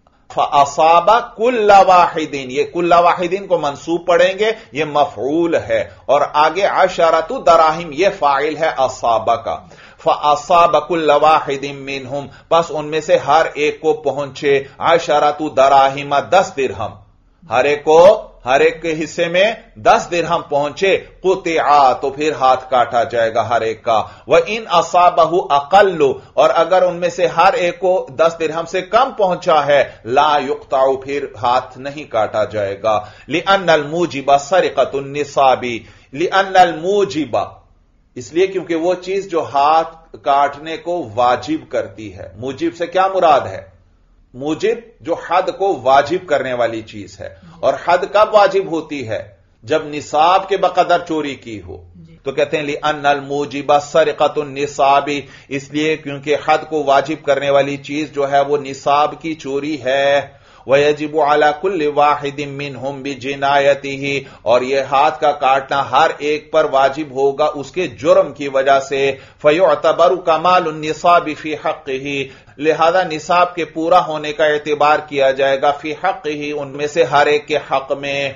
फअसाब कुल्ल वाहिदिन, ये कुल्ल वाहिदिन को मंसूब पढ़ेंगे, ये मफऊल है, और आगे अशरतु दराहिम ये फाइल है असाबा का। फअसाब कुल्ल वाहिदिन मिनहुम, बस उनमें से हर एक को पहुंचे अशरतु दराहिमा 10 दिरहम, हर एक के हिस्से में 10 दिरहम पहुंचे, कुतिआ, तो फिर हाथ काटा जाएगा हर एक का। वह इन असाबहु अकल्लु, और अगर उनमें से हर एक को 10 दिरहम से कम पहुंचा है, ला युक्ताउ, फिर हाथ नहीं काटा जाएगा। लिअन्नल मूजिबा सरिकतुन निसाबी, लिअन्नल मूजिबा, इसलिए क्योंकि वो चीज जो हाथ काटने को वाजिब करती है, मूजिब से क्या मुराद है? मूजिब जो हद को वाजिब करने वाली चीज है, और हद कब वाजिब होती है? जब निसाब के बकदर चोरी की हो। तो कहते हैं लिअन्नल मूजिबा सरिकतुन निसाबी, इसलिए क्योंकि हद को वाजिब करने वाली चीज जो है वो निसाब की चोरी है। वयजिबु अला कुल्li वाहिदिन मिनहुम बिजिनायतिही, और यह हाथ का काटना हर एक पर वाजिब होगा उसके जुर्म की वजह से। फयुअतबरु कमालुन निसाबी फी हक्किही, लिहाजा निसाब के पूरा होने का एतबार किया जाएगा फी हक्किही, उनमें से हर एक के हक में।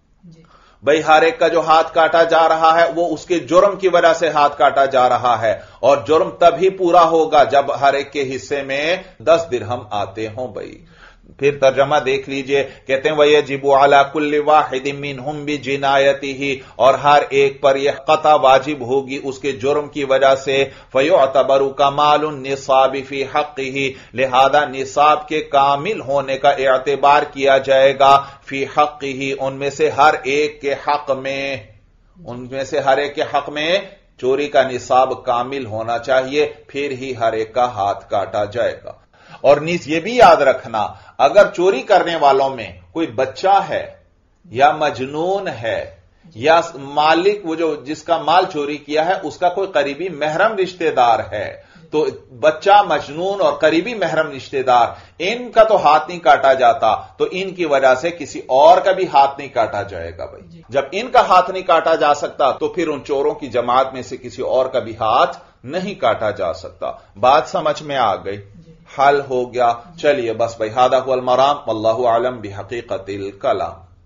भाई हर एक का जो हाथ काटा जा रहा है वो उसके जुर्म की वजह से हाथ काटा जा रहा है, और जुर्म तभी पूरा होगा जब हर एक के हिस्से में 10 दिरहम आते हों। भाई फिर तर्जमा देख लीजिए, कहते हैं वयजिबु अला कुल्li वाहिदिन मिनहुम बिजिनायतिही, और हर एक पर यह कता वाजिब होगी उसके जुर्म की वजह से। फयुअतबरु कमालुन निसाबी फी हक्किही, लिहाजा निसाब के कामिल होने का एतबार किया जाएगा फी हक्किही, उनमें से हर एक के हक में, उनमें से हर एक के हक में चोरी का निसाब कामिल होना चाहिए, फिर ही हर एक का हाथ काटा जाएगा। और नीस ये भी याद रखना, अगर चोरी करने वालों में कोई बच्चा है या मजनून है या मालिक वो जो जिसका माल चोरी किया है उसका कोई करीबी महरम रिश्तेदार है, तो बच्चा, मजनून और करीबी महरम रिश्तेदार, इनका तो हाथ नहीं काटा जाता, तो इनकी वजह से किसी और का भी हाथ नहीं काटा जाएगा। भाई जब इनका हाथ नहीं काटा जा सकता तो फिर उन चोरों की जमात में से किसी और का भी हाथ नहीं काटा जा सकता। बात समझ में आ गई? हल हो गया। चलिए बस भाई, हादा हुवल मराम, वल्लाहु आलम बिहकीकतिल कलाम।